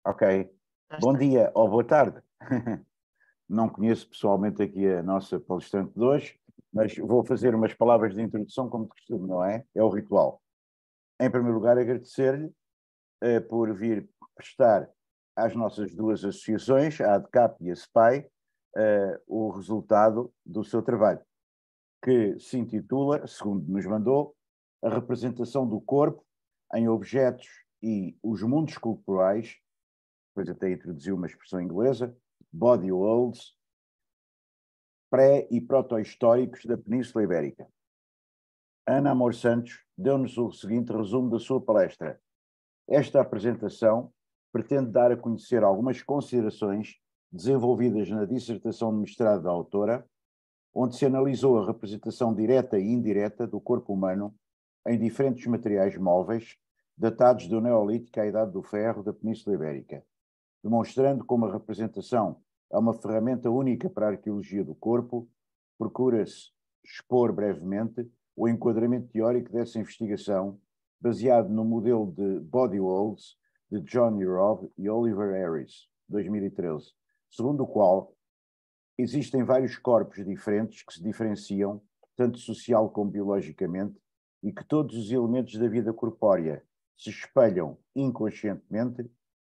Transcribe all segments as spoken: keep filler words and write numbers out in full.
Ok. Bom dia ou boa tarde. Não conheço pessoalmente aqui a nossa palestrante de hoje, mas vou fazer umas palavras de introdução como de costume, não é? É o ritual. Em primeiro lugar, agradecer-lhe eh, por vir prestar às nossas duas associações, a ADCAP e a SPAI, eh, o resultado do seu trabalho, que se intitula, segundo nos mandou, A Representação do Corpo em Objetos e os Mundos Corporais, depois até introduziu uma expressão inglesa, Body Worlds, pré- e proto-históricos da Península Ibérica. Ana Amor Santos deu-nos o seguinte resumo da sua palestra. Esta apresentação pretende dar a conhecer algumas considerações desenvolvidas na dissertação de mestrado da autora, onde se analisou a representação direta e indireta do corpo humano em diferentes materiais móveis, datados do Neolítico à Idade do Ferro da Península Ibérica, demonstrando como a representação é uma ferramenta única para a arqueologia do corpo. Procura-se expor brevemente o enquadramento teórico dessa investigação, baseado no modelo de Body Worlds de John Robb e Oliver Harris, dois mil e treze, segundo o qual existem vários corpos diferentes que se diferenciam, tanto social como biologicamente, e que todos os elementos da vida corpórea se espelham inconscientemente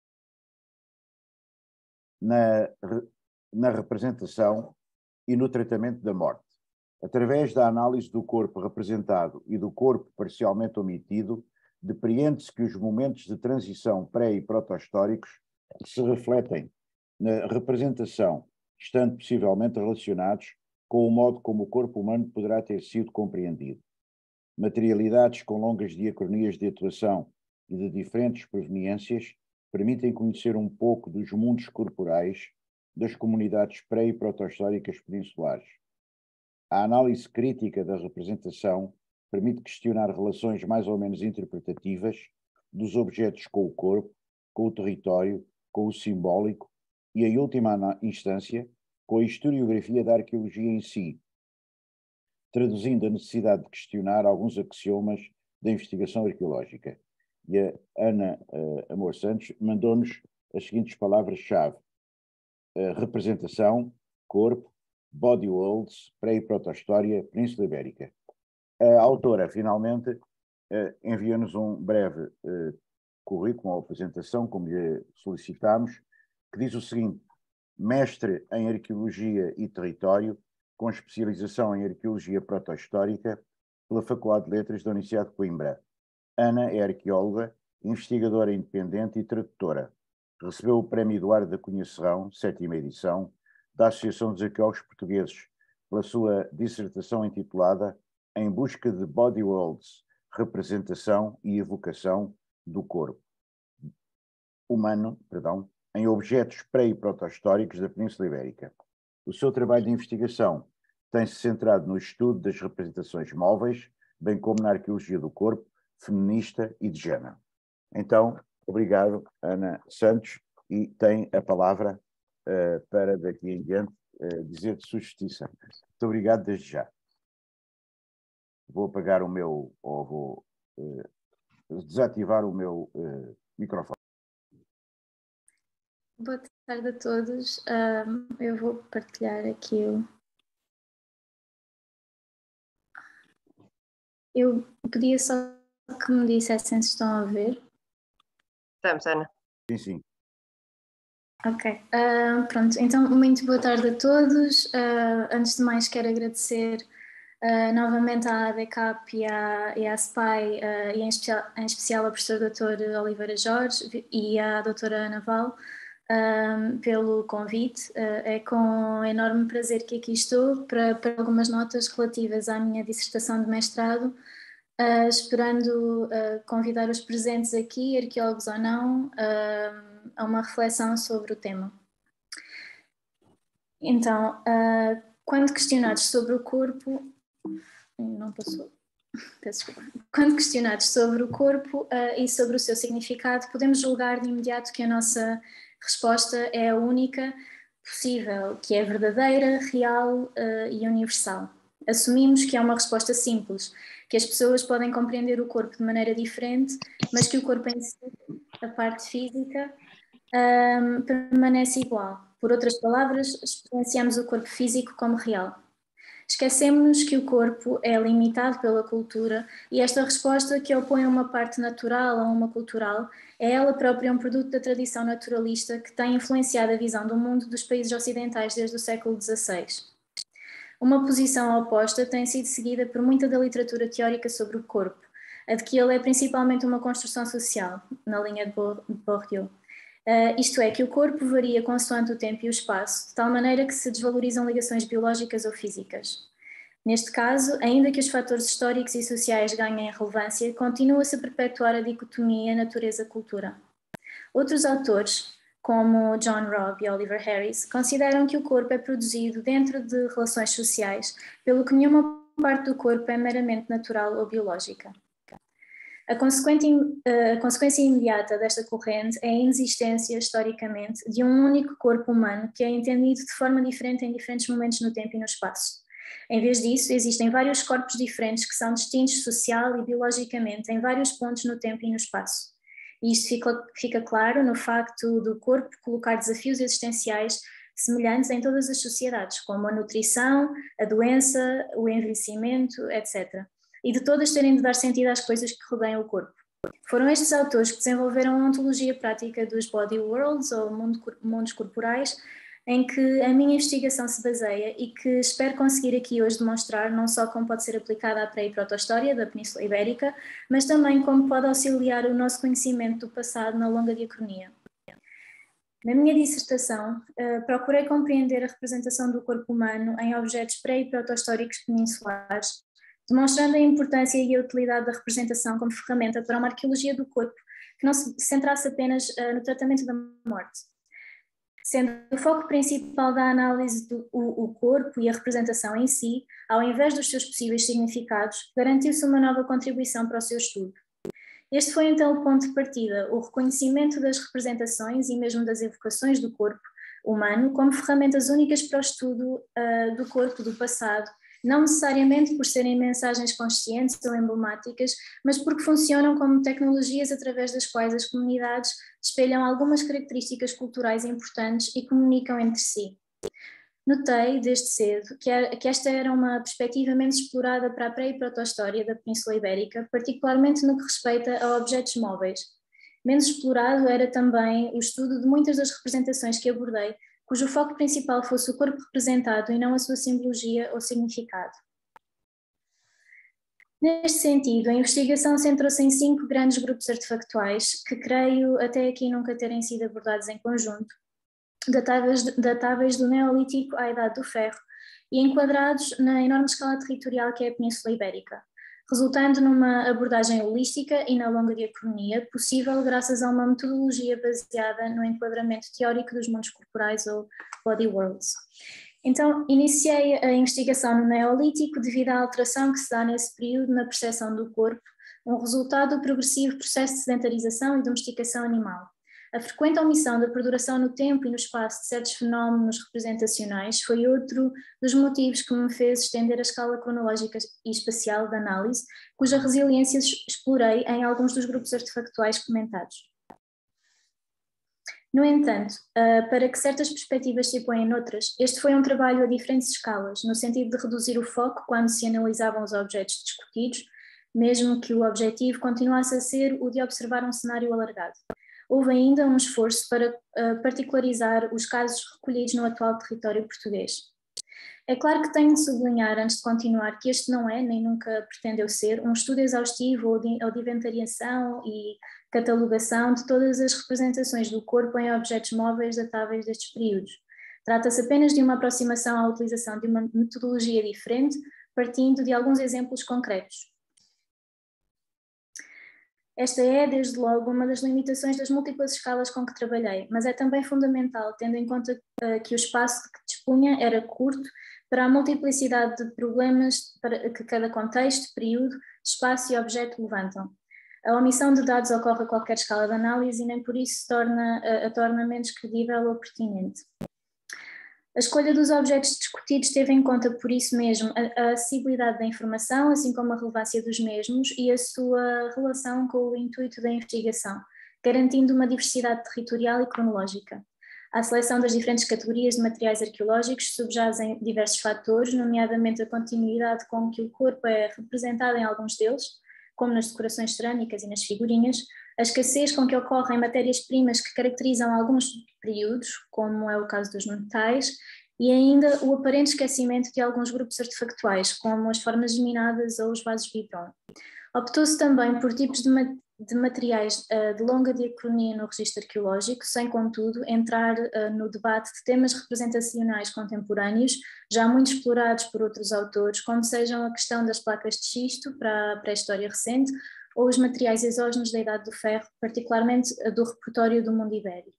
na, na representação e no tratamento da morte. Através da análise do corpo representado e do corpo parcialmente omitido, depreende-se que os momentos de transição pré- e proto-históricos se refletem na representação, estando possivelmente relacionados com o modo como o corpo humano poderá ter sido compreendido. Materialidades com longas diacronias de atuação e de diferentes proveniências permitem conhecer um pouco dos mundos corporais das comunidades pré- e proto-históricas peninsulares. A análise crítica da representação permite questionar relações mais ou menos interpretativas dos objetos com o corpo, com o território, com o simbólico e, em última instância, com a historiografia da arqueologia em si, traduzindo a necessidade de questionar alguns axiomas da investigação arqueológica. E a Ana uh, Amor Santos mandou-nos as seguintes palavras-chave: uh, representação, corpo, body worlds, pré- e proto-história, Península Ibérica. A autora, finalmente, uh, enviou-nos um breve uh, currículo, uma apresentação, como lhe solicitámos, que diz o seguinte: mestre em Arqueologia e Território, com especialização em Arqueologia Proto-Histórica, pela Faculdade de Letras da Universidade de Coimbra. Ana é arqueóloga, investigadora independente e tradutora. Recebeu o Prémio Eduardo da Cunha Serrão, sétima edição, da Associação dos Arqueólogos Portugueses, pela sua dissertação intitulada Em Busca de Body Worlds, Representação e Evocação do Corpo Humano, perdão, em objetos pré- e proto-históricos da Península Ibérica. O seu trabalho de investigação tem-se centrado no estudo das representações móveis, bem como na arqueologia do corpo, feminista e de género. Então, obrigado, Ana Santos, e tem a palavra uh, para daqui em diante uh, dizer de sua justiça. Muito obrigado desde já. Vou apagar o meu, ou vou uh, desativar o meu uh, microfone. Boa tarde a todos. Um, eu vou partilhar aqui o... Eu pedia só que me dissessem se estão a ver. Estamos, Ana. Sim, sim. Ok. Uh, pronto, então muito boa tarde a todos. Uh, antes de mais quero agradecer uh, novamente à ADCAP e à, e à SPAI uh, e em especial, em especial ao professor doutor Oliveira Jorge e à doutora Ana Val Um, pelo convite. Uh, é com enorme prazer que aqui estou para, para algumas notas relativas à minha dissertação de mestrado, uh, esperando uh, convidar os presentes aqui, arqueólogos ou não, uh, a uma reflexão sobre o tema. Então, uh, quando questionados sobre o corpo... Não passou. Peço desculpa. Quando questionados sobre o corpo uh, e sobre o seu significado, podemos julgar de imediato que a nossa resposta é a única possível, que é verdadeira, real uh, e universal. Assumimos que é uma resposta simples, que as pessoas podem compreender o corpo de maneira diferente, mas que o corpo em si, a parte física, um, permanece igual. Por outras palavras, experienciamos o corpo físico como real. Esquecemos-nos que o corpo é limitado pela cultura e esta resposta que opõe uma parte natural a uma cultural é ela própria um produto da tradição naturalista que tem influenciado a visão do mundo dos países ocidentais desde o século dezasseis. Uma posição oposta tem sido seguida por muita da literatura teórica sobre o corpo, a de que ele é principalmente uma construção social, na linha de Bourdieu. Uh, isto é, que o corpo varia consoante o tempo e o espaço, de tal maneira que se desvalorizam ligações biológicas ou físicas. Neste caso, ainda que os fatores históricos e sociais ganhem relevância, continua-se a perpetuar a dicotomia natureza-cultura. Outros autores, como John Robb e Oliver Harris, consideram que o corpo é produzido dentro de relações sociais, pelo que nenhuma parte do corpo é meramente natural ou biológica. A consequência, a consequência imediata desta corrente é a inexistência, historicamente, de um único corpo humano que é entendido de forma diferente em diferentes momentos no tempo e no espaço. Em vez disso, existem vários corpos diferentes que são distintos social e biologicamente em vários pontos no tempo e no espaço. E isto fica, fica claro no facto do corpo colocar desafios existenciais semelhantes em todas as sociedades, como a nutrição, a doença, o envelhecimento, etcétera. E de todas terem de dar sentido às coisas que rodeiam o corpo. Foram estes autores que desenvolveram a ontologia prática dos body worlds, ou mundo, mundos corporais, em que a minha investigação se baseia e que espero conseguir aqui hoje demonstrar não só como pode ser aplicada à pré- e proto-história da Península Ibérica, mas também como pode auxiliar o nosso conhecimento do passado na longa diacronia. Na minha dissertação, uh, procurei compreender a representação do corpo humano em objetos pré- e proto-históricos peninsulares, demonstrando a importância e a utilidade da representação como ferramenta para uma arqueologia do corpo que não se centrasse apenas uh, no tratamento da morte. Sendo o foco principal da análise do o, o corpo e a representação em si, ao invés dos seus possíveis significados, garantiu-se uma nova contribuição para o seu estudo. Este foi então o ponto de partida, o reconhecimento das representações e mesmo das evocações do corpo humano como ferramentas únicas para o estudo uh, do corpo do passado, não necessariamente por serem mensagens conscientes ou emblemáticas, mas porque funcionam como tecnologias através das quais as comunidades espelham algumas características culturais importantes e comunicam entre si. Notei, desde cedo, que esta era uma perspectiva menos explorada para a pré- e proto-história da Península Ibérica, particularmente no que respeita a objetos móveis. Menos explorado era também o estudo de muitas das representações que abordei, cujo foco principal fosse o corpo representado e não a sua simbologia ou significado. Neste sentido, a investigação centrou-se em cinco grandes grupos artefactuais, que creio até aqui nunca terem sido abordados em conjunto, datáveis, datáveis do Neolítico à Idade do Ferro e enquadrados na enorme escala territorial que é a Península Ibérica, resultando numa abordagem holística e na longa diacronia, possível graças a uma metodologia baseada no enquadramento teórico dos mundos corporais ou body worlds. Então, iniciei a investigação no Neolítico devido à alteração que se dá nesse período na percepção do corpo, um resultado do progressivo processo de sedentarização e domesticação animal. A frequente omissão da perduração no tempo e no espaço de certos fenómenos representacionais foi outro dos motivos que me fez estender a escala cronológica e espacial da análise, cuja resiliência explorei em alguns dos grupos artefactuais comentados. No entanto, para que certas perspectivas se apoiem noutras, este foi um trabalho a diferentes escalas, no sentido de reduzir o foco quando se analisavam os objetos discutidos, mesmo que o objetivo continuasse a ser o de observar um cenário alargado. Houve ainda um esforço para uh, particularizar os casos recolhidos no atual território português. É claro que tenho de sublinhar, antes de continuar, que este não é, nem nunca pretendeu ser, um estudo exaustivo ou de, ou de inventariação e catalogação de todas as representações do corpo em objetos móveis datáveis destes períodos. Trata-se apenas de uma aproximação à utilização de uma metodologia diferente, partindo de alguns exemplos concretos. Esta é, desde logo, uma das limitações das múltiplas escalas com que trabalhei, mas é também fundamental, tendo em conta uh, que o espaço de que dispunha era curto para a multiplicidade de problemas para que cada contexto, período, espaço e objeto levantam. A omissão de dados ocorre a qualquer escala de análise e nem por isso torna, a, a torna menos credível ou pertinente. A escolha dos objetos discutidos teve em conta, por isso mesmo, a, a acessibilidade da informação, assim como a relevância dos mesmos e a sua relação com o intuito da investigação, garantindo uma diversidade territorial e cronológica. À seleção das diferentes categorias de materiais arqueológicos subjazem diversos fatores, nomeadamente a continuidade com que o corpo é representado em alguns deles, como nas decorações cerâmicas e nas figurinhas, a escassez com que ocorrem matérias-primas que caracterizam alguns períodos, como é o caso dos metais, e ainda o aparente esquecimento de alguns grupos artefactuais, como as formas geminadas ou os vasos Vibron. Optou-se também por tipos de, ma de materiais uh, de longa diacronia no registro arqueológico, sem, contudo, entrar uh, no debate de temas representacionais contemporâneos, já muito explorados por outros autores, como sejam a questão das placas de xisto para a pré-história recente ou os materiais exógenos da Idade do Ferro, particularmente uh, do repertório do mundo ibérico.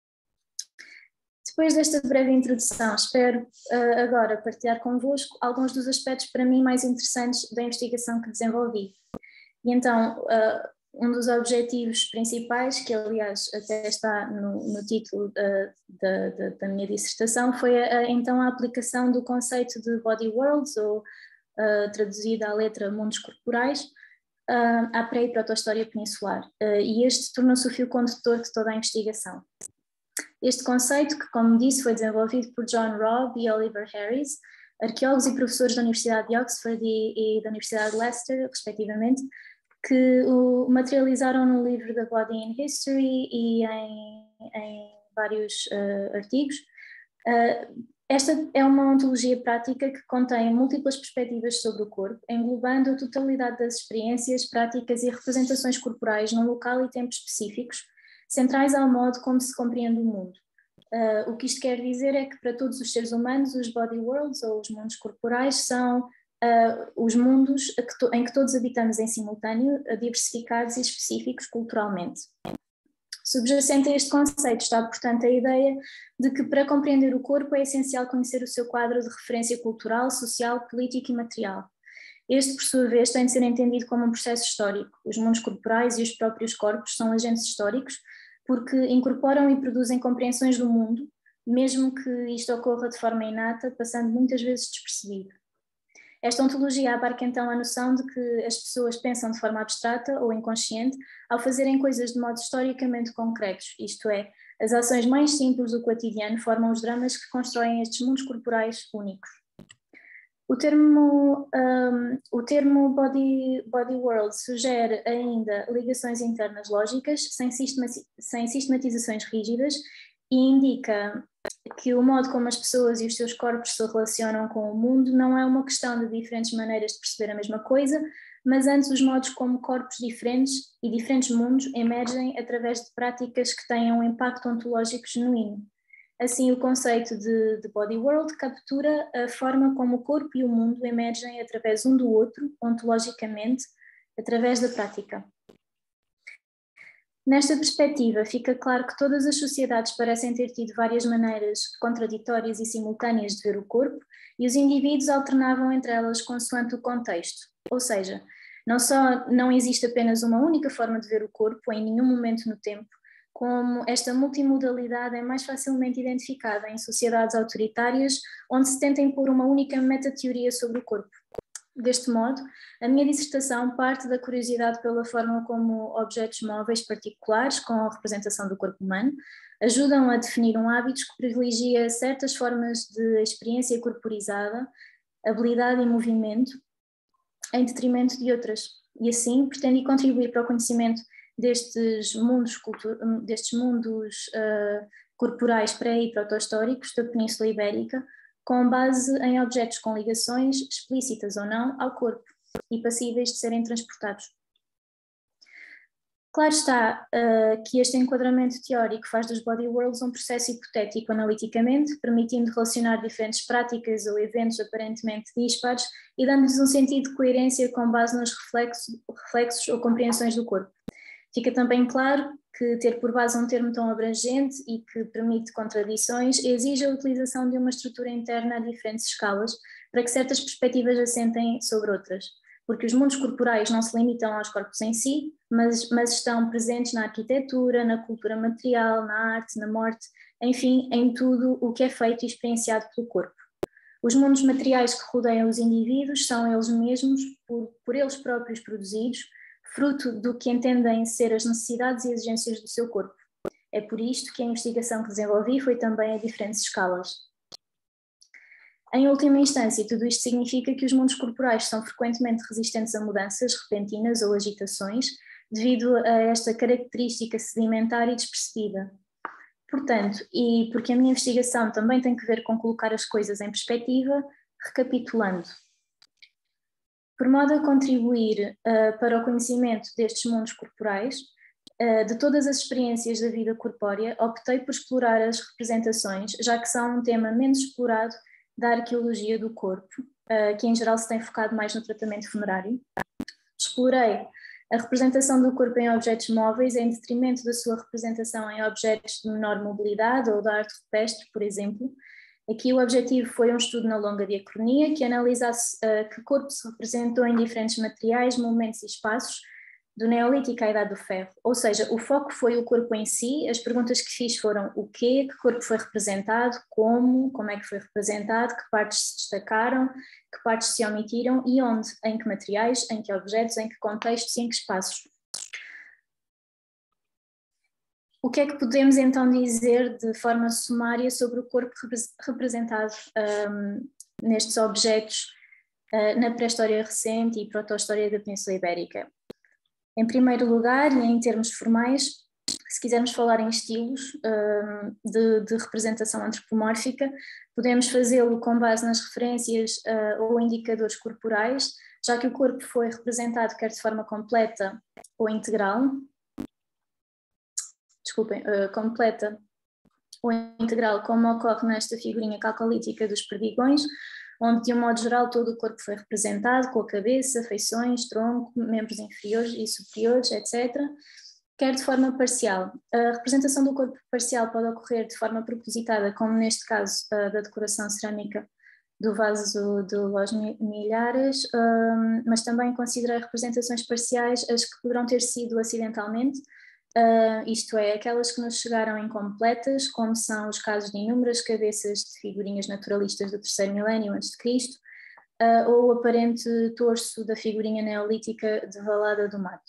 Depois desta breve introdução, espero uh, agora partilhar convosco alguns dos aspectos para mim mais interessantes da investigação que desenvolvi. E então, uh, um dos objetivos principais, que aliás até está no, no título uh, da, da, da minha dissertação, foi a, a, então a aplicação do conceito de body worlds, ou uh, traduzida à letra mundos corporais, uh, à pré- e proto-história peninsular. Uh, e este tornou-se o fio condutor de toda a investigação. Este conceito, que como disse foi desenvolvido por John Robb e Oliver Harris, arqueólogos e professores da Universidade de Oxford e, e da Universidade de Leicester, respectivamente, que o materializaram no livro The Body in History e em, em vários uh, artigos. Uh, esta é uma ontologia prática que contém múltiplas perspectivas sobre o corpo, englobando a totalidade das experiências, práticas e representações corporais num local e tempo específicos, centrais ao modo como se compreende o mundo. Uh, o que isto quer dizer é que para todos os seres humanos os body worlds, ou os mundos corporais, são uh, os mundos que em que todos habitamos em simultâneo, diversificados e específicos culturalmente. Subjacente a este conceito está, portanto, a ideia de que para compreender o corpo é essencial conhecer o seu quadro de referência cultural, social, político e material. Este, por sua vez, tem de ser entendido como um processo histórico. Os mundos corporais e os próprios corpos são agentes históricos porque incorporam e produzem compreensões do mundo, mesmo que isto ocorra de forma inata, passando muitas vezes despercebido. Esta ontologia abarca então a noção de que as pessoas pensam de forma abstrata ou inconsciente ao fazerem coisas de modo historicamente concretos, isto é, as ações mais simples do cotidiano formam os dramas que constroem estes mundos corporais únicos. O termo, um, o termo body, body world sugere ainda ligações internas lógicas, sem, sem sistematizações rígidas, e indica que o modo como as pessoas e os seus corpos se relacionam com o mundo não é uma questão de diferentes maneiras de perceber a mesma coisa, mas antes os modos como corpos diferentes e diferentes mundos emergem através de práticas que tenham um impacto ontológico genuíno. Assim, o conceito de, de body world captura a forma como o corpo e o mundo emergem através um do outro, ontologicamente, através da prática. Nesta perspectiva, fica claro que todas as sociedades parecem ter tido várias maneiras contraditórias e simultâneas de ver o corpo, e os indivíduos alternavam entre elas consoante o contexto. Ou seja, não só não existe apenas uma única forma de ver o corpo em nenhum momento no tempo, como esta multimodalidade é mais facilmente identificada em sociedades autoritárias, onde se tenta impor uma única metateoria sobre o corpo. Deste modo, a minha dissertação parte da curiosidade pela forma como objetos móveis particulares, com a representação do corpo humano, ajudam a definir um hábito que privilegia certas formas de experiência corporizada, habilidade e movimento, em detrimento de outras, e assim pretende contribuir para o conhecimento destes mundos, destes mundos uh, corporais pré- e proto-históricos da Península Ibérica, com base em objetos com ligações, explícitas ou não, ao corpo e passíveis de serem transportados. Claro está uh, que este enquadramento teórico faz dos body worlds um processo hipotético analiticamente, permitindo relacionar diferentes práticas ou eventos aparentemente dispares e dando-lhes um sentido de coerência com base nos reflexos, reflexos ou compreensões do corpo. Fica também claro que ter por base um termo tão abrangente e que permite contradições exige a utilização de uma estrutura interna a diferentes escalas para que certas perspectivas assentem sobre outras, porque os mundos corporais não se limitam aos corpos em si, mas, mas estão presentes na arquitetura, na cultura material, na arte, na morte, enfim, em tudo o que é feito e experienciado pelo corpo. Os mundos materiais que rodeiam os indivíduos são eles mesmos, por, por eles próprios produzidos, fruto do que entendem ser as necessidades e exigências do seu corpo. É por isto que a investigação que desenvolvi foi também a diferentes escalas. Em última instância, tudo isto significa que os mundos corporais são frequentemente resistentes a mudanças repentinas ou agitações, devido a esta característica sedimentar e despercebida. Portanto, e porque a minha investigação também tem que ver com colocar as coisas em perspectiva, recapitulando. Por modo a contribuir uh, para o conhecimento destes mundos corporais, uh, de todas as experiências da vida corpórea, optei por explorar as representações, já que são um tema menos explorado da arqueologia do corpo, uh, que em geral se tem focado mais no tratamento funerário. Explorei a representação do corpo em objetos móveis em detrimento da sua representação em objetos de menor mobilidade ou da arte rupestre, por exemplo. Aqui o objetivo foi um estudo na longa diacronia que analisasse uh, que corpo se representou em diferentes materiais, momentos e espaços, do Neolítico à Idade do Ferro. Ou seja, o foco foi o corpo em si, as perguntas que fiz foram o quê, que corpo foi representado, como, como é que foi representado, que partes se destacaram, que partes se omitiram e onde, em que materiais, em que objetos, em que contextos e em que espaços. O que é que podemos então dizer de forma sumária sobre o corpo representado um, nestes objetos uh, na pré-história recente e proto-história da Península Ibérica? Em primeiro lugar, e em termos formais, se quisermos falar em estilos um, de, de representação antropomórfica, podemos fazê-lo com base nas referências uh, ou indicadores corporais, já que o corpo foi representado quer de forma completa ou integral, desculpem, uh, completa ou integral, como ocorre nesta figurinha calcolítica dos perdigões, onde de um modo geral todo o corpo foi representado, com a cabeça, feições, tronco, membros inferiores e superiores, etcétera, quer de forma parcial. A representação do corpo parcial pode ocorrer de forma propositada, como neste caso uh, da decoração cerâmica do vaso de Los Milhares, um, mas também considerei representações parciais as que poderão ter sido acidentalmente, Uh, isto é, aquelas que nos chegaram incompletas, como são os casos de inúmeras cabeças de figurinhas naturalistas do terceiro milénio antes de Cristo, uh, ou o aparente torso da figurinha neolítica de Valada do Mato.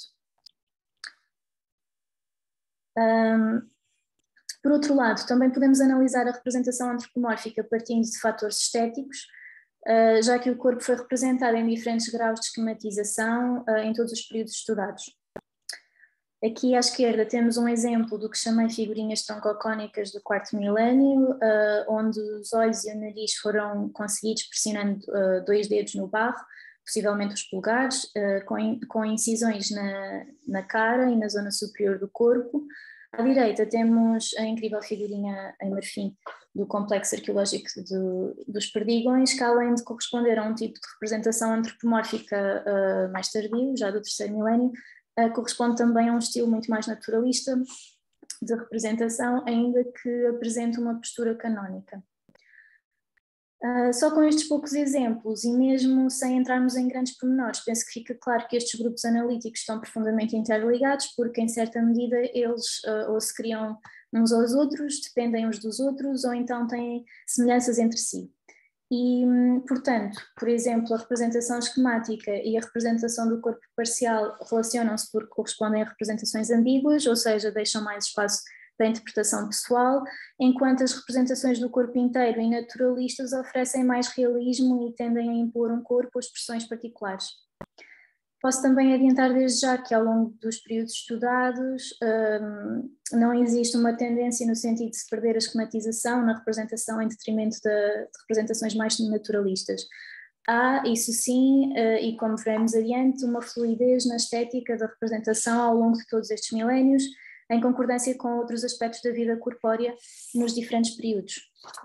Um, por outro lado, também podemos analisar a representação antropomórfica partindo de fatores estéticos, uh, já que o corpo foi representado em diferentes graus de esquematização uh, em todos os períodos estudados. Aqui à esquerda temos um exemplo do que chamei figurinhas troncocónicas do quarto milénio, uh, onde os olhos e o nariz foram conseguidos pressionando uh, dois dedos no barro, possivelmente os polegares, uh, com, in, com incisões na, na cara e na zona superior do corpo. À direita temos a incrível figurinha em marfim do complexo arqueológico do, dos Perdigões, que além de corresponder a um tipo de representação antropomórfica uh, mais tardio, já do terceiro milénio, Uh, corresponde também a um estilo muito mais naturalista de representação, ainda que apresente uma postura canónica. Uh, só com estes poucos exemplos, e mesmo sem entrarmos em grandes pormenores, penso que fica claro que estes grupos analíticos estão profundamente interligados, porque em certa medida eles uh, ou se criam uns aos outros, dependem uns dos outros, ou então têm semelhanças entre si. E, portanto, por exemplo, a representação esquemática e a representação do corpo parcial relacionam-se porque correspondem a representações ambíguas, ou seja, deixam mais espaço para a interpretação pessoal, enquanto as representações do corpo inteiro e naturalistas oferecem mais realismo e tendem a impor um corpo ou expressões particulares. Posso também adiantar desde já que ao longo dos períodos estudados um, não existe uma tendência no sentido de se perder a esquematização na representação em detrimento de, de representações mais naturalistas. Há, isso sim, uh, e como veremos adiante, uma fluidez na estética da representação ao longo de todos estes milénios, em concordância com outros aspectos da vida corpórea nos diferentes períodos.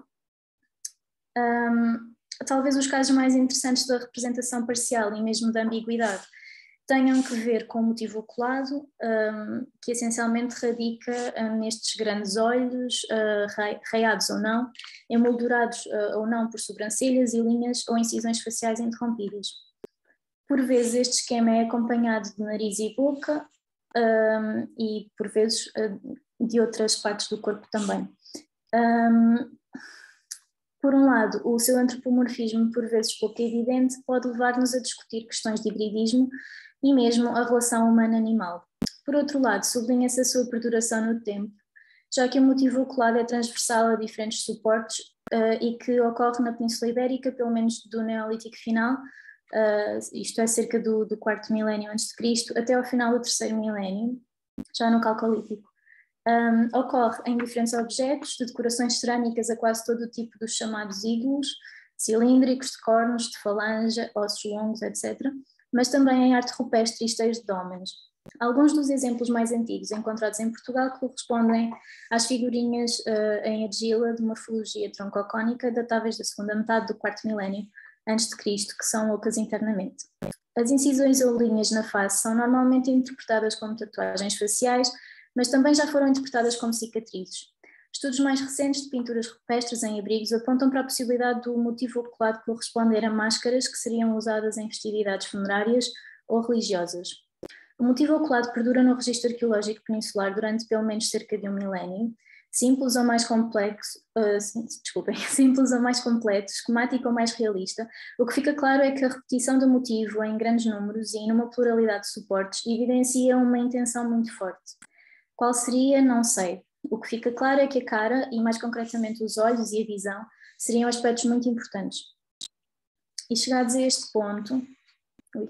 Um, talvez os casos mais interessantes da representação parcial e mesmo da ambiguidade tenham que ver com o motivo oculado, um, que essencialmente radica um, nestes grandes olhos, uh, raiados ou não, emoldurados uh, ou não por sobrancelhas e linhas ou incisões faciais interrompidas. Por vezes este esquema é acompanhado de nariz e boca, um, e por vezes uh, de outras partes do corpo também. Um, Por um lado, o seu antropomorfismo, por vezes pouco evidente, pode levar-nos a discutir questões de hibridismo e mesmo a relação humano-animal. Por outro lado, sublinha-se a sua perduração no tempo, já que o motivo oculado é transversal a diferentes suportes uh, e que ocorre na Península Ibérica, pelo menos do Neolítico final, uh, isto é cerca do, do quarto milénio antes de Cristo, até ao final do terceiro milénio, já no Calcolítico. Um, ocorre em diferentes objetos, de decorações cerâmicas a quase todo o tipo dos chamados íglos, cilíndricos, de cornos, de falange, ossos longos, etcétera, mas também em arte rupestre e esteios de dólmenes. Alguns dos exemplos mais antigos encontrados em Portugal correspondem às figurinhas uh, em argila de morfologia troncocónica datáveis da segunda metade do quarto milénio antes de Cristo, que são ocas internamente. As incisões ou linhas na face são normalmente interpretadas como tatuagens faciais, mas também já foram interpretadas como cicatrizes. Estudos mais recentes de pinturas rupestres em abrigos apontam para a possibilidade do motivo oculado corresponder a máscaras que seriam usadas em festividades funerárias ou religiosas. O motivo oculado perdura no registro arqueológico peninsular durante pelo menos cerca de um milénio, simples ou mais complexo, uh, desculpem, simples ou mais completo, esquemático ou mais realista. O que fica claro é que a repetição do motivo em grandes números e numa pluralidade de suportes evidencia uma intenção muito forte. Qual seria? Não sei. O que fica claro é que a cara, e mais concretamente os olhos e a visão, seriam aspectos muito importantes. E chegados a este ponto... Ui.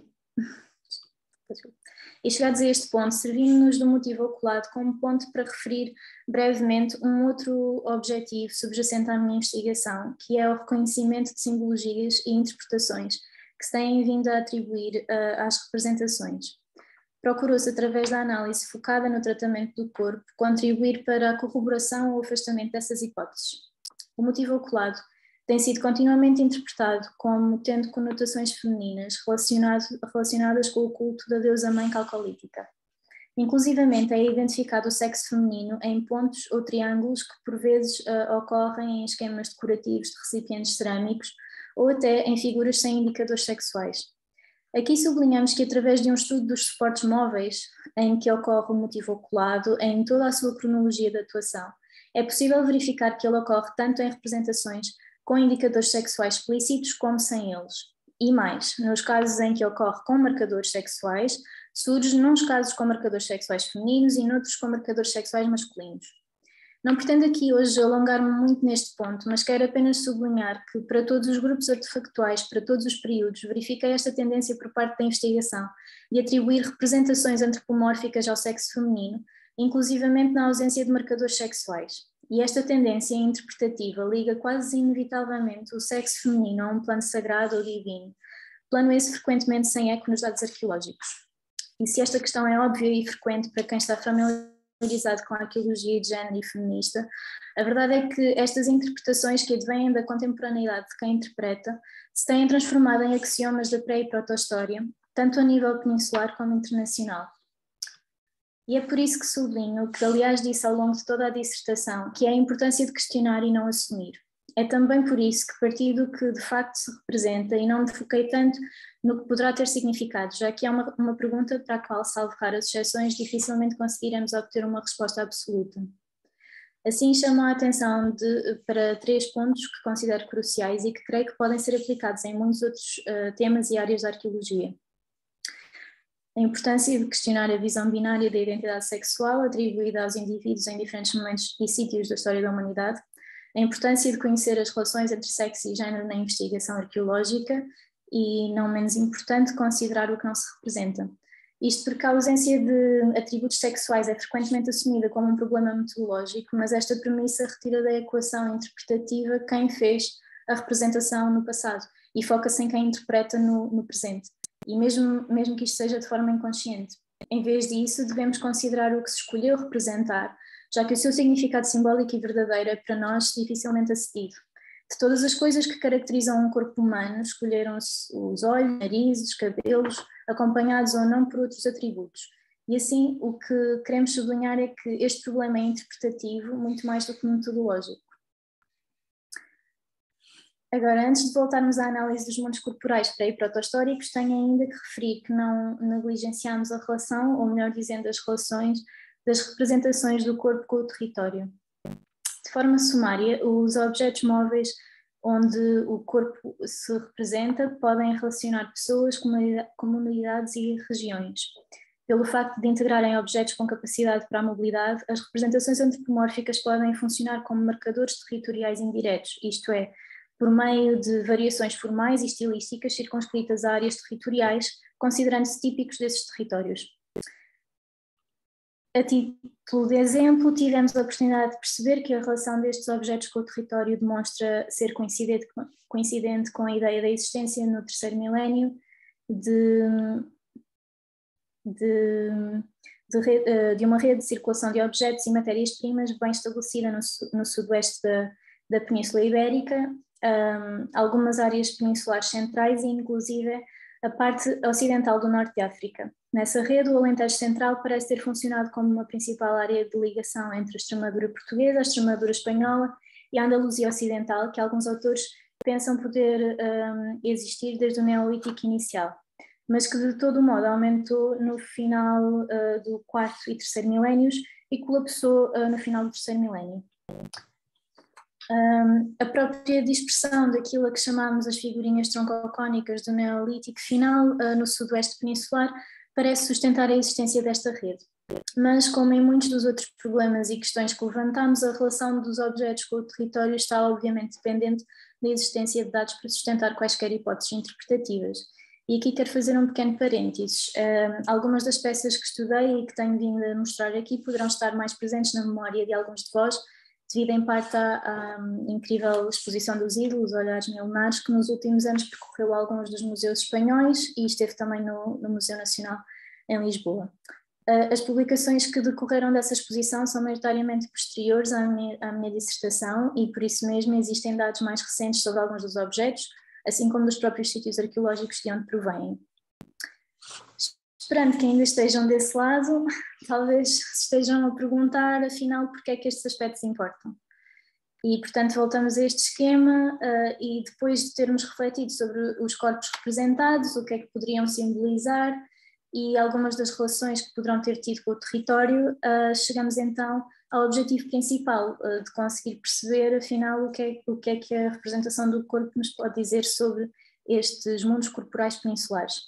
E chegados a este ponto, servindo-nos do motivo oculado como ponto para referir brevemente um outro objetivo subjacente à minha investigação, que é o reconhecimento de simbologias e interpretações que se têm vindo a atribuir uh, às representações. Procurou-se, através da análise focada no tratamento do corpo, contribuir para a corroboração ou afastamento dessas hipóteses. O motivo oculado tem sido continuamente interpretado como tendo conotações femininas relacionado, relacionadas com o culto da deusa-mãe calcolítica. Inclusivamente é identificado o sexo feminino em pontos ou triângulos que por vezes uh, ocorrem em esquemas decorativos de recipientes cerâmicos ou até em figuras sem indicadores sexuais. Aqui sublinhamos que através de um estudo dos suportes móveis, em que ocorre o motivo oculado em toda a sua cronologia de atuação, é possível verificar que ele ocorre tanto em representações com indicadores sexuais explícitos como sem eles. E mais, nos casos em que ocorre com marcadores sexuais, surge nos casos com marcadores sexuais femininos e noutros com marcadores sexuais masculinos. Não pretendo aqui hoje alongar-me muito neste ponto, mas quero apenas sublinhar que para todos os grupos artefactuais, para todos os períodos, verifiquei esta tendência por parte da investigação de atribuir representações antropomórficas ao sexo feminino, inclusivamente na ausência de marcadores sexuais. E esta tendência interpretativa liga quase inevitavelmente o sexo feminino a um plano sagrado ou divino, plano esse frequentemente sem eco nos dados arqueológicos. E se esta questão é óbvia e frequente para quem está familiarizado com a arqueologia de género e feminista, a verdade é que estas interpretações que advêm da contemporaneidade de quem interpreta se têm transformado em axiomas da pré- e proto-história, tanto a nível peninsular como internacional. E é por isso que sublinho, que aliás disse ao longo de toda a dissertação, que é a importância de questionar e não assumir. É também por isso que parti do que de facto se representa e não me foquei tanto no que poderá ter significado, já que é uma, uma pergunta para a qual, salvo raras exceções, dificilmente conseguiremos obter uma resposta absoluta. Assim, chamo a atenção de, para três pontos que considero cruciais e que creio que podem ser aplicados em muitos outros uh, temas e áreas da arqueologia. A importância de questionar a visão binária da identidade sexual atribuída aos indivíduos em diferentes momentos e sítios da história da humanidade, a importância de conhecer as relações entre sexo e género na investigação arqueológica e, não menos importante, considerar o que não se representa. Isto porque a ausência de atributos sexuais é frequentemente assumida como um problema metodológico, mas esta premissa retira da equação interpretativa quem fez a representação no passado e foca-se em quem interpreta no, no presente. E mesmo, mesmo que isto seja de forma inconsciente. Em vez disso, devemos considerar o que se escolheu representar, já que o seu significado simbólico e verdadeiro é para nós dificilmente acedido. De todas as coisas que caracterizam um corpo humano, escolheram-se os olhos, nariz, os cabelos, acompanhados ou não por outros atributos. E assim, o que queremos sublinhar é que este problema é interpretativo muito mais do que metodológico. Agora, antes de voltarmos à análise dos mundos corporais pré- e proto-históricos, tenho ainda que referir que não negligenciamos a relação, ou melhor dizendo, as relações das representações do corpo com o território. De forma sumária, os objetos móveis onde o corpo se representa, podem relacionar pessoas, comunidades e regiões. Pelo facto de integrarem objetos com capacidade para a mobilidade, as representações antropomórficas podem funcionar como marcadores territoriais indiretos, isto é, por meio de variações formais e estilísticas circunscritas a áreas territoriais, considerando-se típicos desses territórios. A título de exemplo, tivemos a oportunidade de perceber que a relação destes objetos com o território demonstra ser coincidente, coincidente com a ideia da existência no terceiro milénio de, de, de, de uma rede de circulação de objetos e matérias-primas bem estabelecida no, no sudoeste da, da Península Ibérica, um, algumas áreas peninsulares centrais e inclusive a parte ocidental do norte de África. Nessa rede, o Alentejo Central parece ter funcionado como uma principal área de ligação entre a Extremadura portuguesa, a Extremadura espanhola e a Andaluzia ocidental, que alguns autores pensam poder um, existir desde o Neolítico inicial, mas que de todo modo aumentou no final uh, do quarto e terceiro milénios e colapsou uh, no final do terceiro milénio. Um, a própria dispersão daquilo a que chamamos as figurinhas troncocónicas do Neolítico final uh, no sudoeste peninsular parece sustentar a existência desta rede. Mas, como em muitos dos outros problemas e questões que levantamos, a relação dos objetos com o território está obviamente dependente da existência de dados para sustentar quaisquer hipóteses interpretativas. E aqui quero fazer um pequeno parênteses. Um, algumas das peças que estudei e que tenho vindo a mostrar aqui poderão estar mais presentes na memória de alguns de vós, devido em parte à, à incrível exposição dos ídolos, Olhares Milenares, que nos últimos anos percorreu alguns dos museus espanhóis e esteve também no, no Museu Nacional em Lisboa. As publicações que decorreram dessa exposição são maioritariamente posteriores à minha, à minha dissertação e por isso mesmo existem dados mais recentes sobre alguns dos objetos, assim como dos próprios sítios arqueológicos de onde provêm. Esperando que ainda estejam desse lado, talvez estejam a perguntar, afinal, porque é que estes aspectos importam. E, portanto, voltamos a este esquema uh, e depois de termos refletido sobre os corpos representados, o que é que poderiam simbolizar e algumas das relações que poderão ter tido com o território, uh, chegamos então ao objetivo principal, uh, de conseguir perceber, afinal, o que, é, o que é que a representação do corpo nos pode dizer sobre estes mundos corporais peninsulares.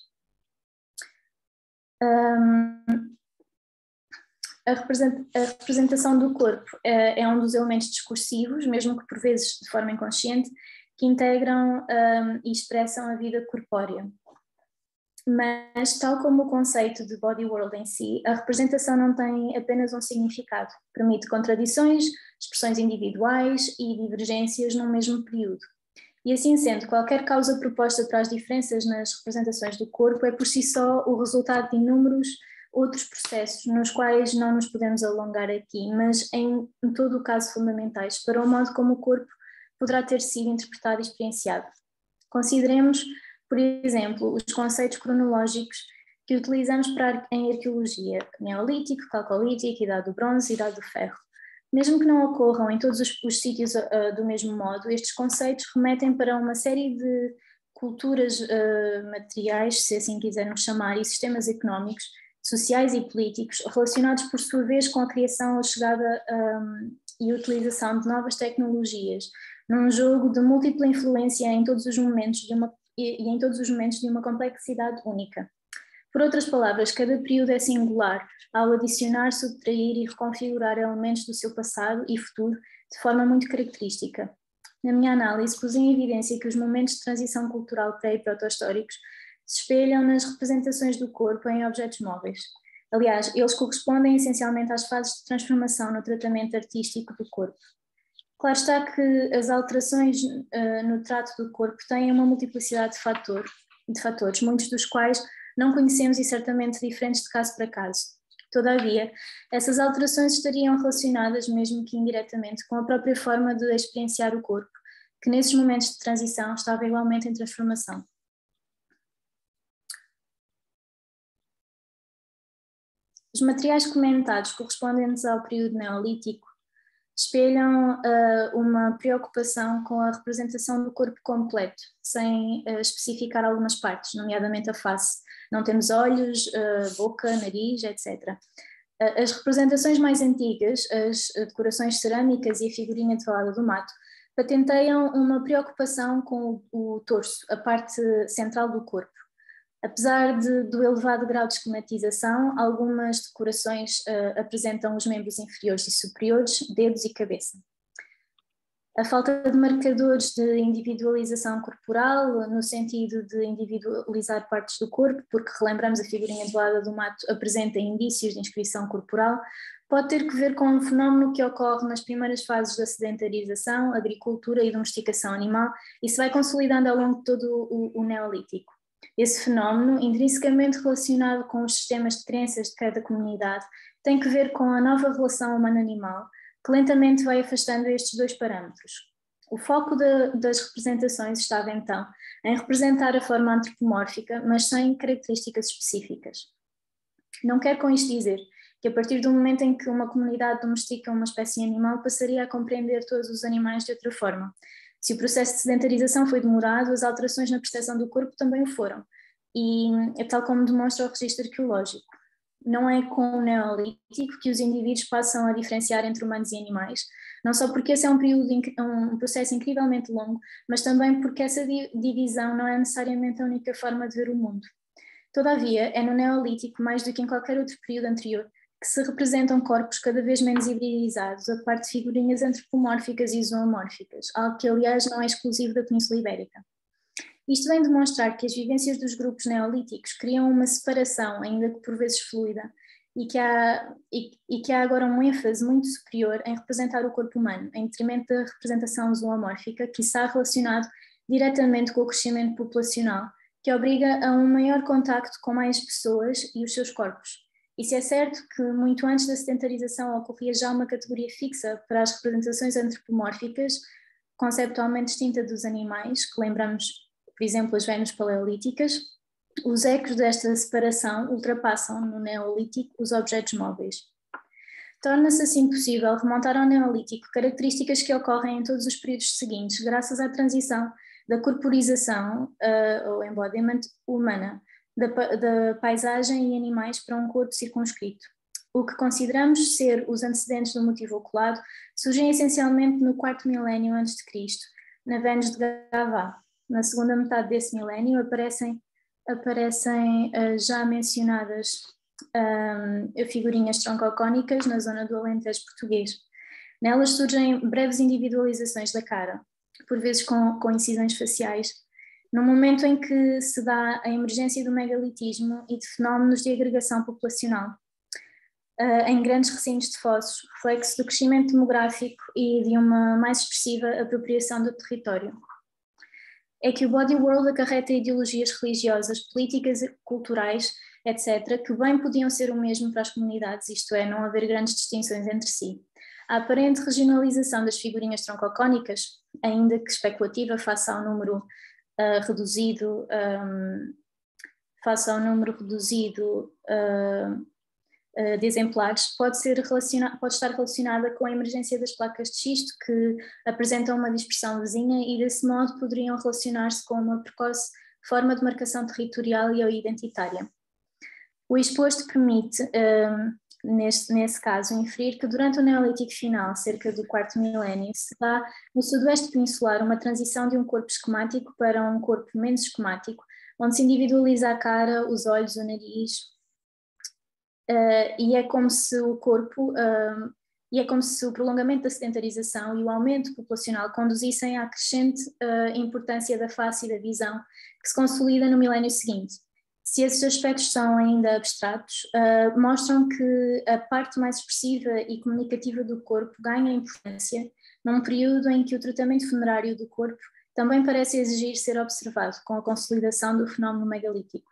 Um, a, represent, a representação do corpo é, é um dos elementos discursivos, mesmo que por vezes de forma inconsciente, que integram um, e expressam a vida corpórea. Mas, tal como o conceito de body world em si, a representação não tem apenas um significado, permite contradições, expressões individuais e divergências num mesmo período. E assim sendo, qualquer causa proposta para as diferenças nas representações do corpo é por si só o resultado de inúmeros outros processos, nos quais não nos podemos alongar aqui, mas em, em todo o caso fundamentais, para o modo como o corpo poderá ter sido interpretado e experienciado. Consideremos, por exemplo, os conceitos cronológicos que utilizamos para, em arqueologia: Neolítico, Calcolítico, Idade do Bronze, Idade do Ferro. Mesmo que não ocorram em todos os, os sítios uh, do mesmo modo, estes conceitos remetem para uma série de culturas uh, materiais, se assim quisermos chamar, e sistemas económicos, sociais e políticos, relacionados por sua vez com a criação, a chegada um, e utilização de novas tecnologias, num jogo de múltipla influência em todos os momentos de uma, e, e em todos os momentos de uma complexidade única. Por outras palavras, cada período é singular ao adicionar, subtrair e reconfigurar elementos do seu passado e futuro de forma muito característica. Na minha análise, pus em evidência que os momentos de transição cultural pré- e proto-históricos se espelham nas representações do corpo em objetos móveis. Aliás, eles correspondem essencialmente às fases de transformação no tratamento artístico do corpo. Claro está que as alterações uh, no trato do corpo têm uma multiplicidade de, fator, de fatores, muitos dos quais não conhecemos e certamente diferentes de caso para caso. Todavia, essas alterações estariam relacionadas, mesmo que indiretamente, com a própria forma de experienciar o corpo, que nesses momentos de transição estava igualmente em transformação. Os materiais comentados correspondentes ao período neolítico espelham uh, uma preocupação com a representação do corpo completo, sem uh, especificar algumas partes, nomeadamente a face. Não temos olhos, uh, boca, nariz, etcétera. Uh, as representações mais antigas, as decorações cerâmicas e a figurinha de Valada do Mato, patenteiam uma preocupação com o, o torso, a parte central do corpo. Apesar de, do elevado grau de esquematização, algumas decorações uh, apresentam os membros inferiores e superiores, dedos e cabeça. A falta de marcadores de individualização corporal, no sentido de individualizar partes do corpo, porque relembramos a figurinha de Lada do Mato apresenta indícios de inscrição corporal, pode ter que ver com um fenómeno que ocorre nas primeiras fases da sedentarização, agricultura e domesticação animal e se vai consolidando ao longo de todo o, o Neolítico. Esse fenómeno, intrinsecamente relacionado com os sistemas de crenças de cada comunidade, tem que ver com a nova relação humano-animal, que lentamente vai afastando estes dois parâmetros. O foco de, das representações estava então em representar a forma antropomórfica, mas sem características específicas. Não quero com isto dizer que a partir do momento em que uma comunidade domestica uma espécie animal passaria a compreender todos os animais de outra forma. Se o processo de sedentarização foi demorado, as alterações na percepção do corpo também o foram, e é tal como demonstra o registro arqueológico. Não é com o Neolítico que os indivíduos passam a diferenciar entre humanos e animais, não só porque esse é um, período, um processo incrivelmente longo, mas também porque essa divisão não é necessariamente a única forma de ver o mundo. Todavia, é no Neolítico, mais do que em qualquer outro período anterior, que se representam corpos cada vez menos hibridizados, a par de figurinhas antropomórficas e zoomórficas, algo que aliás não é exclusivo da Península Ibérica. Isto vem demonstrar que as vivências dos grupos neolíticos criam uma separação, ainda que por vezes fluida, e que há, e, e que há agora um ênfase muito superior em representar o corpo humano, em detrimento da representação zoomórfica, que está relacionado diretamente com o crescimento populacional, que obriga a um maior contacto com mais pessoas e os seus corpos. E se é certo que muito antes da sedentarização ocorria já uma categoria fixa para as representações antropomórficas, conceptualmente distinta dos animais, que lembramos, por exemplo, as Vénus paleolíticas, os ecos desta separação ultrapassam no Neolítico os objetos móveis. Torna-se assim possível remontar ao Neolítico características que ocorrem em todos os períodos seguintes, graças à transição da corporização, uh, ou embodiment, humana, Da, da paisagem e animais para um corpo circunscrito. O que consideramos ser os antecedentes do motivo oculado surgem essencialmente no quarto milénio antes de Cristo, na Vênus de Gavá. Na segunda metade desse milénio aparecem, aparecem uh, já mencionadas um, figurinhas troncocónicas na zona do Alentejo português. Nelas surgem breves individualizações da cara, por vezes com, com incisões faciais, no momento em que se dá a emergência do megalitismo e de fenómenos de agregação populacional, uh, em grandes recintos de fossos, reflexo do crescimento demográfico e de uma mais expressiva apropriação do território. É que o body world acarreta ideologias religiosas, políticas, culturais, etcétera, que bem podiam ser o mesmo para as comunidades, isto é, não haver grandes distinções entre si. A aparente regionalização das figurinhas troncocónicas, ainda que especulativa face ao número Uh, reduzido, um, face ao número reduzido uh, uh, de exemplares, pode, ser relaciona- pode estar relacionada com a emergência das placas de xisto, que apresentam uma dispersão vizinha e desse modo poderiam relacionar-se com uma precoce forma de marcação territorial e ou identitária. O exposto permite, um, neste, nesse caso, inferir que durante o Neolítico final, cerca do quarto milénio, se dá no sudoeste peninsular uma transição de um corpo esquemático para um corpo menos esquemático, onde se individualiza a cara, os olhos, o nariz, uh, e é como se o corpo, uh, e é como se o prolongamento da sedentarização e o aumento populacional conduzissem à crescente uh, importância da face e da visão, que se consolida no milénio seguinte. Se esses aspectos são ainda abstratos, uh, mostram que a parte mais expressiva e comunicativa do corpo ganha importância num período em que o tratamento funerário do corpo também parece exigir ser observado com a consolidação do fenómeno megalítico.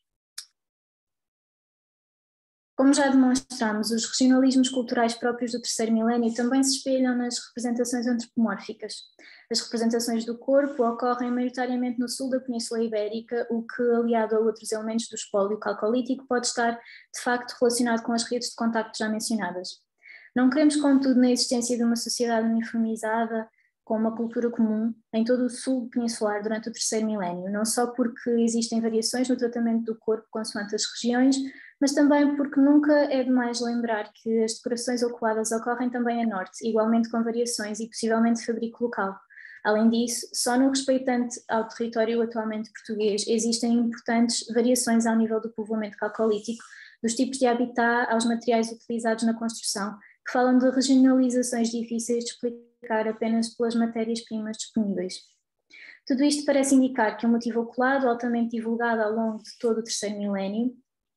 Como já demonstramos, os regionalismos culturais próprios do terceiro milénio também se espelham nas representações antropomórficas. As representações do corpo ocorrem maioritariamente no sul da Península Ibérica, o que, aliado a outros elementos do espólio calcolítico, pode estar, de facto, relacionado com as redes de contacto já mencionadas. Não queremos, contudo, na existência de uma sociedade uniformizada, com uma cultura comum, em todo o sul peninsular durante o terceiro milénio, não só porque existem variações no tratamento do corpo consoante as regiões, mas também porque nunca é demais lembrar que as decorações oculadas ocorrem também a norte, igualmente com variações e possivelmente de fabrico local. Além disso, só no respeitante ao território atualmente português existem importantes variações ao nível do povoamento calcolítico, dos tipos de habitat aos materiais utilizados na construção, que falam de regionalizações difíceis de explicar apenas pelas matérias-primas disponíveis. Tudo isto parece indicar que um motivo oculado, altamente divulgado ao longo de todo o terceiro milénio,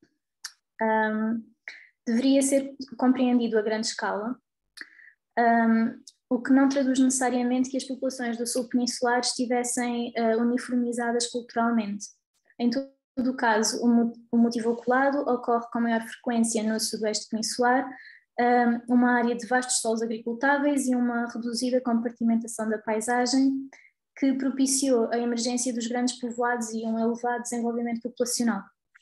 um, deveria ser compreendido a grande escala, um, o que não traduz necessariamente que as populações do sul peninsular estivessem uh, uniformizadas culturalmente. Em todo o caso, o, o motivo oculado ocorre com maior frequência no sudoeste peninsular, um, uma área de vastos solos agricultáveis e uma reduzida compartimentação da paisagem, que propiciou a emergência dos grandes povoados e um elevado desenvolvimento populacional.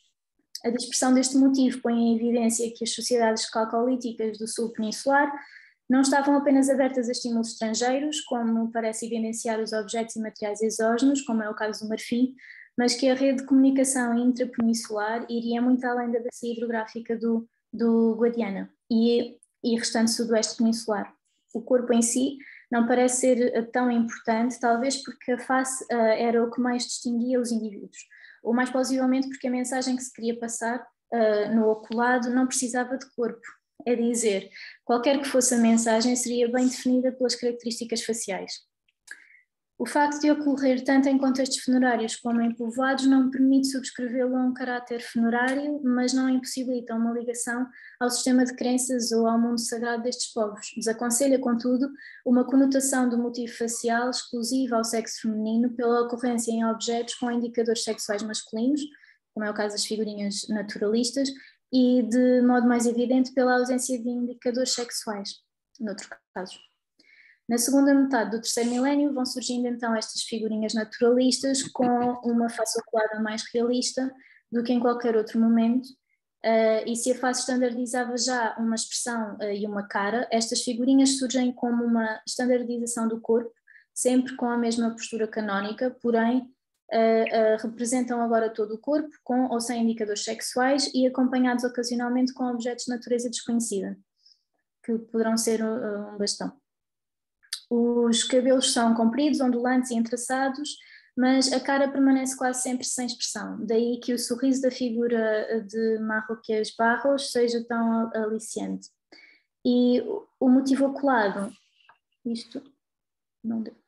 A dispersão deste motivo põe em evidência que as sociedades calcolíticas do sul peninsular não estavam apenas abertas a estímulos estrangeiros, como parece evidenciar os objetos e materiais exógenos, como é o caso do marfim, mas que a rede de comunicação intrapeninsular iria muito além da bacia hidrográfica do, do Guadiana e, e restante sudoeste peninsular. O corpo em si não parece ser tão importante, talvez porque a face uh, era o que mais distinguia os indivíduos, ou mais plausivelmente porque a mensagem que se queria passar uh, no oculado não precisava de corpo. É dizer, qualquer que fosse a mensagem seria bem definida pelas características faciais. O facto de ocorrer tanto em contextos funerários como em povoados não permite subscrevê-lo a um caráter funerário, mas não impossibilita uma ligação ao sistema de crenças ou ao mundo sagrado destes povos. Desaconselha, contudo, uma conotação do motivo facial exclusiva ao sexo feminino pela ocorrência em objetos com indicadores sexuais masculinos, como é o caso das figurinhas naturalistas, e de modo mais evidente pela ausência de indicadores sexuais, noutro caso. Na segunda metade do terceiro milénio vão surgindo então estas figurinhas naturalistas com uma face oculada mais realista do que em qualquer outro momento, uh, e se a face standardizava já uma expressão uh, e uma cara, estas figurinhas surgem como uma standardização do corpo, sempre com a mesma postura canónica, porém Uh, uh, representam agora todo o corpo, com ou sem indicadores sexuais e acompanhados ocasionalmente com objetos de natureza desconhecida, que poderão ser uh, um bastão. Os cabelos são compridos, ondulantes e entrelaçados, mas a cara permanece quase sempre sem expressão, daí que o sorriso da figura de Marroquías Barros seja tão aliciante. E o motivo oculado, isto não deu.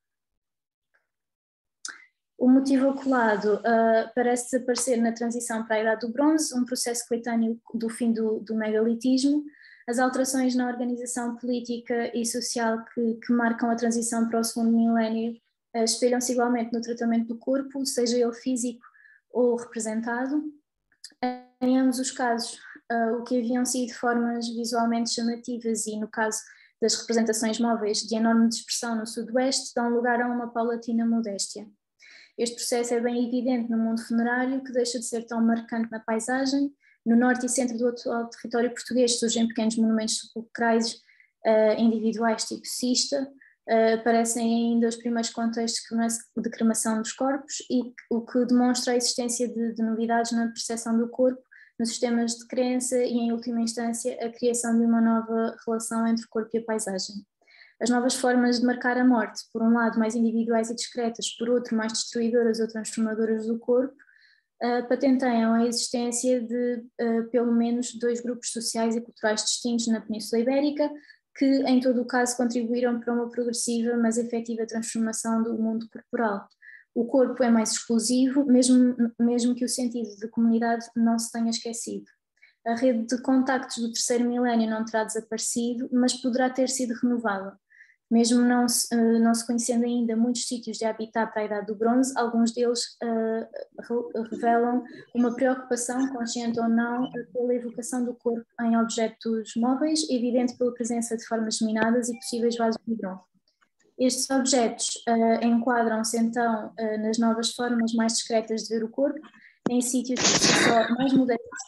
O motivo oculado uh, parece desaparecer na transição para a Idade do Bronze, um processo coetâneo do fim do, do megalitismo. As alterações na organização política e social que, que marcam a transição para o segundo milénio uh, espelham-se igualmente no tratamento do corpo, seja ele físico ou representado. Em ambos os casos, uh, o que haviam sido formas visualmente chamativas e, no caso das representações móveis de enorme dispersão no sudoeste, dão lugar a uma paulatina modéstia. Este processo é bem evidente no mundo funerário, que deixa de ser tão marcante na paisagem. No norte e centro do atual território português surgem pequenos monumentos sepulcrais uh, individuais tipo cista, uh, aparecem ainda os primeiros contextos de cremação dos corpos, e o que demonstra a existência de, de novidades na percepção do corpo, nos sistemas de crença e, em última instância, a criação de uma nova relação entre o corpo e a paisagem. As novas formas de marcar a morte, por um lado mais individuais e discretas, por outro mais destruidoras ou transformadoras do corpo, uh, patenteiam a existência de uh, pelo menos dois grupos sociais e culturais distintos na Península Ibérica, que em todo o caso contribuíram para uma progressiva mas efetiva transformação do mundo corporal. O corpo é mais exclusivo, mesmo, mesmo que o sentido de comunidade não se tenha esquecido. A rede de contactos do terceiro milénio não terá desaparecido, mas poderá ter sido renovada. Mesmo não se, uh, não se conhecendo ainda muitos sítios de habitat para a Idade do Bronze, alguns deles uh, revelam uma preocupação, consciente ou não, pela evocação do corpo em objetos móveis, evidente pela presença de formas geminadas e possíveis vasos de hidron. Estes objetos uh, enquadram-se então uh, nas novas formas mais discretas de ver o corpo, em sítios por si só mais modestos.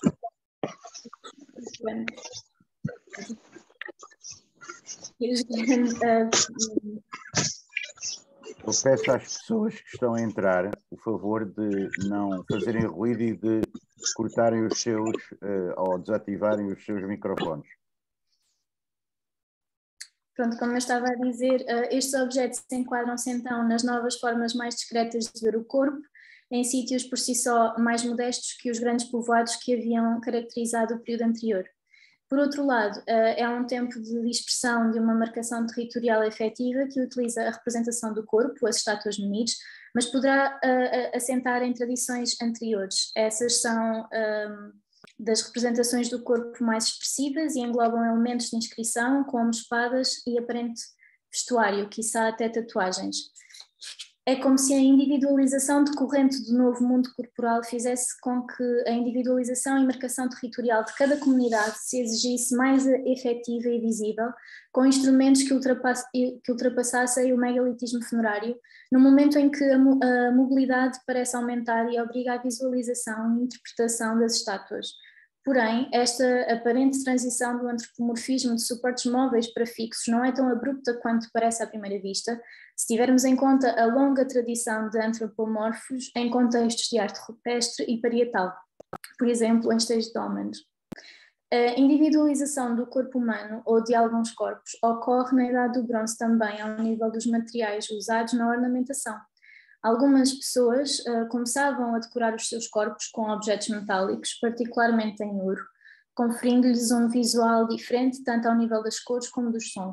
Eu peço às pessoas que estão a entrar o favor de não fazerem ruído e de cortarem os seus uh, ou desativarem os seus microfones. Pronto, como eu estava a dizer, estes objetos enquadram-se então nas novas formas mais discretas de ver o corpo, em sítios por si só mais modestos que os grandes povoados que haviam caracterizado o período anterior. Por outro lado, é um tempo de dispersão de uma marcação territorial efetiva que utiliza a representação do corpo, as estátuas menires, mas poderá assentar em tradições anteriores. Essas são um, das representações do corpo mais expressivas e englobam elementos de inscrição, como espadas e aparente vestuário, quiçá até tatuagens. É como se a individualização decorrente do novo mundo corporal fizesse com que a individualização e marcação territorial de cada comunidade se exigisse mais efetiva e visível, com instrumentos que, ultrapass que ultrapassassem o megalitismo funerário, no momento em que a, a mobilidade parece aumentar e obriga à visualização e interpretação das estátuas. Porém, esta aparente transição do antropomorfismo de suportes móveis para fixos não é tão abrupta quanto parece à primeira vista, se tivermos em conta a longa tradição de antropomorfos em contextos de arte rupestre e parietal, por exemplo, em esteios de homens. A individualização do corpo humano ou de alguns corpos ocorre na Idade do Bronze também ao nível dos materiais usados na ornamentação. Algumas pessoas uh, começavam a decorar os seus corpos com objetos metálicos, particularmente em ouro, conferindo-lhes um visual diferente tanto ao nível das cores como dos sons.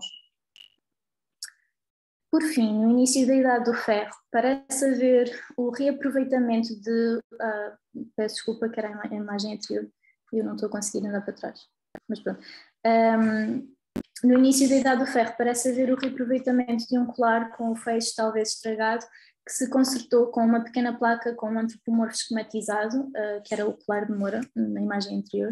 Por fim, no início da Idade do Ferro, parece haver o reaproveitamento de... Uh, peço desculpa que era a imagem anterior, eu não estou conseguindo andar para trás, mas pronto. Um, no início da Idade do Ferro parece haver o reaproveitamento de um colar com o feixe talvez estragado, que se consertou com uma pequena placa com um antropomorfo esquematizado, uh, que era o colar de Moura, na imagem anterior,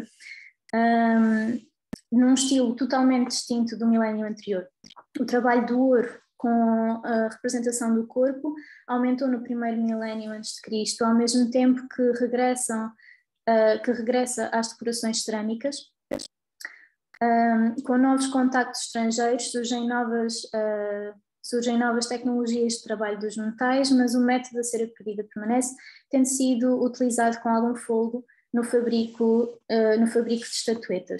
um, num estilo totalmente distinto do milénio anterior. O trabalho do ouro com a representação do corpo aumentou no primeiro milénio antes de Cristo, ao mesmo tempo que, regressam, uh, que regressa às decorações cerâmicas. Um, com novos contactos estrangeiros surgem novas... Uh, Surgem novas tecnologias de trabalho dos metais, mas o método da cera perdida permanece, tendo sido utilizado com algum folgo no fabrico, uh, no fabrico de estatuetas.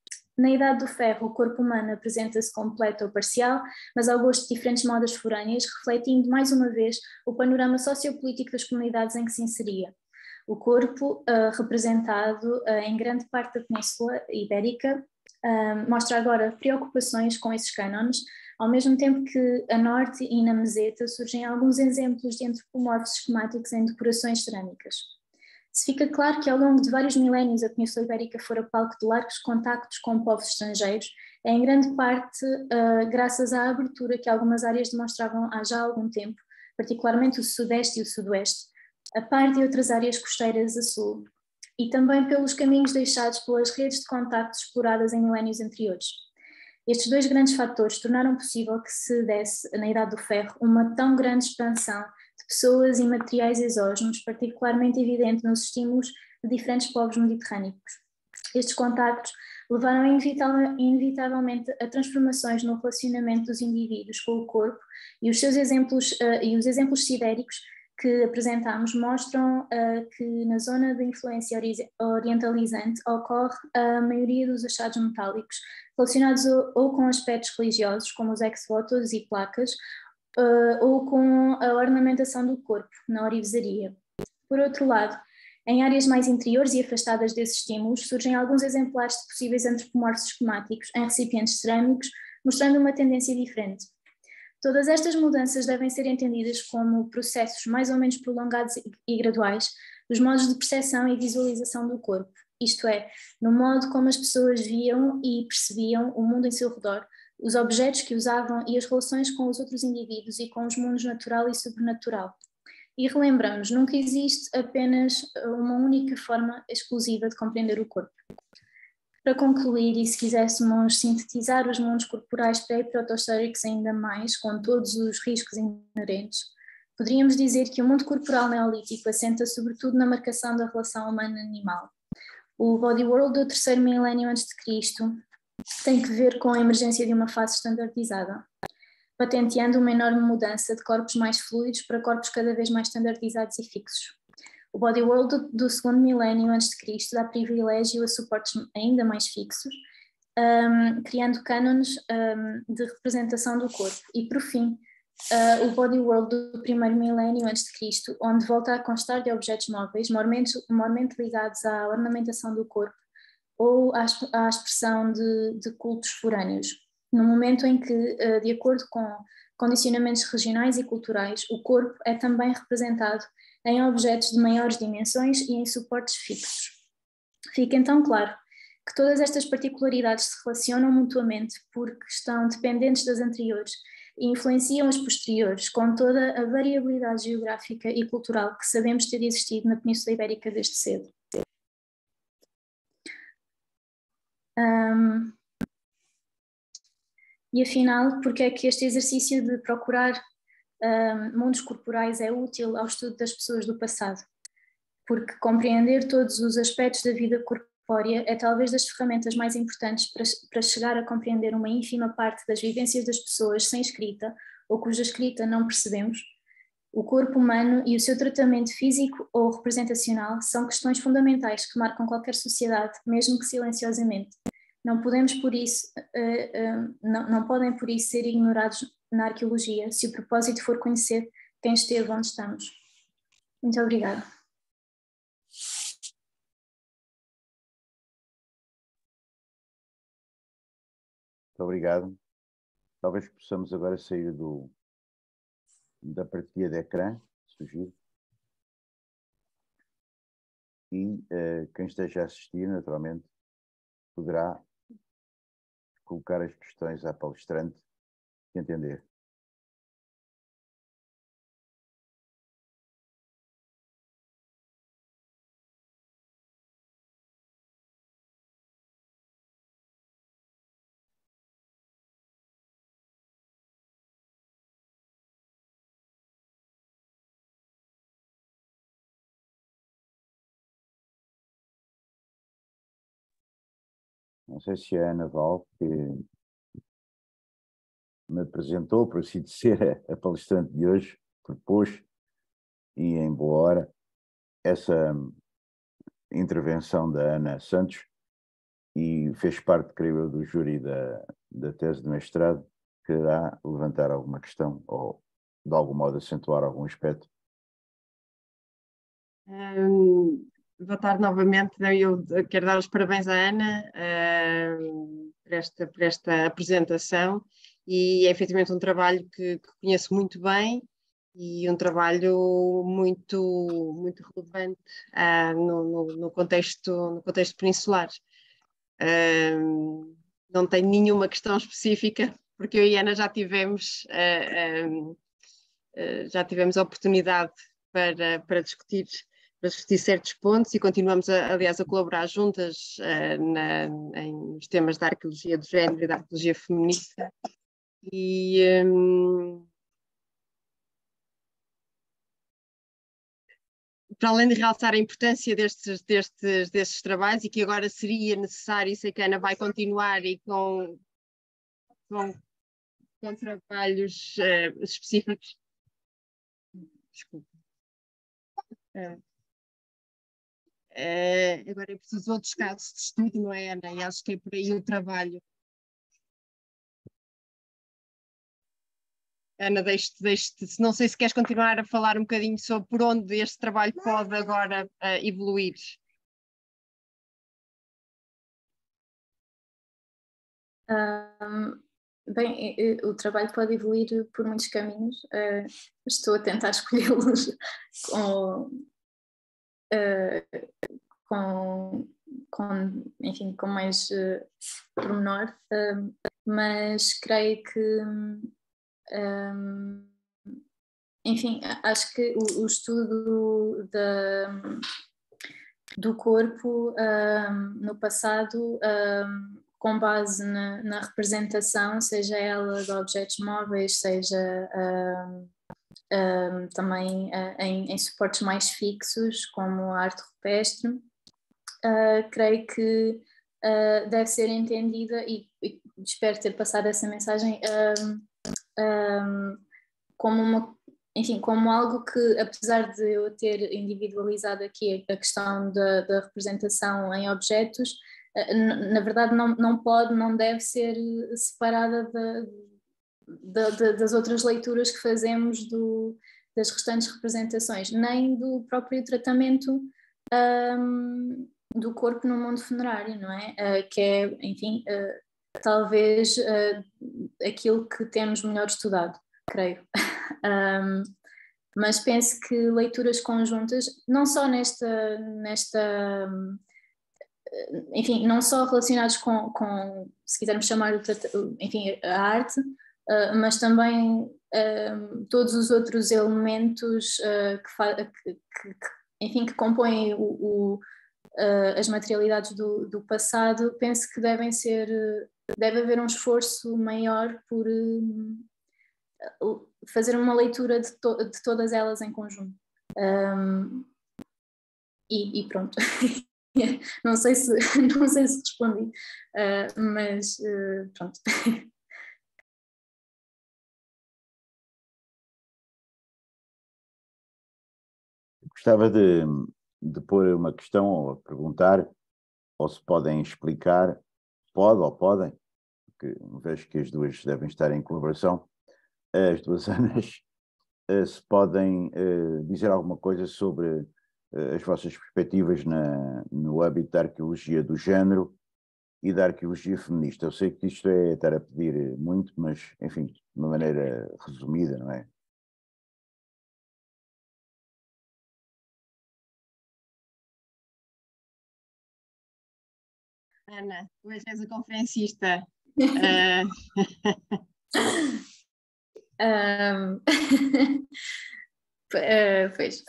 Na Idade do Ferro, o corpo humano apresenta-se completo ou parcial, mas ao gosto de diferentes modas forâneas, refletindo mais uma vez o panorama sociopolítico das comunidades em que se inseria. O corpo, uh, representado uh, em grande parte da Península Ibérica, uh, mostra agora preocupações com esses cânones, ao mesmo tempo que a norte e na meseta surgem alguns exemplos de antropomorfos esquemáticos em decorações cerâmicas. Se fica claro que ao longo de vários milénios a Península Ibérica fora palco de largos contactos com povos estrangeiros, é em grande parte uh, graças à abertura que algumas áreas demonstravam há já algum tempo, particularmente o sudeste e o sudoeste, a par de outras áreas costeiras a sul, e também pelos caminhos deixados pelas redes de contactos exploradas em milénios anteriores. Estes dois grandes fatores tornaram possível que se desse, na Idade do Ferro, uma tão grande expansão de pessoas e materiais exógenos, particularmente evidente nos estímulos de diferentes povos mediterrâneos. Estes contactos levaram inevitavelmente a transformações no relacionamento dos indivíduos com o corpo, e os seus exemplos, uh, e os exemplos sidéricos que apresentamos mostram uh, que na zona de influência orientalizante ocorre a maioria dos achados metálicos, relacionados ou, ou com aspectos religiosos, como os ex-votos e placas, uh, ou com a ornamentação do corpo, na orivesaria. Por outro lado, em áreas mais interiores e afastadas desses estímulos, surgem alguns exemplares de possíveis antropomorfos esquemáticos em recipientes cerâmicos, mostrando uma tendência diferente. Todas estas mudanças devem ser entendidas como processos mais ou menos prolongados e graduais dos modos de percepção e visualização do corpo, isto é, no modo como as pessoas viam e percebiam o mundo em seu redor, os objetos que usavam e as relações com os outros indivíduos e com os mundos natural e sobrenatural. E relembramos, nunca existe apenas uma única forma exclusiva de compreender o corpo. Para concluir, e se quiséssemos sintetizar os mundos corporais pré-proto-históricos ainda mais, com todos os riscos inerentes, poderíamos dizer que o mundo corporal neolítico assenta sobretudo na marcação da relação humano-animal. O body world do terceiro milénio antes de Cristo tem que ver com a emergência de uma fase estandardizada, patenteando uma enorme mudança de corpos mais fluidos para corpos cada vez mais standardizados e fixos. O body world do, do segundo milénio antes de Cristo dá privilégio a suportes ainda mais fixos, um, criando cânones um, de representação do corpo. E, por fim, uh, o body world do primeiro milénio antes de Cristo, onde volta a constar de objetos móveis, mormente, mormente ligados à ornamentação do corpo ou à, à expressão de, de cultos forâneos. No momento em que, uh, de acordo com condicionamentos regionais e culturais, o corpo é também representado em objetos de maiores dimensões e em suportes fixos. Fica então claro que todas estas particularidades se relacionam mutuamente porque estão dependentes das anteriores e influenciam as posteriores, com toda a variabilidade geográfica e cultural que sabemos ter existido na Península Ibérica desde cedo. Um, e afinal, porque é que este exercício de procurar um, mundos corporais é útil ao estudo das pessoas do passado? Porque compreender todos os aspectos da vida corpórea é talvez das ferramentas mais importantes para, para chegar a compreender uma ínfima parte das vivências das pessoas sem escrita ou cuja escrita não percebemos. O corpo humano e o seu tratamento físico ou representacional são questões fundamentais que marcam qualquer sociedade, mesmo que silenciosamente. Não podemos por isso, uh, uh, não, não podem por isso ser ignorados na arqueologia, se o propósito for conhecer quem esteve onde estamos. Muito obrigada. Muito obrigado. Talvez possamos agora sair do, da partilha de ecrã, sugiro. E uh, quem esteja a assistir, naturalmente, poderá colocar as questões à palestrante e entender. Não sei se a Ana Val, que me apresentou, por assim dizer, a palestrante de hoje, propôs, e em boa hora, essa intervenção da Ana Santos, e fez parte, creio eu, do júri da, da tese de mestrado, que irá levantar alguma questão, ou de algum modo acentuar algum aspecto. Um, boa tarde novamente. Eu quero dar os parabéns à Ana um, por, esta, por esta apresentação, e é efetivamente um trabalho que, que conheço muito bem e um trabalho muito, muito relevante uh, no, no, no, contexto, no contexto peninsular. Um, não tenho nenhuma questão específica, porque eu e a Ana já tivemos, uh, um, uh, já tivemos a oportunidade para, para discutir para discutir certos pontos, e continuamos, a, aliás, a colaborar juntas uh, na, em, nos temas da arqueologia do género e da arqueologia feminista. E um, para além de realçar a importância destes, destes, destes trabalhos, e que agora seria necessário, sei que a Ana vai continuar e com, com, com trabalhos uh, específicos. Desculpa. Uh, Uh, agora é preciso outros casos de estudo, não é, Ana? E acho que é por aí o trabalho. Ana, deixe-te, deixe-te, não sei se queres continuar a falar um bocadinho sobre por onde este trabalho pode agora uh, evoluir. Um, bem, o trabalho pode evoluir por muitos caminhos. Uh, estou a tentar escolhê-los com... Uh, Com, com, enfim, com mais uh, pormenor, uh, mas creio que, um, enfim, acho que o, o estudo da, do corpo um, no passado, um, com base na, na representação, seja ela de objetos móveis, seja um, um, também uh, em, em suportes mais fixos, como a arte rupestre, Uh, creio que uh, deve ser entendida, e, e espero ter passado essa mensagem um, um, como uma, enfim, como algo que, apesar de eu ter individualizado aqui a questão da, da representação em objetos, na verdade não, não pode, não deve ser separada de, de, de, das outras leituras que fazemos do, das restantes representações, nem do próprio tratamento um, do corpo no mundo funerário, não é? Uh, que é, enfim, uh, talvez uh, aquilo que temos melhor estudado, creio. um, mas penso que leituras conjuntas, não só nesta, nesta enfim, não só relacionados com, com se quisermos chamar, enfim, a arte, uh, mas também uh, todos os outros elementos uh, que, que, que, enfim, que compõem o, o, uh, as materialidades do, do passado, penso que devem ser, deve haver um esforço maior por uh, fazer uma leitura de, to, de todas elas em conjunto. Um, e, e pronto. Não sei se, não sei se respondi, uh, mas uh, pronto. Gostava de, de pôr uma questão ou a perguntar, ou se podem explicar, pode ou podem, porque vejo que as duas devem estar em colaboração, as duas Anas, uh, se podem uh, dizer alguma coisa sobre as vossas perspectivas na, no âmbito da arqueologia do género e da arqueologia feminista. Eu sei que isto é estar a pedir muito, mas, enfim, de uma maneira resumida, não é? Ana, hoje és a conferencista. uh... um... uh, pois...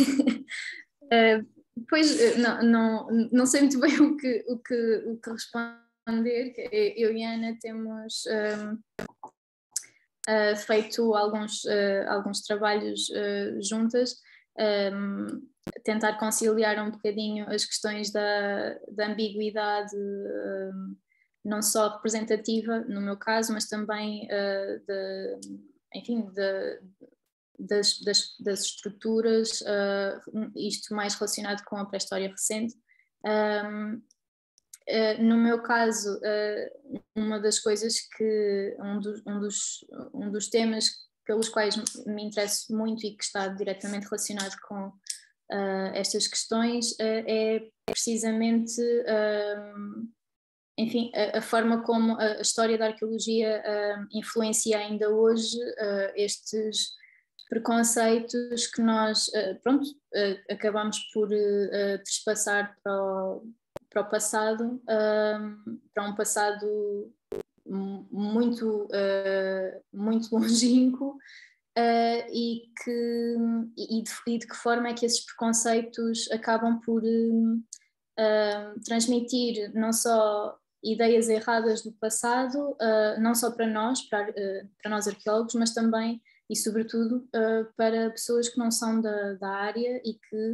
Uh, pois, não, não, não sei muito bem o que, o que, o que responder. Eu e a Ana temos um, uh, feito alguns, uh, alguns trabalhos uh, juntas, um, tentar conciliar um bocadinho as questões da, da ambiguidade, um, não só representativa, no meu caso, mas também uh, de, enfim, de, Das, das, das estruturas, uh, isto mais relacionado com a pré-história recente. Um, uh, no meu caso, uh, uma das coisas que, um, do, um, dos, um dos temas pelos quais me interesso muito e que está diretamente relacionado com uh, estas questões uh, é precisamente, um, enfim, a, a forma como a, a história da arqueologia uh, influencia ainda hoje uh, estes preconceitos que nós, pronto, acabamos por trespassar para o, para o passado, para um passado muito, muito longínquo, e, que, e, de, e de que forma é que esses preconceitos acabam por transmitir não só ideias erradas do passado, não só para nós, para, para nós arqueólogos, mas também e sobretudo uh, para pessoas que não são da, da área e que,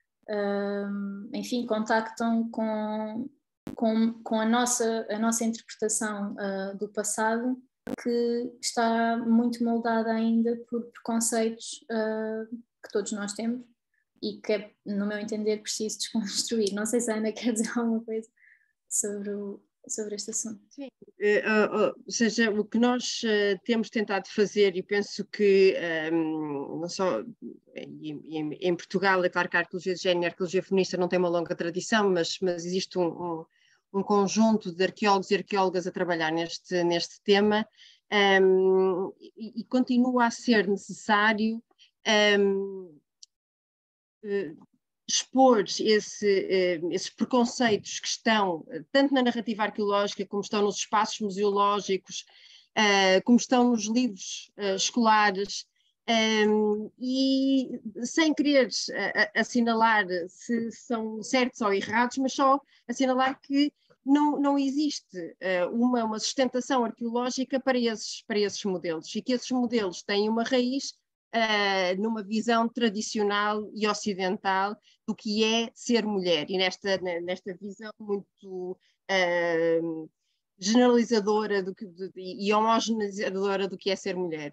uh, enfim, contactam com, com, com a, nossa, a nossa interpretação uh, do passado, que está muito moldada ainda por preconceitos uh, que todos nós temos e que é, no meu entender, preciso desconstruir. Não sei se a Ana quer dizer alguma coisa sobre o sobre este assunto. Sim, uh, uh, ou seja, o que nós uh, temos tentado fazer, e penso que um, não só em, em, em Portugal, é claro que a arqueologia de género e a arqueologia feminista não tem uma longa tradição, mas, mas existe um, um, um conjunto de arqueólogos e arqueólogas a trabalhar neste, neste tema, um, e, e continua a ser necessário um, uh, expor esse, esses preconceitos que estão tanto na narrativa arqueológica como estão nos espaços museológicos, como estão nos livros escolares, e sem querer assinalar se são certos ou errados, mas só assinalar que não, não existe uma, uma sustentação arqueológica para esses, para esses modelos, e que esses modelos têm uma raiz Uh, numa visão tradicional e ocidental do que é ser mulher, e nesta, nesta visão muito uh, generalizadora do que, de, e homogeneizadora do que é ser mulher.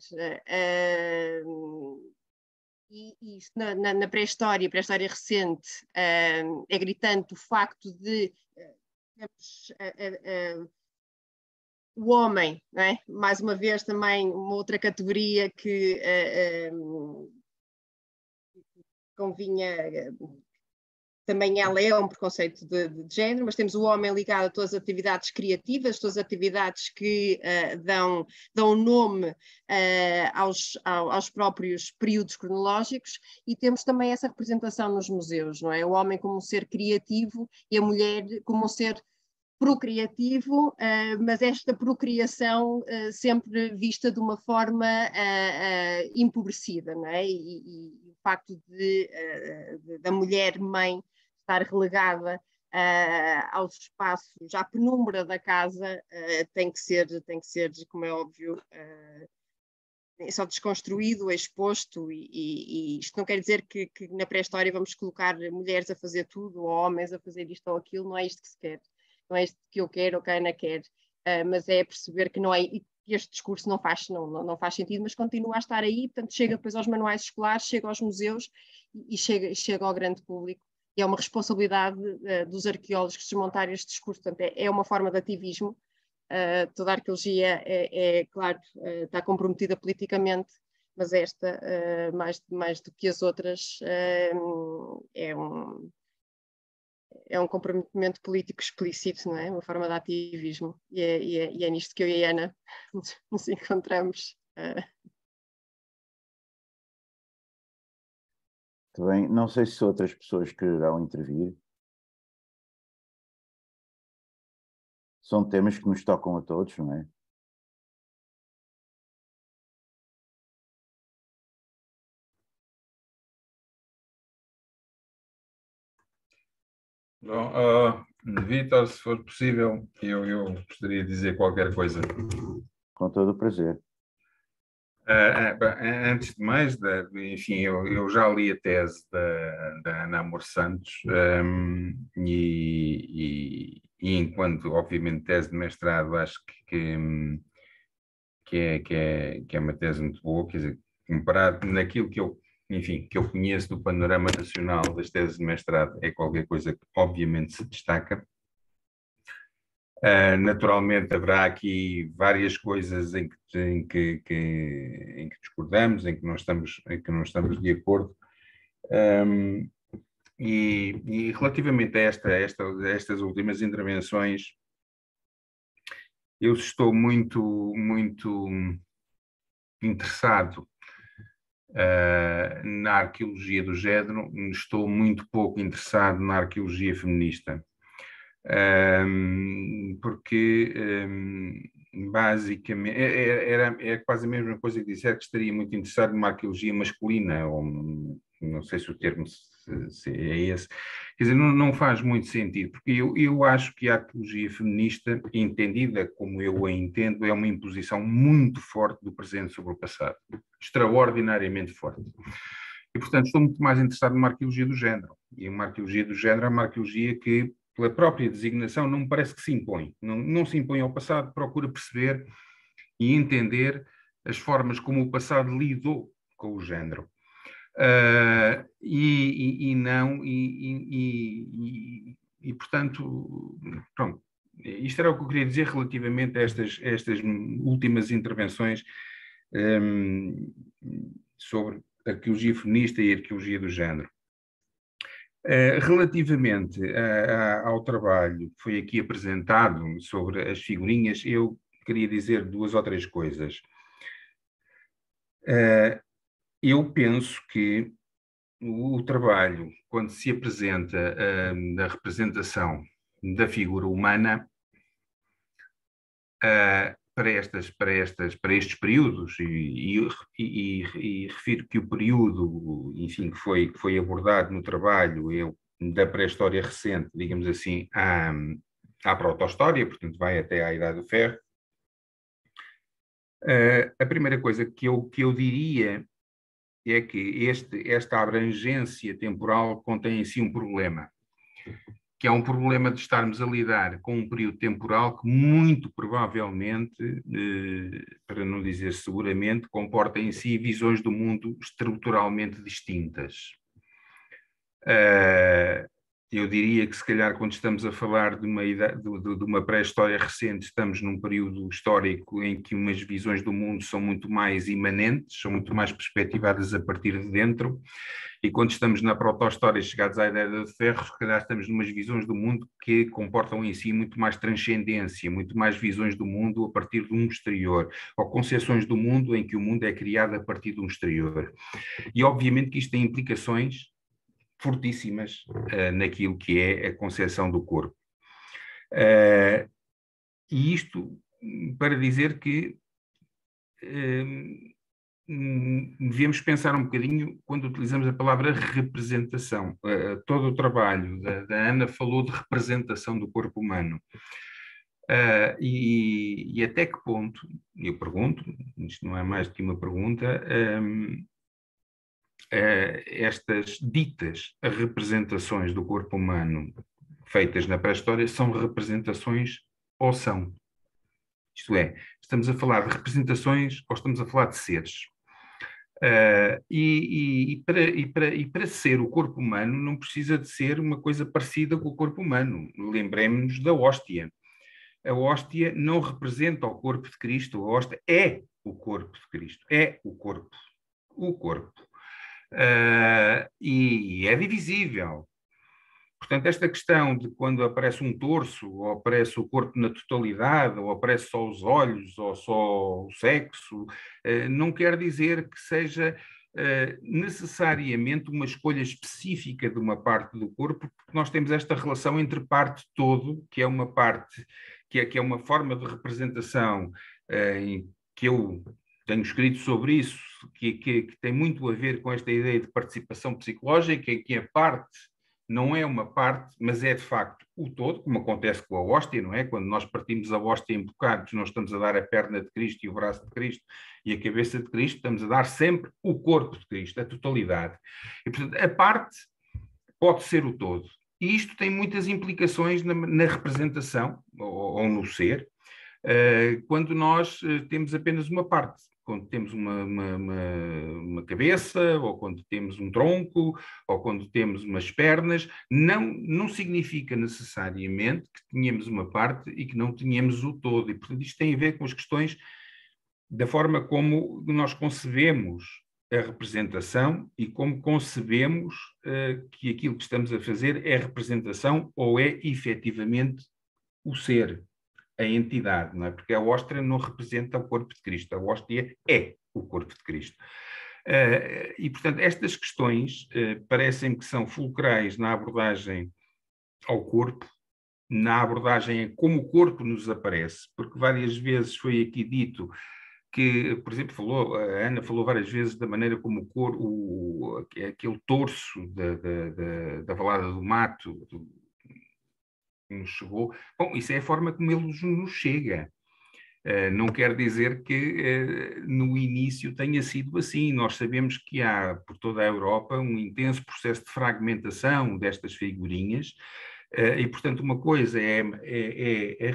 Uh, e, e isto na, na, na pré-história, pré-história recente, uh, é gritante o facto de temos uh, uh, uh, o homem, não é? Mais uma vez também uma outra categoria que uh, uh, convinha, uh, também ela é um preconceito de, de género, mas temos o homem ligado a todas as atividades criativas, todas as atividades que uh, dão, dão nome uh, aos, aos próprios períodos cronológicos, e temos também essa representação nos museus, não é? O homem como um ser criativo e a mulher como um ser procriativo, uh, mas esta procriação uh, sempre vista de uma forma uh, uh, empobrecida, não é? E, e o facto de, uh, de, da mulher mãe estar relegada uh, aos espaços, à penumbra da casa, uh, tem que ser, tem que ser, como é óbvio, uh, só desconstruído, exposto, e, e, e isto não quer dizer que, que na pré-história vamos colocar mulheres a fazer tudo, ou homens a fazer isto ou aquilo, não é isto que se quer. Não é isto que eu quero ou que a Ana quer, uh, mas é perceber que não é, este discurso não faz, não, não, não faz sentido, mas continua a estar aí, portanto chega depois aos manuais escolares, chega aos museus e, e chega, chega ao grande público, e é uma responsabilidade uh, dos arqueólogos desmontar este discurso, portanto é, é uma forma de ativismo, uh, toda a arqueologia é, é claro, uh, está comprometida politicamente, mas esta, uh, mais, mais do que as outras, uh, é um... é um comprometimento político explícito, não é? Uma forma de ativismo. E é, e é, e é nisto que eu e a Ana nos encontramos. Muito bem. Não sei se outras pessoas quererão intervir. São temas que nos tocam a todos, não é? Bom, uh, Vítor, se for possível, eu, eu gostaria de dizer qualquer coisa. Com todo o prazer. Uh, uh, antes de mais, da, enfim, eu, eu já li a tese da, da Ana Amor Santos, um, e, e, e enquanto, obviamente, tese de mestrado, acho que, que, é, que, é, que é uma tese muito boa, quer dizer, comparado naquilo que eu enfim, que eu conheço do panorama nacional das teses de mestrado, é qualquer coisa que obviamente se destaca. Uh, naturalmente haverá aqui várias coisas em que, em, que, que, em que discordamos, em que não estamos, em que não estamos de acordo. Um, e, e relativamente a, esta, esta, a estas últimas intervenções, eu estou muito, muito interessado Uh, na arqueologia do género, estou muito pouco interessado na arqueologia feminista, um, porque um, basicamente era, era quase a mesma coisa que disser que estaria muito interessado numa arqueologia masculina, ou não sei se o termo se, se é esse. Quer dizer, não, não faz muito sentido, porque eu, eu acho que a arqueologia feminista, entendida como eu a entendo, é uma imposição muito forte do presente sobre o passado, extraordinariamente forte. E, portanto, estou muito mais interessado numa arqueologia do género. E uma arqueologia do género é uma arqueologia que, pela própria designação, não me parece que se impõe. Não, não se impõe ao passado, procura perceber e entender as formas como o passado lidou com o género. Uh, e, e, e não, e, e, e, portanto, pronto, isto era o que eu queria dizer relativamente a estas, estas últimas intervenções um, sobre arqueologia feminista e arqueologia do género. Uh, relativamente a, a, ao trabalho que foi aqui apresentado sobre as figurinhas, eu queria dizer duas ou três coisas. Uh, Eu penso que o trabalho, quando se apresenta uh, a representação da figura humana uh, para, estas, para, estas, para estes períodos, e, e, e, e refiro que o período, enfim, que foi, que foi abordado no trabalho é da pré-história recente, digamos assim, à, à proto-história, portanto vai até à Idade do Ferro. Uh, a primeira coisa que eu, que eu diria é que este, esta abrangência temporal contém em si um problema, que é um problema de estarmos a lidar com um período temporal que muito provavelmente, eh, para não dizer seguramente, comporta em si visões do mundo estruturalmente distintas. Uh, eu diria que, se calhar, quando estamos a falar de uma, idade, de, de uma pré-história recente, estamos num período histórico em que umas visões do mundo são muito mais imanentes, são muito mais perspectivadas a partir de dentro, e quando estamos na proto-história, chegados à Idade de Ferro, se calhar estamos numas visões do mundo que comportam em si muito mais transcendência, muito mais visões do mundo a partir de um exterior, ou concepções do mundo em que o mundo é criado a partir de um exterior. E, obviamente, que isto tem implicações fortíssimas uh, naquilo que é a concepção do corpo. Uh, e isto para dizer que uh, devemos pensar um bocadinho quando utilizamos a palavra representação. Uh, todo o trabalho da, da Ana falou de representação do corpo humano. Uh, e, e até que ponto, eu pergunto, isto não é mais do que uma pergunta, um, Uh, estas ditas representações do corpo humano feitas na pré-história são representações ou são? Isto é, estamos a falar de representações ou estamos a falar de seres? Uh, e, e, e, para, e, para, e para ser o corpo humano não precisa de ser uma coisa parecida com o corpo humano. Lembremos-nos da hóstia. A hóstia não representa o corpo de Cristo, a hóstia é o corpo de Cristo, é o corpo, o corpo. Uh, e é divisível. Portanto, esta questão de quando aparece um torso, ou aparece o corpo na totalidade, ou aparece só os olhos, ou só o sexo, uh, não quer dizer que seja uh, necessariamente uma escolha específica de uma parte do corpo, porque nós temos esta relação entre parte todo, que é uma parte, que é, que é uma forma de representação uh, em que eu tenho escrito sobre isso, que, que, que tem muito a ver com esta ideia de participação psicológica, em que a parte não é uma parte, mas é de facto o todo, como acontece com a hóstia, não é? Quando nós partimos a hóstia em bocados, nós estamos a dar a perna de Cristo e o braço de Cristo e a cabeça de Cristo, estamos a dar sempre o corpo de Cristo, a totalidade. E, portanto, a parte pode ser o todo. E isto tem muitas implicações na, na representação, ou, ou no ser, uh, quando nós uh, temos apenas uma parte. Quando temos uma, uma, uma, uma cabeça, ou quando temos um tronco, ou quando temos umas pernas, não, não significa necessariamente que tenhamos uma parte e que não tenhamos o todo. E, portanto, isto tem a ver com as questões da forma como nós concebemos a representação e como concebemos uh, que aquilo que estamos a fazer é representação ou é efetivamente o ser. A entidade, não é? Porque a hóstia não representa o corpo de Cristo, a hóstia é o corpo de Cristo. Uh, e, portanto, estas questões uh, parecem que são fulcrais na abordagem ao corpo, na abordagem a como o corpo nos aparece, porque várias vezes foi aqui dito que, por exemplo, falou, a Ana falou várias vezes da maneira como o corpo, o, aquele torso da, da, da, da Valada do Mato, do, nos chegou. Bom, isso é a forma como ele nos chega. Uh, não quer dizer que uh, no início tenha sido assim. Nós sabemos que há por toda a Europa um intenso processo de fragmentação destas figurinhas uh, e, portanto, uma coisa é, é, é, é,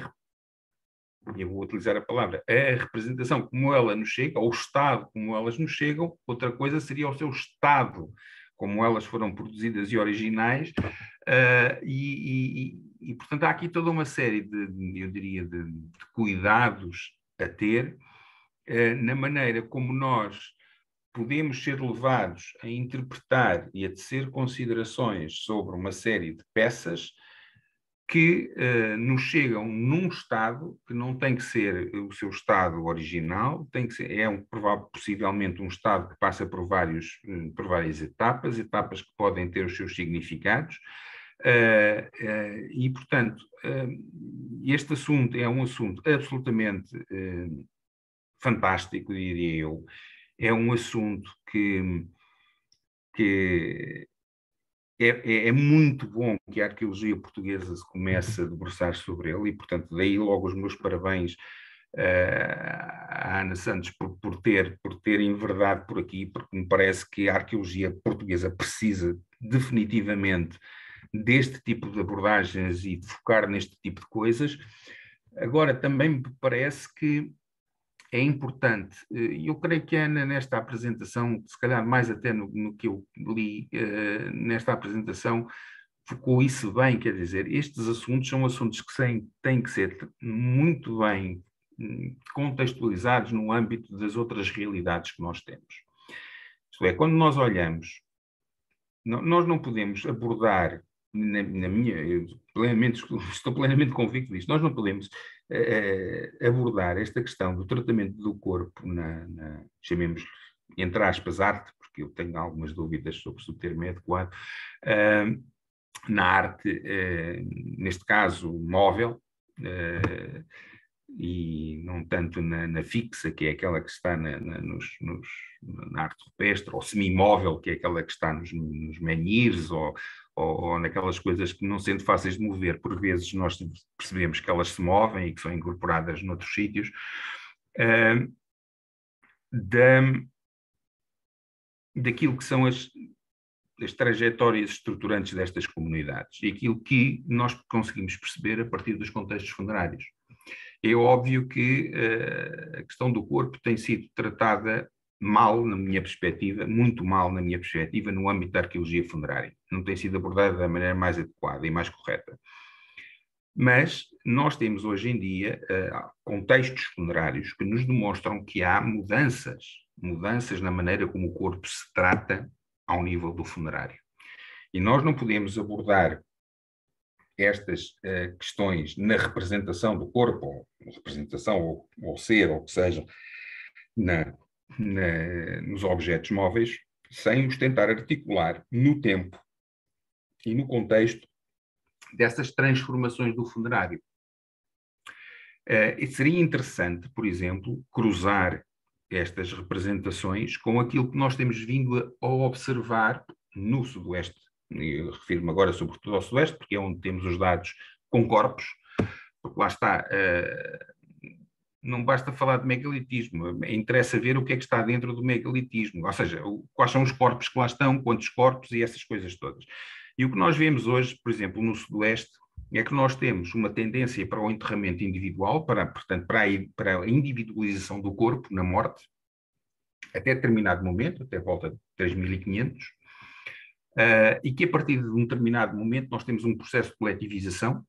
eu vou utilizar a palavra, é a representação como ela nos chega, ou o estado como elas nos chegam, outra coisa seria o seu estado, como elas foram produzidas e originais, uh, e, e E, portanto, há aqui toda uma série de, eu diria, de, de cuidados a ter eh, na maneira como nós podemos ser levados a interpretar e a tecer considerações sobre uma série de peças que eh, nos chegam num estado que não tem que ser o seu estado original, tem que ser, é um, provável, possivelmente um estado que passa por, vários, por várias etapas, etapas que podem ter os seus significados. Uh, uh, e, portanto, uh, este assunto é um assunto absolutamente fantástico, diria eu. É um assunto que, que é, é, é muito bom que a arqueologia portuguesa se comece a debruçar sobre ele, e, portanto, daí logo os meus parabéns à Ana Santos por, por, ter, por ter enverdado por aqui, porque me parece que a arqueologia portuguesa precisa definitivamente deste tipo de abordagens e de focar neste tipo de coisas. Agora, também me parece que é importante, e eu creio que a Ana, nesta apresentação, se calhar mais até no, no que eu li, uh, nesta apresentação, focou-se bem, quer dizer, estes assuntos são assuntos que têm, têm que ser muito bem contextualizados no âmbito das outras realidades que nós temos. Isto é, quando nós olhamos, nós não podemos abordar, na, na minha, eu plenamente, estou plenamente convicto disto, nós não podemos uh, abordar esta questão do tratamento do corpo na, na chamemos, entre aspas, arte, porque eu tenho algumas dúvidas sobre se o termo é adequado, uh, na arte, uh, neste caso, móvel, uh, e não tanto na, na fixa, que é aquela que está na, na, nos, nos, na arte rupestre, ou semi-móvel, que é aquela que está nos, nos menhirs, ou, ou, ou naquelas coisas que, não sendo fáceis de mover, por vezes nós percebemos que elas se movem e que são incorporadas noutros sítios, uh, da, daquilo que são as, as trajetórias estruturantes destas comunidades e aquilo que nós conseguimos perceber a partir dos contextos funerários. É óbvio que uh, a questão do corpo tem sido tratada mal, na minha perspectiva, muito mal, na minha perspectiva, no âmbito da arqueologia funerária. Não tem sido abordada da maneira mais adequada e mais correta. Mas nós temos hoje em dia uh, contextos funerários que nos demonstram que há mudanças, mudanças na maneira como o corpo se trata ao nível do funerário. E nós não podemos abordar estas uh, questões na representação do corpo, ou representação, ou, ou ser, ou que seja, na, na, nos objetos móveis, sem os tentar articular no tempo e no contexto dessas transformações do funerário. Uh, e seria interessante, por exemplo, cruzar estas representações com aquilo que nós temos vindo a, a observar no Sudoeste. Eu refiro-me agora sobretudo ao Sudoeste, porque é onde temos os dados com corpos, porque lá está, uh, não basta falar de megalitismo, interessa ver o que é que está dentro do megalitismo, ou seja, o, quais são os corpos que lá estão, quantos corpos e essas coisas todas. E o que nós vemos hoje, por exemplo, no Sudoeste, é que nós temos uma tendência para o enterramento individual, para, portanto, para a, para a individualização do corpo na morte, até determinado momento, até a volta de três mil e quinhentos, Uh, e que a partir de um determinado momento nós temos um processo de coletivização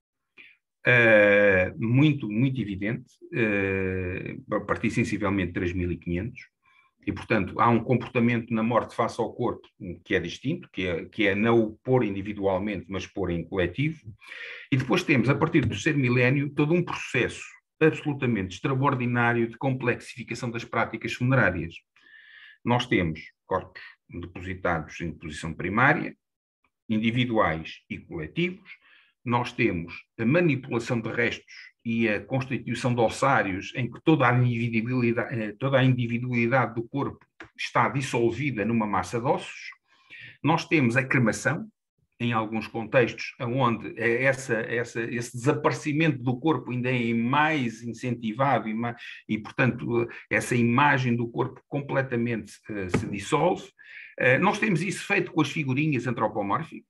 uh, muito, muito evidente, uh, a partir sensivelmente de três mil e quinhentos, e portanto há um comportamento na morte face ao corpo que é distinto, que é, que é não o pôr individualmente, mas pôr em coletivo, e depois temos, a partir do terceiro milénio, todo um processo absolutamente extraordinário de complexificação das práticas funerárias. Nós temos corpos depositados em posição primária, individuais e coletivos. Nós temos a manipulação de restos e a constituição de ossários, em que toda a individualidade, toda a individualidade do corpo está dissolvida numa massa de ossos. Nós temos a cremação, em alguns contextos, onde essa, essa, esse desaparecimento do corpo ainda é mais incentivado e, mais, e, portanto, essa imagem do corpo completamente uh, se dissolve. Uh, nós temos isso feito com as figurinhas antropomórficas.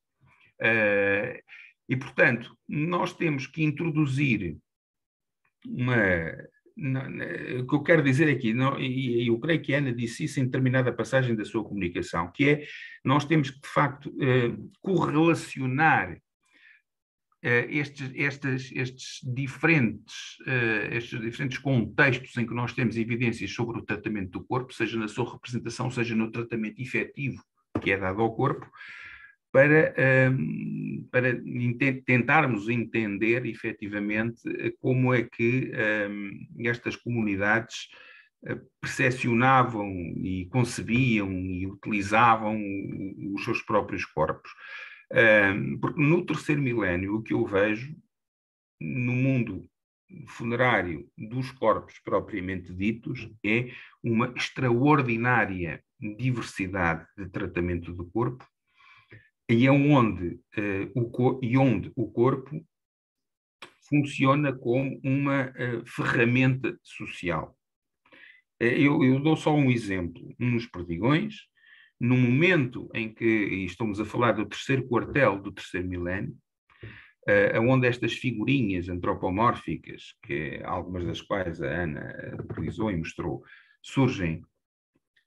Uh, e, portanto, nós temos que introduzir uma... Não, o que eu quero dizer aqui, não, e eu creio que a Ana disse isso em determinada passagem da sua comunicação, que é, nós temos que, de facto, eh, correlacionar eh, estes, estes, estes, diferentes, eh, estes diferentes contextos em que nós temos evidências sobre o tratamento do corpo, seja na sua representação, seja no tratamento efetivo que é dado ao corpo, para, um, para tentarmos entender efetivamente como é que um, estas comunidades percepcionavam e concebiam e utilizavam os seus próprios corpos. Um, porque no terceiro milénio o que eu vejo no mundo funerário dos corpos propriamente ditos é uma extraordinária diversidade de tratamento do corpo, e, é onde, uh, o, e onde o corpo funciona como uma uh, ferramenta social. Uh, eu, eu dou só um exemplo. Nos Perdigões, no momento em que, e estamos a falar do terceiro quartel do terceiro milénio, uh, onde estas figurinhas antropomórficas, que algumas das quais a Ana utilizou e mostrou, surgem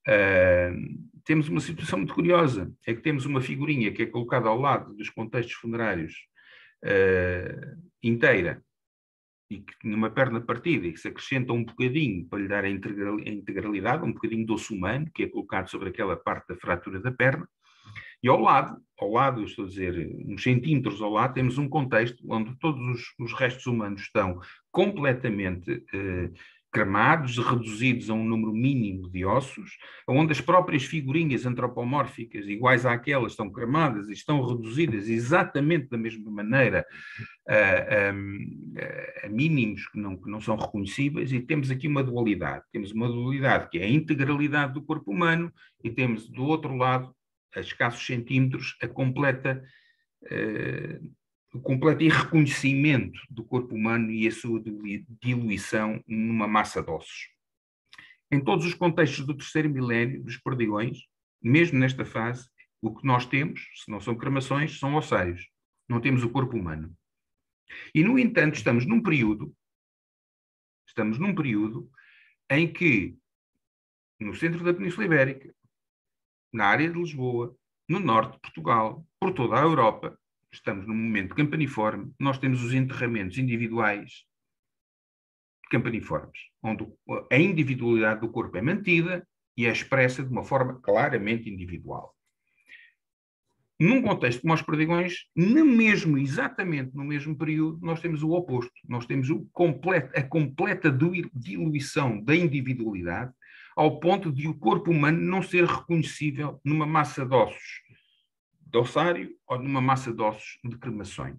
Uh, temos uma situação muito curiosa, é que temos uma figurinha que é colocada ao lado dos contextos funerários uh, inteira, e que numa perna partida, e que se acrescenta um bocadinho para lhe dar a integralidade, um bocadinho de osso humano, que é colocado sobre aquela parte da fratura da perna, e ao lado, ao lado, eu estou a dizer, uns centímetros ao lado, temos um contexto onde todos os, os restos humanos estão completamente eh, cremados, reduzidos a um número mínimo de ossos, onde as próprias figurinhas antropomórficas, iguais àquelas, estão cremadas e estão reduzidas exatamente da mesma maneira a, a, a mínimos que não, que não são reconhecíveis, e temos aqui uma dualidade. Temos uma dualidade que é a integralidade do corpo humano, e temos do outro lado, a escassos centímetros, a completa, uh, o completo irreconhecimento do corpo humano e a sua diluição numa massa de ossos. Em todos os contextos do terceiro milénio dos perdigões, mesmo nesta fase, o que nós temos, se não são cremações, são ossários. Não temos o corpo humano. E, no entanto, estamos num período, estamos num período em que, no centro da Península Ibérica, na área de Lisboa, no norte de Portugal, por toda a Europa, estamos num momento campaniforme, nós temos os enterramentos individuais campaniformes, onde a individualidade do corpo é mantida e é expressa de uma forma claramente individual. Num contexto como os perdigões, no mesmo, exatamente no mesmo período, nós temos o oposto. Nós temos o completo, a completa diluição da individualidade, ao ponto de o corpo humano não ser reconhecível numa massa de ossos de ossário ou numa massa de ossos de cremações.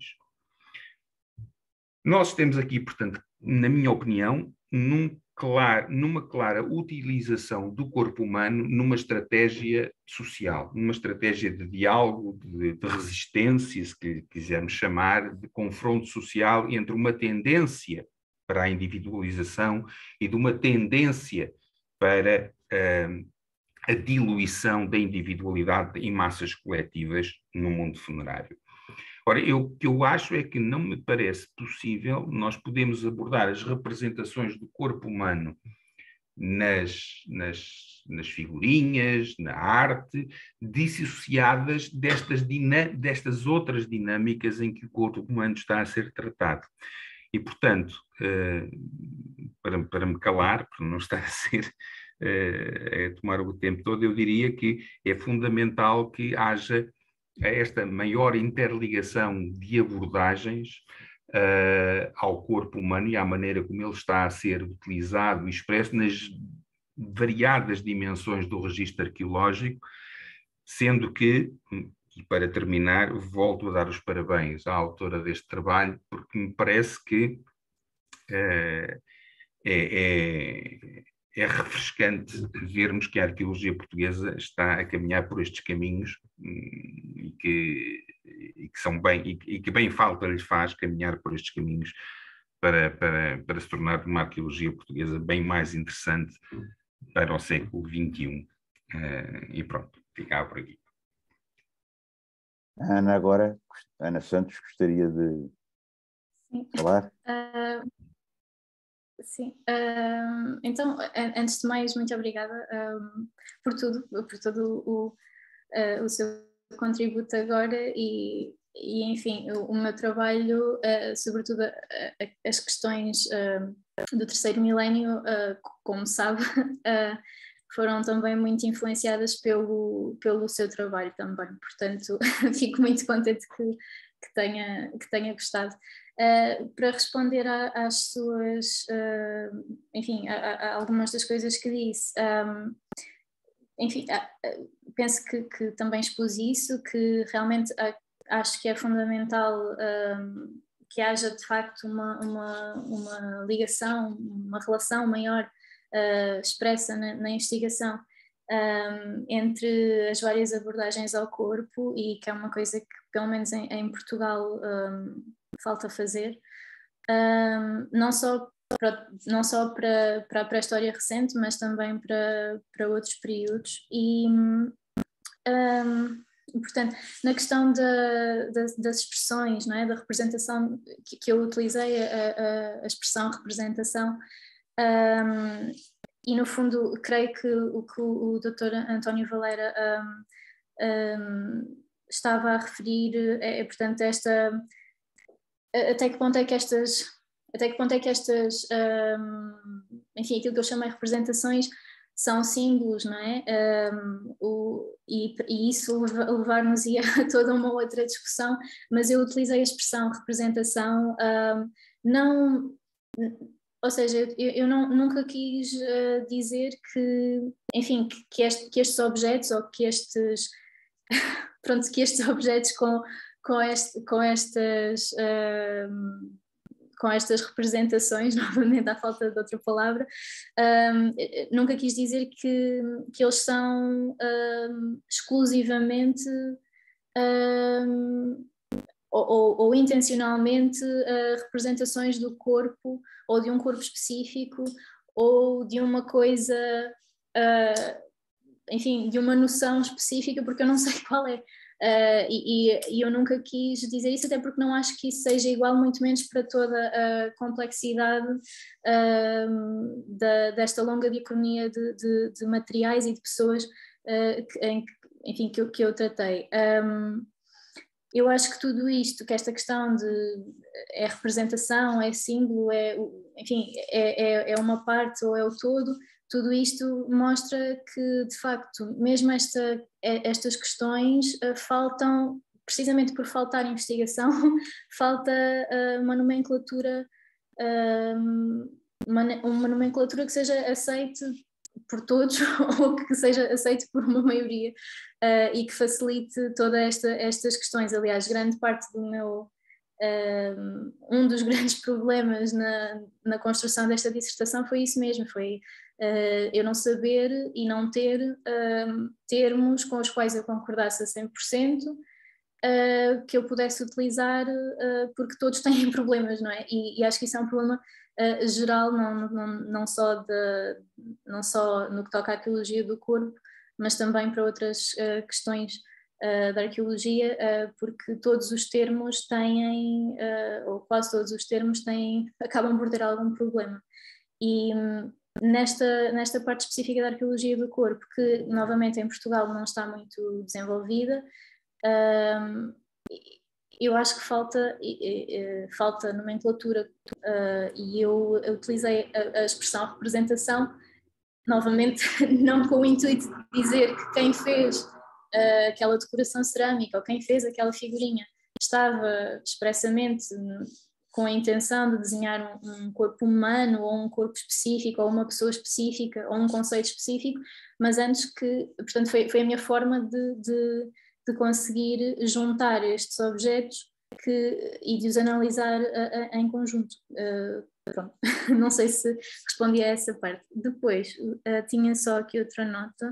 Nós temos aqui, portanto, na minha opinião, num clar, numa clara utilização do corpo humano numa estratégia social, numa estratégia de diálogo, de, de resistência, se quisermos chamar, de confronto social entre uma tendência para a individualização e de uma tendência para uh, a diluição da individualidade em massas coletivas no mundo funerário. Ora, eu, o que eu acho é que não me parece possível nós podemos abordar as representações do corpo humano nas, nas, nas figurinhas, na arte, dissociadas destas, destas outras dinâmicas em que o corpo humano está a ser tratado. E, portanto, uh, para, para me calar, para não estar a ser... Uh, a tomar o tempo todo, eu diria que é fundamental que haja esta maior interligação de abordagens uh, ao corpo humano e à maneira como ele está a ser utilizado e expresso nas variadas dimensões do registro arqueológico, sendo que, e para terminar, volto a dar os parabéns à autora deste trabalho, porque me parece que uh, é, é É refrescante vermos que a arqueologia portuguesa está a caminhar por estes caminhos e que, e que, são bem, e, e que bem falta lhes faz caminhar por estes caminhos para, para, para se tornar uma arqueologia portuguesa bem mais interessante para o século vinte e um. Uh, e pronto, ficava por aqui. Ana, agora, Ana Santos, gostaria de Sim. falar? Uh... Sim, um, então, antes de mais, muito obrigada um, por tudo, por todo o, uh, o seu contributo agora e, e enfim, o, o meu trabalho, uh, sobretudo a, a, as questões uh, do terceiro milénio, uh, como sabe, uh, foram também muito influenciadas pelo, pelo seu trabalho também, portanto, fico muito contente que, que, tenha, que tenha gostado. Uh, para responder a, às suas, uh, enfim, a, a algumas das coisas que disse, um, enfim, uh, penso que, que também expus isso, que realmente uh, acho que é fundamental um, que haja de facto uma, uma, uma ligação, uma relação maior uh, expressa na, na investigação um, entre as várias abordagens ao corpo, e que é uma coisa que pelo menos em, em Portugal um, falta fazer, um, não só, para, não só para, para a pré-história recente, mas também para, para outros períodos. E, um, portanto, na questão da, da, das expressões, não é? Da representação que, que eu utilizei, a, a, a expressão representação, um, e no fundo creio que o que o, o doutor António Valera um, um, estava a referir é, é portanto esta até que ponto é que estas até que ponto é que estas um, enfim, aquilo que eu chamei representações são símbolos, não é? Um, o, e, e isso levar-nos-ia a toda uma outra discussão, mas eu utilizei a expressão representação, um, não, ou seja, eu, eu não, nunca quis uh, dizer que, enfim, que, que, este, que estes objetos ou que estes, pronto, que estes objetos com, com, este, com estas... Um, com estas representações, novamente à falta de outra palavra, um, nunca quis dizer que, que eles são um, exclusivamente um, ou, ou, ou intencionalmente uh, representações do corpo ou de um corpo específico ou de uma coisa, uh, enfim, de uma noção específica, porque eu não sei qual é. Uh, e, e eu nunca quis dizer isso, até porque não acho que isso seja igual, muito menos para toda a complexidade uh, da, desta longa dicotomia de, de, de materiais e de pessoas uh, que, em, enfim, que, eu, que eu tratei. Um, eu acho que tudo isto, que esta questão de é representação, é símbolo, é, enfim, é, é, é uma parte ou é o todo, tudo isto mostra que, de facto, mesmo esta, estas questões uh, faltam, precisamente por faltar investigação, falta uh, uma nomenclatura, uh, uma, uma nomenclatura que seja aceite por todos ou que seja aceite por uma maioria uh, e que facilite todas esta, estas questões. Aliás, grande parte do meu... Uh, um dos grandes problemas na, na construção desta dissertação foi isso mesmo, foi uh, eu não saber e não ter uh, termos com os quais eu concordasse a cem por cento, uh, que eu pudesse utilizar, uh, porque todos têm problemas, não é? E, e acho que isso é um problema uh, geral, não, não, não, só de, não só no que toca à arqueologia do corpo, mas também para outras uh, questões Uh, da arqueologia, uh, porque todos os termos têm, uh, ou quase todos os termos têm, acabam por ter algum problema. E um, nesta, nesta parte específica da arqueologia do corpo, que novamente em Portugal não está muito desenvolvida, um, eu acho que falta, uh, falta nomenclatura, uh, e eu, eu utilizei a, a expressão representação, novamente não com o intuito de dizer que quem fez Uh, aquela decoração cerâmica ou quem fez aquela figurinha estava expressamente com a intenção de desenhar um, um corpo humano ou um corpo específico ou uma pessoa específica ou um conceito específico, mas antes que, portanto foi, foi a minha forma de, de, de conseguir juntar estes objetos que, e de os analisar a, a, em conjunto. Uh, pronto, não sei se respondi a essa parte. Depois uh, tinha só aqui outra nota.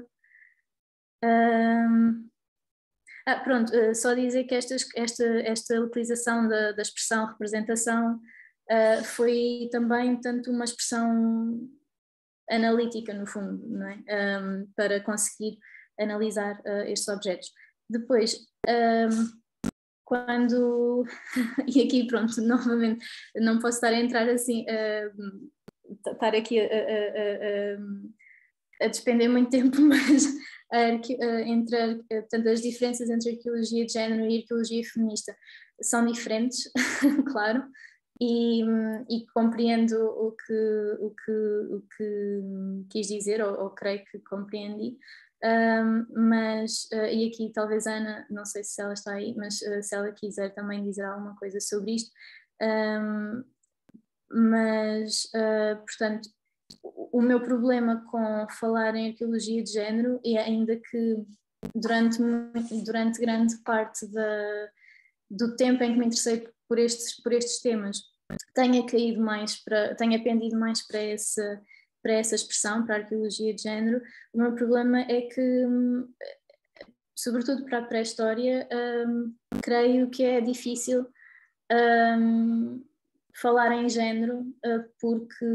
Um, ah, pronto, uh, só dizer que esta, esta, esta utilização da, da expressão representação uh, foi também tanto uma expressão analítica no fundo, não é? Um, para conseguir analisar uh, estes objetos. Depois, um, quando, e aqui pronto, novamente não posso estar a entrar assim, uh, estar aqui a, a, a, a despender muito tempo, mas entre portanto, as diferenças entre arqueologia de género e arqueologia feminista são diferentes, claro, e, e compreendo o que, o que, o que quis dizer, ou, ou creio que compreendi, um, mas, uh, e aqui talvez a Ana, não sei se ela está aí, mas uh, se ela quiser também dizer alguma coisa sobre isto, um, mas, uh, portanto, o meu problema com falar em arqueologia de género é ainda que durante, durante grande parte da, do tempo em que me interessei por estes, por estes temas tenha caído mais para, tenha pendido mais para essa, para essa expressão, para a arqueologia de género. O meu problema é que, sobretudo para a pré-história, um, creio que é difícil um, falar em género uh, porque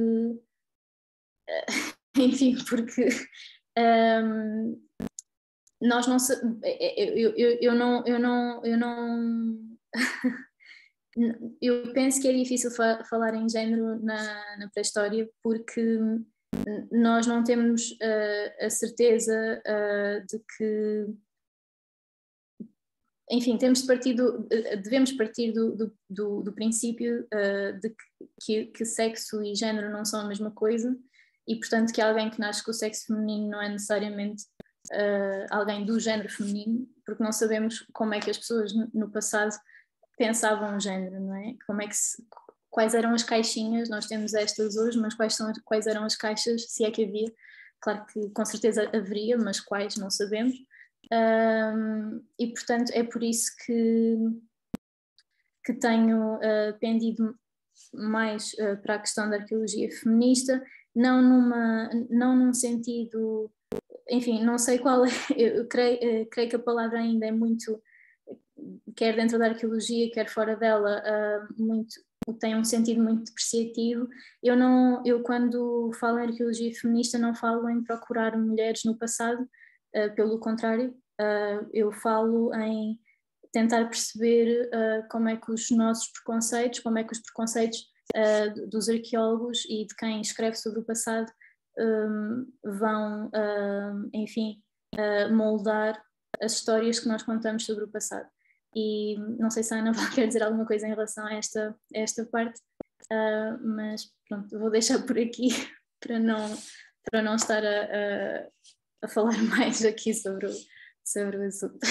enfim, porque um, nós não eu, eu, eu não eu não eu não eu penso que é difícil fa falar em género na, na pré-história porque nós não temos uh, a certeza uh, de que, enfim, temos de partir do, devemos partir do, do, do, do princípio uh, de que, que sexo e género não são a mesma coisa e, portanto, que alguém que nasce com o sexo feminino não é necessariamente uh, alguém do género feminino, porque não sabemos como é que as pessoas no passado pensavam o género, não é? Como é que se, quais eram as caixinhas, nós temos estas hoje, mas quais, são, quais eram as caixas, se é que havia? Claro que com certeza haveria, mas quais não sabemos. Um, e portanto é por isso que, que tenho uh, pendido mais uh, para a questão da arqueologia feminista, não, numa, não num sentido, enfim, não sei qual é, eu creio, uh, creio que a palavra ainda é muito, quer dentro da arqueologia, quer fora dela, uh, muito, tem um sentido muito depreciativo. Eu, não, eu quando falo em arqueologia feminista não falo em procurar mulheres no passado, uh, pelo contrário, uh, eu falo em tentar perceber uh, como é que os nossos preconceitos, como é que os preconceitos uh, dos arqueólogos e de quem escreve sobre o passado um, vão, uh, enfim, uh, moldar as histórias que nós contamos sobre o passado. E não sei se a Ana quer dizer alguma coisa em relação a esta, a esta parte, uh, mas pronto, vou deixar por aqui para não, para não estar a, a, a falar mais aqui sobre o, sobre o assunto.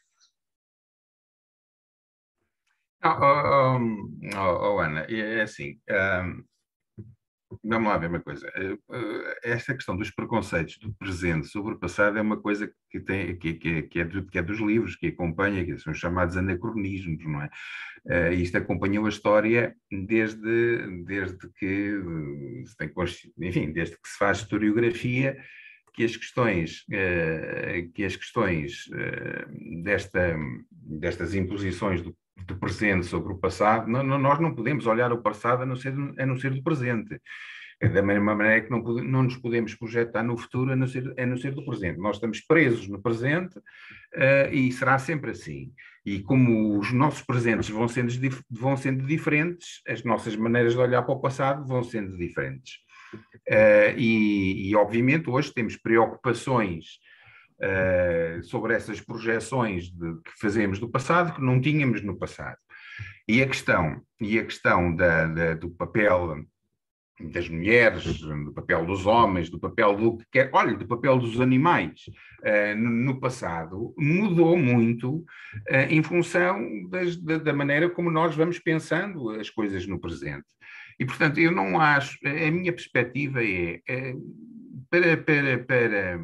Oh, oh, oh, oh, Ana, é assim, um, vamos lá ver uma coisa. Esta questão dos preconceitos do presente sobre o passado é uma coisa que, tem, que, que, que, é, do, que é dos livros, que acompanha, que são os chamados anacronismos, não é? Uh, isto acompanhou a história desde, desde que se tem, enfim, desde que se faz historiografia, que as questões, uh, que as questões uh, desta, destas imposições do do presente sobre o passado, não, não, nós não podemos olhar o passado a não ser, a não ser do presente. Da mesma maneira que não, não nos podemos projetar no futuro a não ser, a não ser do presente. Nós estamos presos no presente uh, e será sempre assim. E como os nossos presentes vão sendo, vão sendo diferentes, as nossas maneiras de olhar para o passado vão sendo diferentes. Uh, e, e, obviamente, hoje temos preocupações Uh, sobre essas projeções de, que fazemos do passado, que não tínhamos no passado. E a questão, e a questão da, da, do papel das mulheres, do papel dos homens, do papel do que quer, olha, do papel dos animais uh, no, no passado, mudou muito uh, em função das, da, da maneira como nós vamos pensando as coisas no presente. E, portanto, eu não acho, a minha perspectiva é, é para, para, para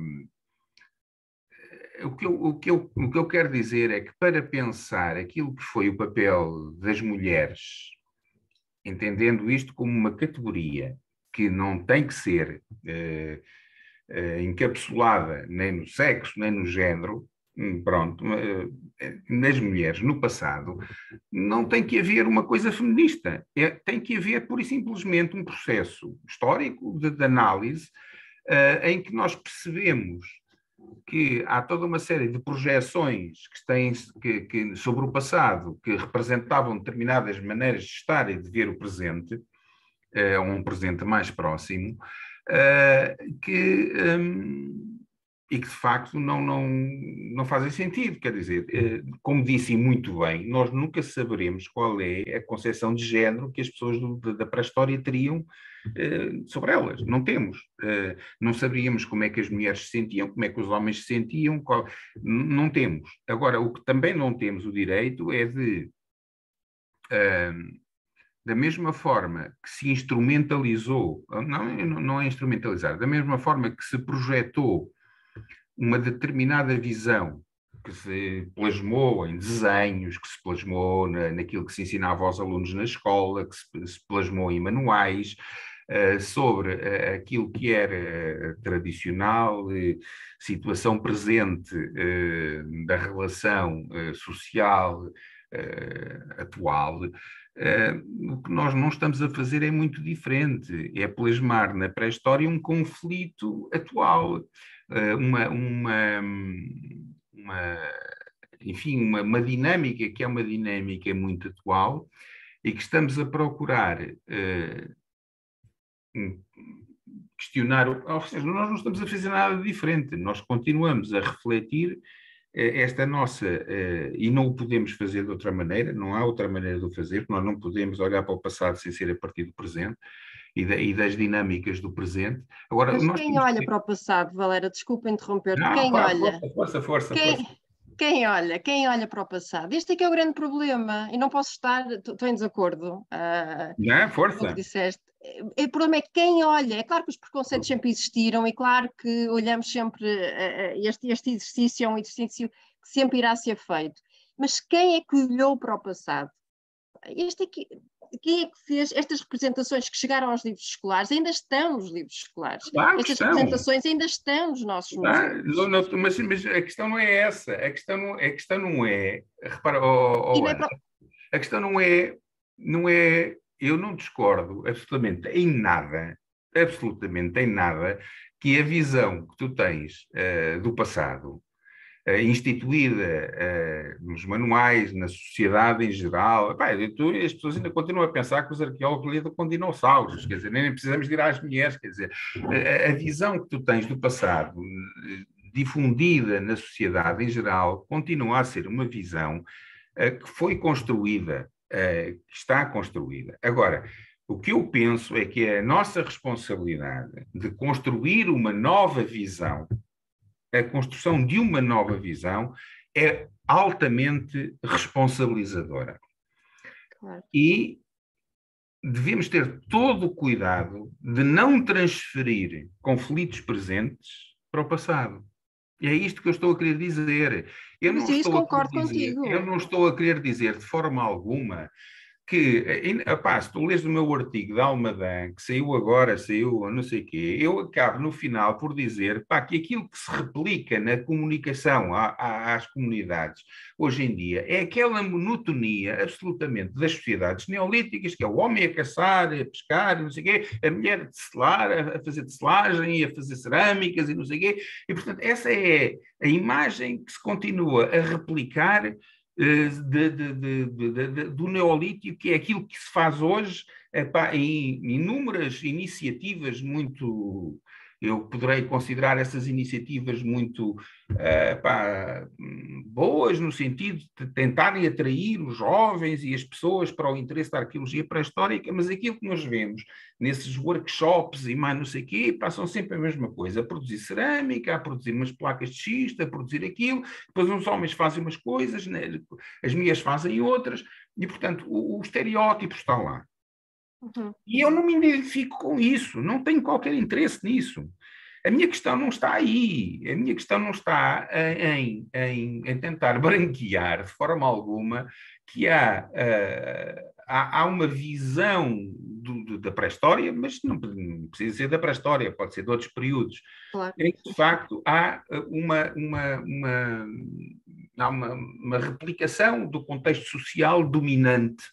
O que, eu, o, que eu, o que eu quero dizer é que para pensar aquilo que foi o papel das mulheres, entendendo isto como uma categoria que não tem que ser eh, eh, encapsulada nem no sexo, nem no género, pronto, eh, nas mulheres no passado, não tem que haver uma coisa feminista. É, tem que haver, pura e simplesmente, um processo histórico de, de análise eh, em que nós percebemos que há toda uma série de projeções que têm, que, que, sobre o passado que representavam determinadas maneiras de estar e de ver o presente, uh, um presente mais próximo, uh, que, um, e que de facto não, não, não fazem sentido. Quer dizer, uh, como disse muito bem, nós nunca saberemos qual é a concepção de género que as pessoas do, da pré-história teriam Uh, sobre elas, não temos. Uh, não saberíamos como é que as mulheres se sentiam, como é que os homens se sentiam, qual... não temos. Agora, o que também não temos o direito é de, uh, da mesma forma que se instrumentalizou, não, não é instrumentalizar, da mesma forma que se projetou uma determinada visão que se plasmou em desenhos, que se plasmou na, naquilo que se ensinava aos alunos na escola, que se, se plasmou em manuais, uh, sobre uh, aquilo que era uh, tradicional, uh, situação presente uh, da relação uh, social uh, atual. Uh, o que nós não estamos a fazer é muito diferente, é plasmar na pré-história um conflito atual, uh, uma... uma Uma, enfim, uma, uma dinâmica que é uma dinâmica muito atual e que estamos a procurar uh, questionar, ou seja, nós não estamos a fazer nada diferente, nós continuamos a refletir esta nossa, e não o podemos fazer de outra maneira, não há outra maneira de o fazer, nós não podemos olhar para o passado sem ser a partir do presente e, da, e das dinâmicas do presente. Agora, Mas nós quem olha que... para o passado, Valéria, desculpa interromper-te, não, quem pá, olha? Força, força, força, quem... força. Quem olha, quem olha para o passado? Este é que é o grande problema, e não posso estar, estou em desacordo uh, não, força. com o que disseste. O problema é quem olha. É claro que os preconceitos sempre existiram, e claro que olhamos sempre, uh, este, este exercício é um exercício que sempre irá ser feito. Mas quem é que olhou para o passado? Este é que, quem é que fez estas representações que chegaram aos livros escolares? Ainda estão nos livros escolares. Claro que estas estão. representações ainda estão nos nossos ah, museus. não, não, mas, mas a questão não é essa. A questão não, a questão não é... Repara, oh, oh, não é Ana, para... a questão não é, não é... Eu não discordo absolutamente em nada, absolutamente em nada, que a visão que tu tens uh, do passado, Uh, instituída uh, nos manuais, na sociedade em geral. Pá, tu, as pessoas ainda continuam a pensar que os arqueólogos lidam com dinossauros, quer dizer, nem precisamos de ir às mulheres, quer dizer, a, a visão que tu tens do passado, difundida na sociedade em geral, continua a ser uma visão uh, que foi construída, uh, que está construída. Agora, o que eu penso é que é a nossa responsabilidade de construir uma nova visão, a construção de uma nova visão é altamente responsabilizadora. Claro. E devemos ter todo o cuidado de não transferir conflitos presentes para o passado. E é isto que eu estou a querer dizer. Eu não, estou a querer dizer eu não estou a querer dizer de forma alguma que, epá, se tu lês o meu artigo de Almadã, que saiu agora, saiu não sei o quê, eu acabo no final por dizer, pá, que aquilo que se replica na comunicação a, a, às comunidades hoje em dia é aquela monotonia absolutamente das sociedades neolíticas, que é o homem a caçar, a pescar, não sei o quê, a mulher a tecelar, a, a fazer tecelagem, a fazer cerâmicas e não sei o quê, e portanto essa é a imagem que se continua a replicar De, de, de, de, do neolítico, que é aquilo que se faz hoje, epá, em inúmeras iniciativas muito... Eu poderei considerar essas iniciativas muito epá, boas, no sentido de tentarem atrair os jovens e as pessoas para o interesse da arqueologia pré-histórica, mas aquilo que nós vemos nesses workshops e mais não sei o quê, passam sempre a mesma coisa, a produzir cerâmica, a produzir umas placas de xisto, a produzir aquilo, depois uns homens fazem umas coisas, né? As mulheres fazem outras, e portanto o, o estereótipo está lá. Uhum. E eu não me identifico com isso, não tenho qualquer interesse nisso. A minha questão não está aí, a minha questão não está em, em, em tentar branquear de forma alguma que há, uh, há, há uma visão do, do, da pré-história, mas não, não precisa ser da pré-história, pode ser de outros períodos, claro. Em que de facto há uma, uma, uma, há uma, uma replicação do contexto social dominante.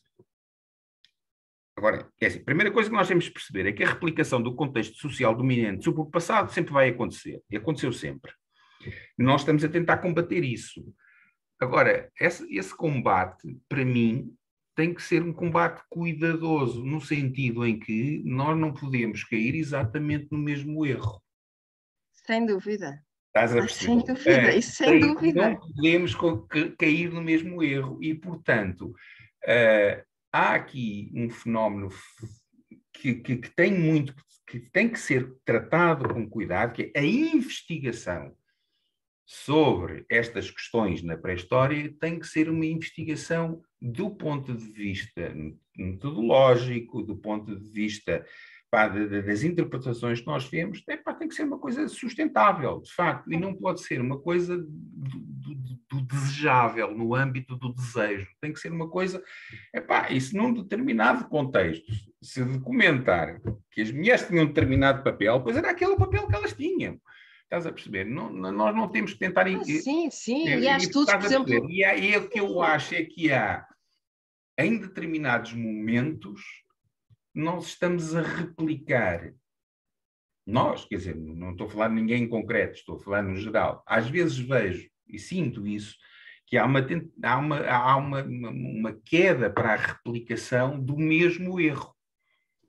Agora, é assim, a primeira coisa que nós temos de perceber é que a replicação do contexto social dominante sobre o passado sempre vai acontecer, e aconteceu sempre. Nós estamos a tentar combater isso. Agora, esse, esse combate, para mim, tem que ser um combate cuidadoso, no sentido em que nós não podemos cair exatamente no mesmo erro. Sem dúvida. Estás a perceber? Sem dúvida, isso sem tem, dúvida. Não podemos cair no mesmo erro, e, portanto... Uh, há aqui um fenómeno que, que, que tem muito, que tem que ser tratado com cuidado, que é a investigação sobre estas questões na pré-história tem que ser uma investigação do ponto de vista metodológico, do ponto de vista pá, de, de, das interpretações que nós vemos, é, pá, tem que ser uma coisa sustentável, de facto, e não pode ser uma coisa do, do, do desejável, no âmbito do desejo. Tem que ser uma coisa, é, pá, isso num determinado contexto. Se documentar que as mulheres tinham um determinado papel, pois era aquele papel que elas tinham. Estás a perceber? Não, nós não temos que tentar... Ah, sim, sim, e, e há estudos, por exemplo... E, e o que eu acho é que há, em determinados momentos, nós estamos a replicar, nós, quer dizer, não estou a falar de ninguém em concreto, estou a falar no geral. Às vezes vejo e sinto isso, que há uma, há uma, há uma, uma, uma queda para a replicação do mesmo erro.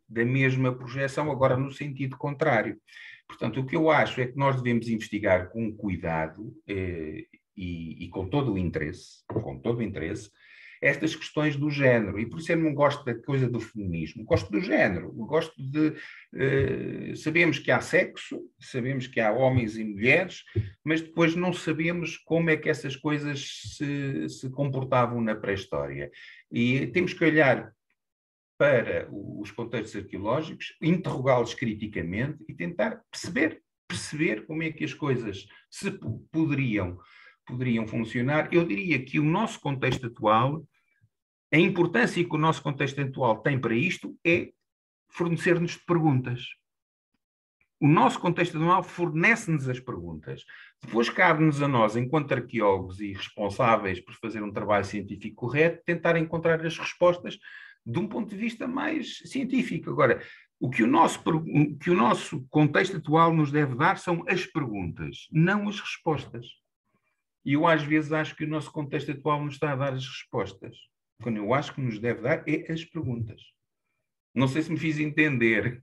da mesma projeção, agora no sentido contrário. Portanto, o que eu acho é que nós devemos investigar com cuidado eh, e, e com todo o interesse, com todo o interesse, estas questões do género, e por isso eu não gosto da coisa do feminismo, gosto do género, gosto de... Eh, sabemos que há sexo, sabemos que há homens e mulheres, mas depois não sabemos como é que essas coisas se, se comportavam na pré-história. E temos que olhar para os contextos arqueológicos, interrogá-los criticamente e tentar perceber, perceber como é que as coisas se poderiam poderiam funcionar. Eu diria que o nosso contexto atual, a importância que o nosso contexto atual tem para isto é fornecer-nos perguntas. O nosso contexto atual fornece-nos as perguntas. Depois cabe-nos a nós, enquanto arqueólogos e responsáveis por fazer um trabalho científico correto, tentar encontrar as respostas de um ponto de vista mais científico. Agora, o que o nosso, o que o nosso contexto atual nos deve dar são as perguntas, não as respostas. E eu às vezes acho que o nosso contexto atual nos está a dar as respostas. Quando eu acho que nos deve dar é as perguntas. Não sei se me fiz entender.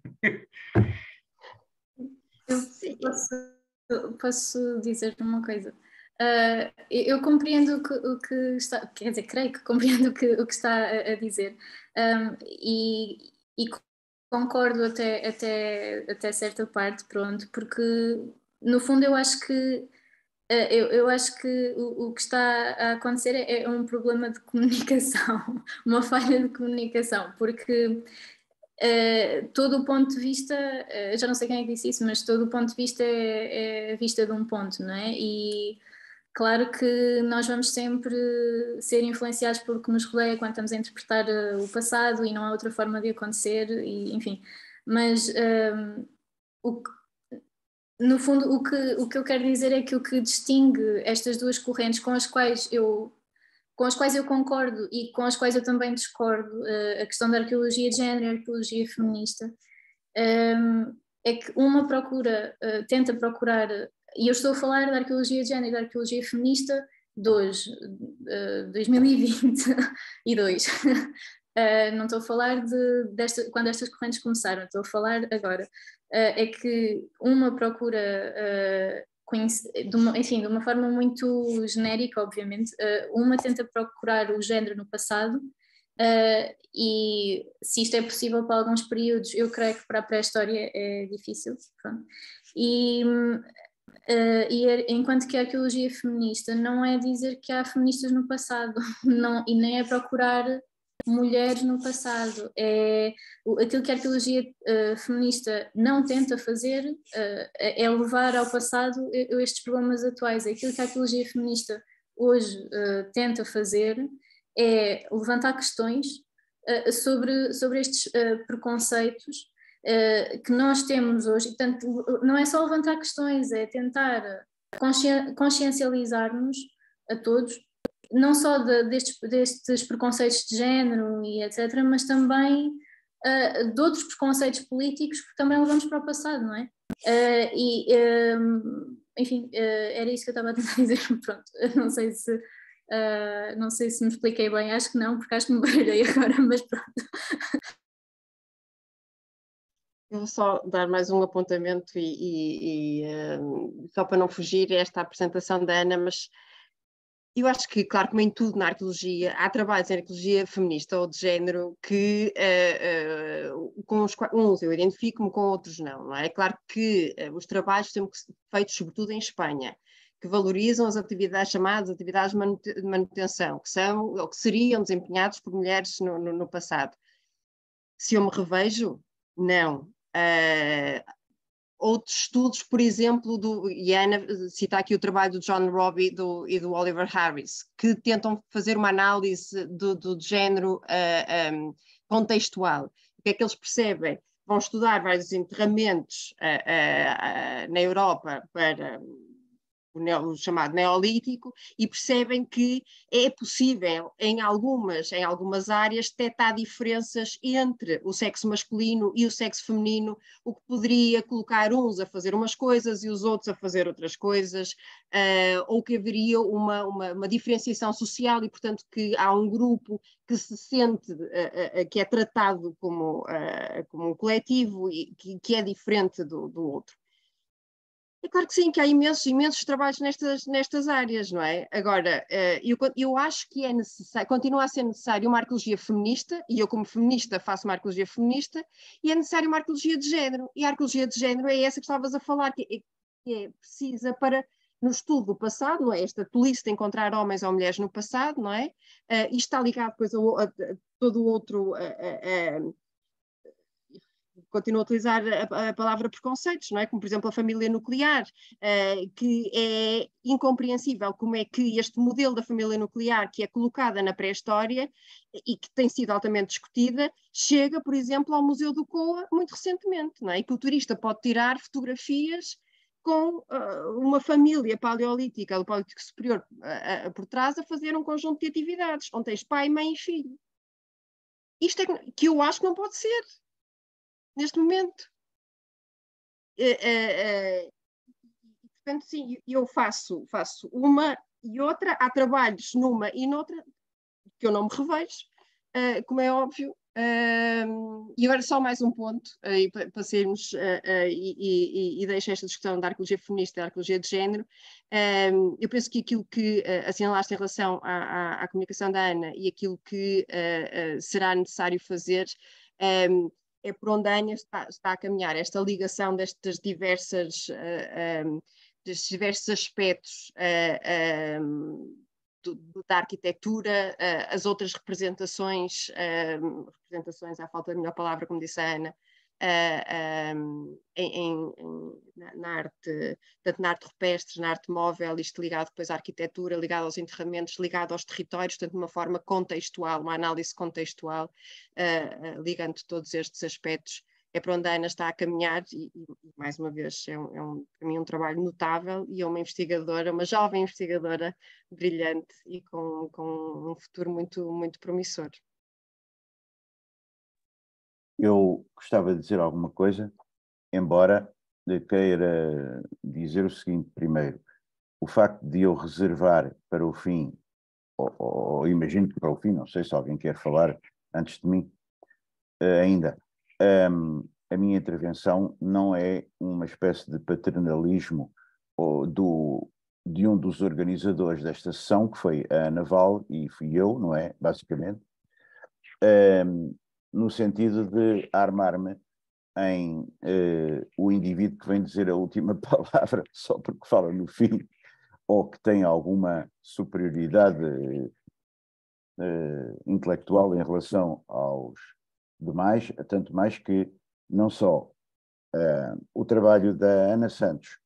Eu posso, posso dizer uma coisa. Uh, eu compreendo o que, o que está, quer dizer, creio que compreendo o que, o que está a, a dizer. Um, e, e concordo até, até, até certa parte, pronto, porque no fundo eu acho que Eu, eu acho que o, o que está a acontecer é, é um problema de comunicação, uma falha de comunicação, porque uh, todo o ponto de vista, uh, já não sei quem é que disse isso, mas todo o ponto de vista é, é vista de um ponto, não é? E claro que nós vamos sempre ser influenciados pelo que nos rodeia quando estamos a interpretar uh, o passado e não há outra forma de acontecer, e, enfim, mas uh, o que no fundo, o que, o que eu quero dizer é que o que distingue estas duas correntes com as quais eu, com as quais eu concordo e com as quais eu também discordo, uh, a questão da arqueologia de género e a arqueologia feminista, um, é que uma procura, uh, tenta procurar, e eu estou a falar da arqueologia de género e da arqueologia feminista de hoje, uh, dois mil e vinte e dois. Uh, não estou a falar de desta, quando estas correntes começaram, estou a falar agora. Uh, é que uma procura, uh, conhecer, de uma, enfim, de uma forma muito genérica, obviamente, uh, uma tenta procurar o género no passado, uh, e se isto é possível para alguns períodos, eu creio que para a pré-história é difícil. Pronto. E, uh, e enquanto que a arqueologia feminista não é dizer que há feministas no passado, não, e nem é procurar mulheres no passado, é aquilo que a arqueologia uh, feminista não tenta fazer, uh, é levar ao passado estes problemas atuais. Aquilo que a arqueologia feminista hoje uh, tenta fazer é levantar questões uh, sobre, sobre estes uh, preconceitos uh, que nós temos hoje. E, portanto, não é só levantar questões, é tentar consci- consciencializar-nos a todos, não só de, destes, destes preconceitos de género e etcétera, mas também uh, de outros preconceitos políticos que também levamos para o passado, não é? Uh, e, um, enfim, uh, era isso que eu estava a tentar dizer, pronto, não sei se, uh, não sei se me expliquei bem, acho que não, porque acho que me baralhei agora, mas pronto. Eu vou só dar mais um apontamento e, e, e um, só para não fugir a esta apresentação da Ana, mas eu acho que, claro, como em tudo na arqueologia, há trabalhos em arqueologia feminista ou de género que uh, uh, com os uns eu identifico-me, com outros não, não é? É claro que uh, os trabalhos são feitos sobretudo em Espanha, que valorizam as atividades chamadas atividades de manutenção, que são ou que seriam desempenhadas por mulheres no, no, no passado. Se eu me revejo, não. Uh, Outros estudos, por exemplo, do, e a Ana cita aqui o trabalho do John Robbie do, e do Oliver Harris, que tentam fazer uma análise do, do género uh, um, contextual. O que é que eles percebem? Vão estudar vários enterramentos uh, uh, uh, na Europa para o, neo, o chamado Neolítico, e percebem que é possível, em algumas, em algumas áreas, detectar diferenças entre o sexo masculino e o sexo feminino, o que poderia colocar uns a fazer umas coisas e os outros a fazer outras coisas, uh, ou que haveria uma, uma, uma diferenciação social e, portanto, que há um grupo que se sente, uh, uh, que é tratado como, uh, como um coletivo e que, que é diferente do, do outro. É claro que sim, que há imensos, imensos trabalhos nestas, nestas áreas, não é? Agora, eu, eu acho que é necessário, continua a ser necessário uma arqueologia feminista, e eu como feminista faço uma arqueologia feminista, e é necessário uma arqueologia de género, e a arqueologia de género é essa que estavas a falar, que é, que é precisa para, no estudo do passado, não é? Esta tolice de encontrar homens ou mulheres no passado, não é? Uh, isto está ligado depois a, a, a todo o outro... A, a, a, continuo a utilizar a, a palavra preconceitos, não é? Como, por exemplo, a família nuclear, uh, que é incompreensível como é que este modelo da família nuclear, que é colocada na pré-história e que tem sido altamente discutida, chega, por exemplo, ao Museu do Coa muito recentemente, não é? E que o turista pode tirar fotografias com uh, uma família paleolítica, do Paleolítico Superior, uh, uh, por trás, a fazer um conjunto de atividades, onde tens pai, mãe e filho. Isto é que eu acho que não pode ser neste momento. É, é, é, portanto, sim, eu faço, faço uma e outra, há trabalhos numa e noutra que eu não me revejo, uh, como é óbvio. Uh, e agora só mais um ponto, uh, para, para sermos, uh, uh, e, e, e deixo esta discussão da arqueologia feminista e da arqueologia de género. Uh, eu penso que aquilo que uh, assinalaste em relação à, à, à comunicação da Ana e aquilo que uh, uh, será necessário fazer um, é por onde a Ana está, está a caminhar, esta ligação destas diversas, uh, um, destes diversos aspectos uh, um, do, da arquitetura, uh, as outras representações, uh, representações à falta da melhor palavra, como disse a Ana, uh, um, em, em, na, na arte, tanto na arte rupestre, na arte móvel, isto ligado depois à arquitetura, ligado aos enterramentos, ligado aos territórios, portanto de uma forma contextual, uma análise contextual, uh, uh, ligando todos estes aspectos. É para onde a Ana está a caminhar e, e mais uma vez, é, um, é um, para mim um trabalho notável e é uma investigadora, uma jovem investigadora brilhante e com, com um futuro muito, muito promissor. Eu gostava de dizer alguma coisa, embora queira dizer o seguinte primeiro. O facto de eu reservar para o fim, ou, ou imagino que para o fim, não sei se alguém quer falar antes de mim, uh, ainda, um, a minha intervenção não é uma espécie de paternalismo ou do, de um dos organizadores desta sessão, que foi a Ana Val, e fui eu, não é? Basicamente, um, no sentido de armar-me em uh, o indivíduo que vem dizer a última palavra só porque fala no fim, ou que tem alguma superioridade uh, intelectual em relação aos demais, tanto mais que não só uh, o trabalho da Ana Santos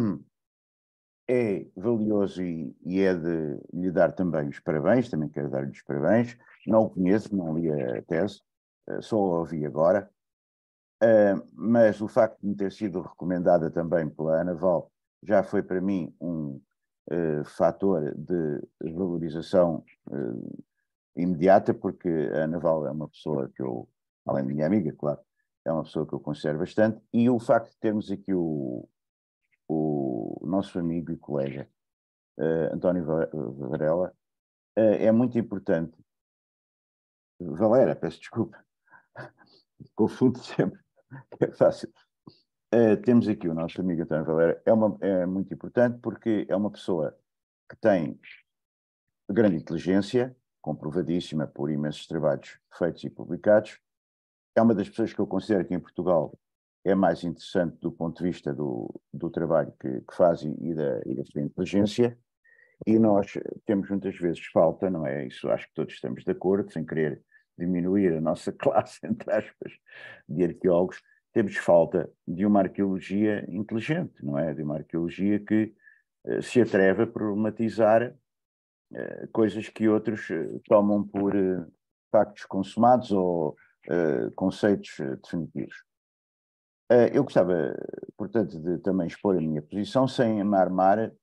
é valioso e, e é de lhe dar também os parabéns, também quero dar-lhe os parabéns, não o conheço, não li a tese, uh, só a ouvi agora, uh, mas o facto de me ter sido recomendada também pela Ana Val já foi para mim um uh, fator de valorização uh, imediata, porque a Ana Val é uma pessoa que eu, além de minha amiga, claro, é uma pessoa que eu considero bastante, e o facto de termos aqui o, o nosso amigo e colega uh, António Varela uh, é muito importante. Valera, peço desculpa, confundo sempre, é fácil. Uh, temos aqui o nosso amigo António Valera, é, uma, é muito importante porque é uma pessoa que tem grande inteligência, comprovadíssima por imensos trabalhos feitos e publicados. É uma das pessoas que eu considero que em Portugal é mais interessante do ponto de vista do, do trabalho que, que faz e da, e da sua inteligência, e nós temos muitas vezes falta, não é? Isso acho que todos estamos de acordo, sem querer diminuir a nossa classe, entre aspas, de arqueólogos, temos falta de uma arqueologia inteligente, não é? De uma arqueologia que uh, se atreve a problematizar uh, coisas que outros uh, tomam por uh, factos consumados ou uh, conceitos uh, definitivos. Uh, eu gostava, portanto, de também expor a minha posição sem me armar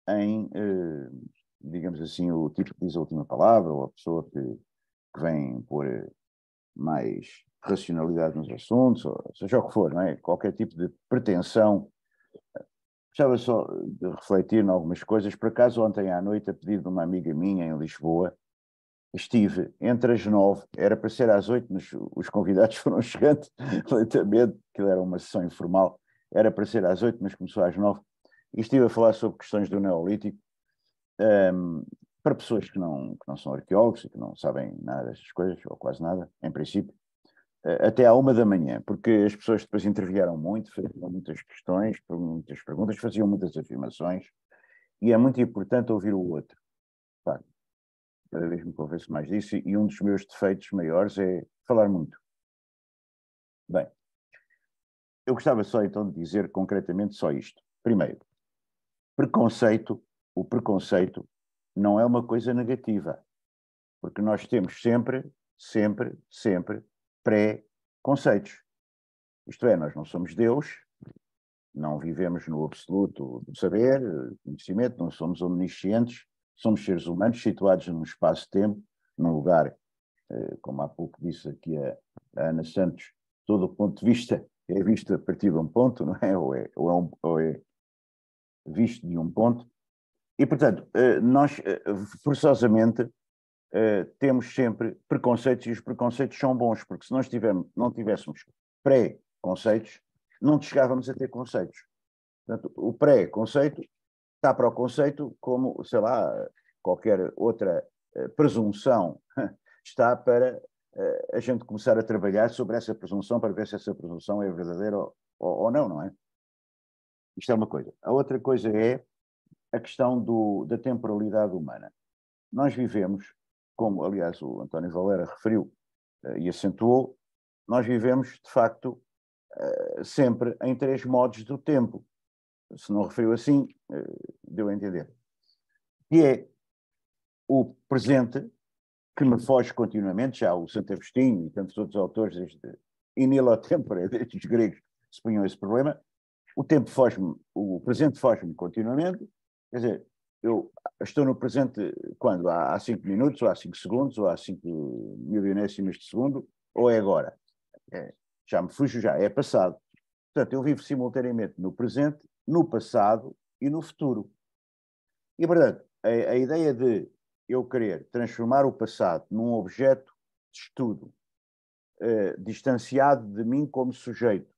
em, eh, digamos assim, o tipo que diz a última palavra, ou a pessoa que, que vem pôr mais racionalidade nos assuntos, ou seja o que for, não é? Qualquer tipo de pretensão. Gostava só de refletir em algumas coisas. Por acaso, ontem à noite, a pedido de uma amiga minha em Lisboa, estive entre as nove, era para ser às oito, mas os convidados foram chegando lentamente, que era uma sessão informal, era para ser às oito, mas começou às nove, e estive a falar sobre questões do Neolítico, um, para pessoas que não, que não são arqueólogos e que não sabem nada destas coisas, ou quase nada, em princípio, até à uma da manhã, porque as pessoas depois intervieram muito, faziam muitas questões, muitas perguntas, faziam muitas afirmações, e é muito importante ouvir o outro. Claro, cada vez me convenço mais disso, e um dos meus defeitos maiores é falar muito. Bem, eu gostava só então de dizer concretamente só isto. Primeiro, preconceito, o preconceito não é uma coisa negativa, porque nós temos sempre, sempre, sempre pré-conceitos. Isto é, nós não somos Deus, não vivemos no absoluto do saber, conhecimento, não somos omniscientes, somos seres humanos situados num espaço-tempo, num lugar, como há pouco disse aqui a, a Ana Santos, todo o ponto de vista é visto a partir de um ponto, não é? Ou é, ou é, um, ou é visto de um ponto. E, portanto, nós, forçosamente, temos sempre preconceitos, e os preconceitos são bons, porque se nós tivermos, não tivéssemos pré-conceitos, não chegávamos a ter conceitos. Portanto, o pré-conceito está para o conceito como, sei lá, qualquer outra presunção está para a gente começar a trabalhar sobre essa presunção para ver se essa presunção é verdadeira ou, ou não, não é? Isto é uma coisa. A outra coisa é a questão do, da temporalidade humana. Nós vivemos, como aliás o António Valera referiu uh, e acentuou, nós vivemos de facto uh, sempre em três modos do tempo. Se não referiu assim, uh, deu a entender. E é o presente, que me foge continuamente, já o Santo Agostinho e tantos outros autores, desde in illo tempore, desde os gregos, se punham esse problema. O tempo foge-me, o presente foge-me continuamente, quer dizer, eu estou no presente quando? Há cinco minutos, ou há cinco segundos, ou há cinco milionésimas de segundo, ou é agora? É, já me fujo, já é passado. Portanto, eu vivo simultaneamente no presente, no passado e no futuro. E, portanto, a, a ideia de eu querer transformar o passado num objeto de estudo, eh, distanciado de mim como sujeito,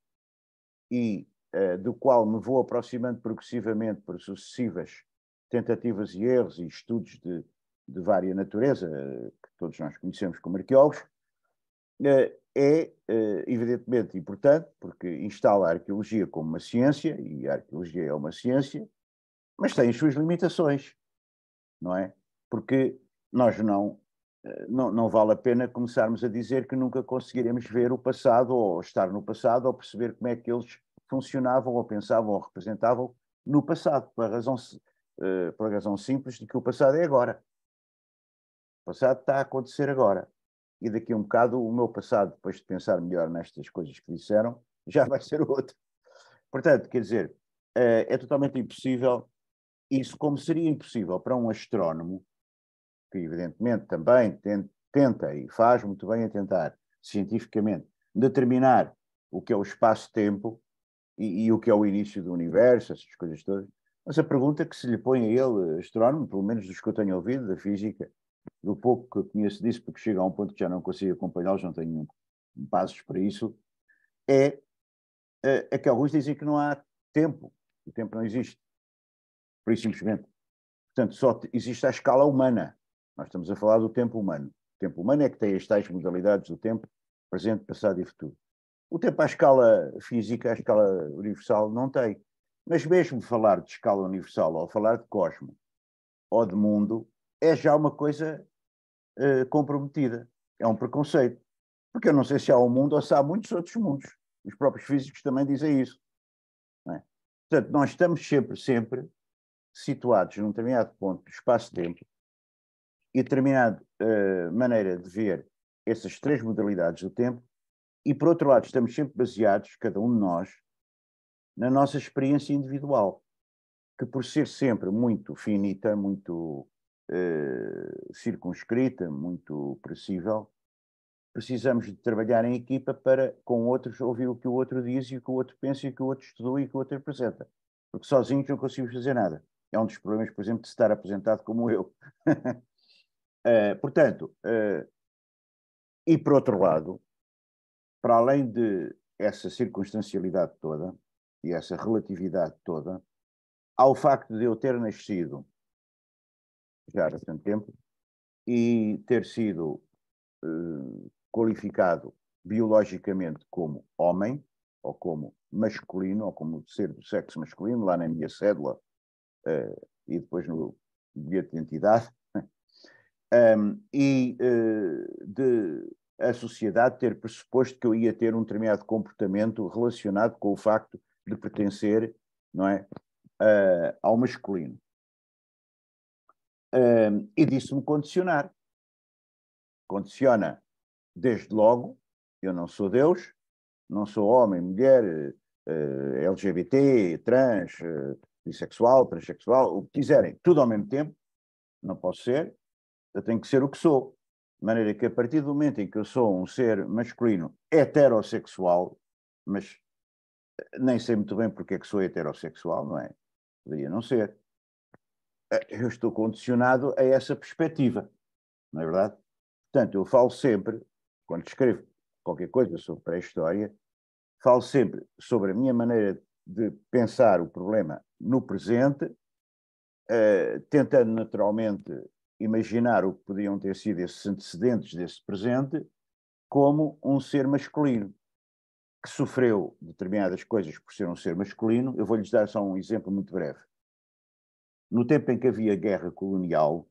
e Uh, do qual me vou aproximando progressivamente por sucessivas tentativas e erros e estudos de, de vária natureza, uh, que todos nós conhecemos como arqueólogos, uh, é uh, evidentemente importante, porque instala a arqueologia como uma ciência, e a arqueologia é uma ciência, mas tem as suas limitações, não é? Porque nós não, não, não vale a pena começarmos a dizer que nunca conseguiremos ver o passado, ou estar no passado, ou perceber como é que eles funcionavam, ou pensavam, ou representavam no passado, pela razão, uh, pela razão simples de que o passado é agora. O passado está a acontecer agora. E daqui a um bocado o meu passado, depois de pensar melhor nestas coisas que disseram, já vai ser outro. Portanto, quer dizer, uh, é totalmente impossível isso, como seria impossível para um astrónomo, que evidentemente também tenta e faz muito bem a tentar, cientificamente, determinar o que é o espaço-tempo, E, e o que é o início do universo, essas coisas todas. Mas a pergunta que se lhe põe a ele, astrónomo, pelo menos dos que eu tenho ouvido, da física, do pouco que eu conheço disso, porque chega a um ponto que já não consigo acompanhá-los, não tenho passos para isso, é, é, é que alguns dizem que não há tempo, o tempo não existe, por isso simplesmente. Portanto, só existe a escala humana. Nós estamos a falar do tempo humano. O tempo humano é que tem as tais modalidades do tempo, presente, passado e futuro. O tempo à escala física, à escala universal, não tem. Mas mesmo falar de escala universal, ou falar de cosmos, ou de mundo, é já uma coisa uh, comprometida. É um preconceito. Porque eu não sei se há um mundo ou se há muitos outros mundos. Os próprios físicos também dizem isso. Não é? Portanto, nós estamos sempre, sempre situados num determinado ponto do espaço-tempo e determinada uh, maneira de ver essas três modalidades do tempo. E, por outro lado, estamos sempre baseados, cada um de nós, na nossa experiência individual. que por ser sempre muito finita, muito uh, circunscrita, muito precisível, precisamos de trabalhar em equipa para, com outros, ouvir o que o outro diz e o que o outro pensa e o que o outro estudou e o que o outro apresenta. Porque sozinhos não conseguimos fazer nada. É um dos problemas, por exemplo, de estar apresentado como eu. uh, portanto, uh, e por outro lado, para além de essa circunstancialidade toda e essa relatividade toda, há o facto de eu ter nascido já há bastante tempo e ter sido uh, qualificado biologicamente como homem, ou como masculino, ou como ser do sexo masculino, lá na minha cédula uh, e depois no bilhete de identidade, um, e uh, de a sociedade ter pressuposto que eu ia ter um determinado comportamento relacionado com o facto de pertencer, não é, uh, ao masculino. Uh, e disso-me condicionar. Condiciona, desde logo, eu não sou Deus, não sou homem, mulher, uh, L G B T, trans, uh, bissexual, transexual, o que quiserem, tudo ao mesmo tempo, não posso ser, eu tenho que ser o que sou. De maneira que a partir do momento em que eu sou um ser masculino heterossexual, mas nem sei muito bem porque é que sou heterossexual, não é? Poderia não ser. Eu estou condicionado a essa perspectiva, não é verdade? Portanto, eu falo sempre, quando escrevo qualquer coisa sobre pré-história, falo sempre sobre a minha maneira de pensar o problema no presente, uh, tentando naturalmente imaginar o que podiam ter sido esses antecedentes desse presente como um ser masculino que sofreu determinadas coisas por ser um ser masculino. Eu vou-lhes dar só um exemplo muito breve. No tempo em que havia guerra colonial,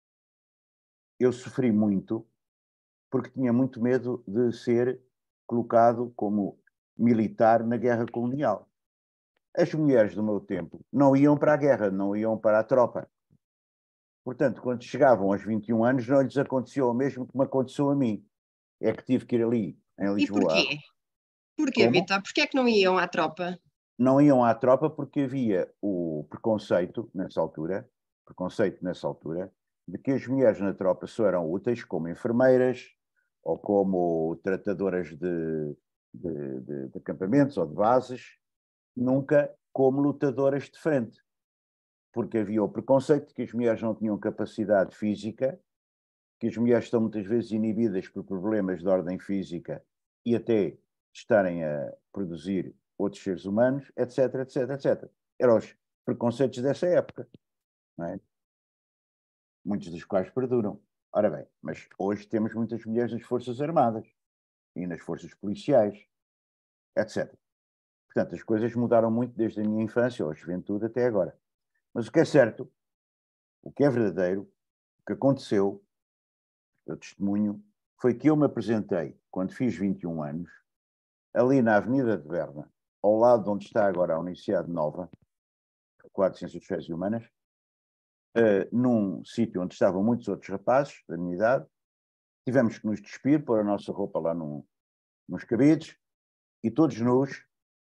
eu sofri muito porque tinha muito medo de ser colocado como militar na guerra colonial. As mulheres do meu tempo não iam para a guerra, não iam para a tropa. Portanto, quando chegavam aos vinte e um anos, não lhes aconteceu o mesmo que me aconteceu a mim. É que tive que ir ali, em Lisboa. E porquê? Porquê, Vitor? Porquê é que não iam à tropa? Não iam à tropa porque havia o preconceito, nessa altura, preconceito nessa altura, de que as mulheres na tropa só eram úteis como enfermeiras ou como tratadoras de, de, de, de acampamentos ou de bases, nunca como lutadoras de frente. Porque havia o preconceito de que as mulheres não tinham capacidade física, que as mulheres estão muitas vezes inibidas por problemas de ordem física e até estarem a produzir outros seres humanos, etc, etc, etcétera. Eram os preconceitos dessa época, não é? Muitos dos quais perduram. Ora bem, mas hoje temos muitas mulheres nas Forças Armadas e nas Forças Policiais, etcétera. Portanto, as coisas mudaram muito desde a minha infância ou a juventude até agora. Mas o que é certo, o que é verdadeiro, o que aconteceu, eu testemunho, foi que eu me apresentei, quando fiz vinte e um anos, ali na Avenida de Berna, ao lado de onde está agora a Universidade Nova, Quadro de Ciências Sociais e Humanas, uh, num sítio onde estavam muitos outros rapazes da minha idade. Tivemos que nos despir, pôr a nossa roupa lá num, nos cabides, e todos nus,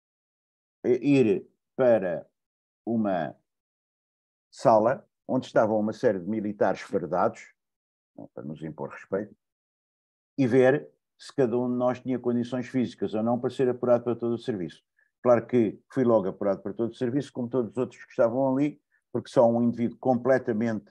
ir para uma sala onde estavam uma série de militares fardados, para nos impor respeito, e ver se cada um de nós tinha condições físicas ou não para ser apurado para todo o serviço. Claro que fui logo apurado para todo o serviço, como todos os outros que estavam ali, porque só um indivíduo completamente,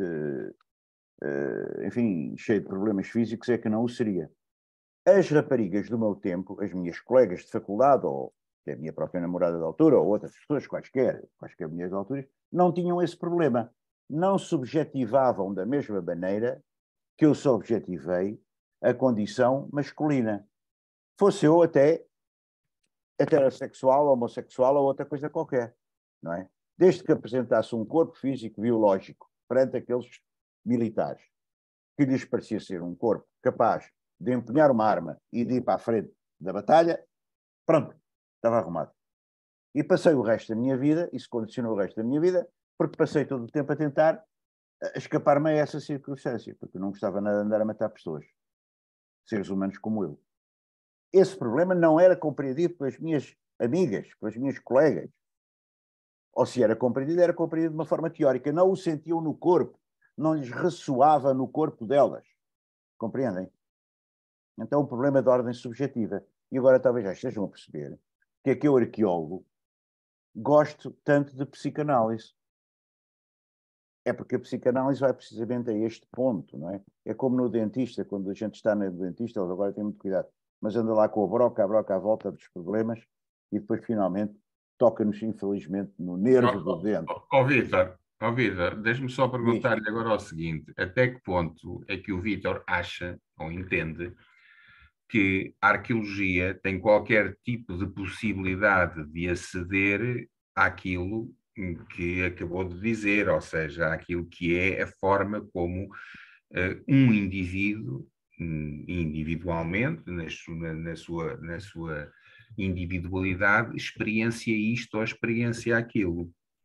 uh, enfim, cheio de problemas físicos é que não o seria. As raparigas do meu tempo, as minhas colegas de faculdade, ou a minha própria namorada de altura, ou outras pessoas quaisquer, quaisquer mulheres de altura, não tinham esse problema. Não subjetivavam da mesma maneira que eu subjetivei a condição masculina. Fosse eu até heterossexual, homossexual ou outra coisa qualquer, não é? Desde que apresentasse um corpo físico biológico perante aqueles militares, que lhes parecia ser um corpo capaz de empunhar uma arma e de ir para a frente da batalha, pronto, estava arrumado. E passei o resto da minha vida, isso condicionou o resto da minha vida, porque passei todo o tempo a tentar escapar-me a essa circunstância, porque eu não gostava nada de andar a matar pessoas, seres humanos como eu. Esse problema não era compreendido pelas minhas amigas, pelas minhas colegas. Ou se era compreendido, era compreendido de uma forma teórica. Não o sentiam no corpo, não lhes ressoava no corpo delas. Compreendem? Então o problema é de ordem subjetiva. E agora talvez já estejam a perceber que é que eu, arqueólogo, gosto tanto de psicanálise. É porque a psicanálise vai precisamente a este ponto, não é? É como no dentista, quando a gente está no dentista, eles agora têm muito cuidado, mas anda lá com a broca, a broca à volta dos problemas e depois finalmente toca-nos, infelizmente, no nervo do dente. Ó Vítor, ó Vítor, deixa-me só perguntar-lhe agora o seguinte: até que ponto é que o Vítor acha ou entende que a arqueologia tem qualquer tipo de possibilidade de aceder àquilo que acabou de dizer, ou seja, àquilo que é a forma como uh, um indivíduo, um, individualmente, na sua, na, sua, na sua individualidade, experiencia isto ou experiencia aquilo.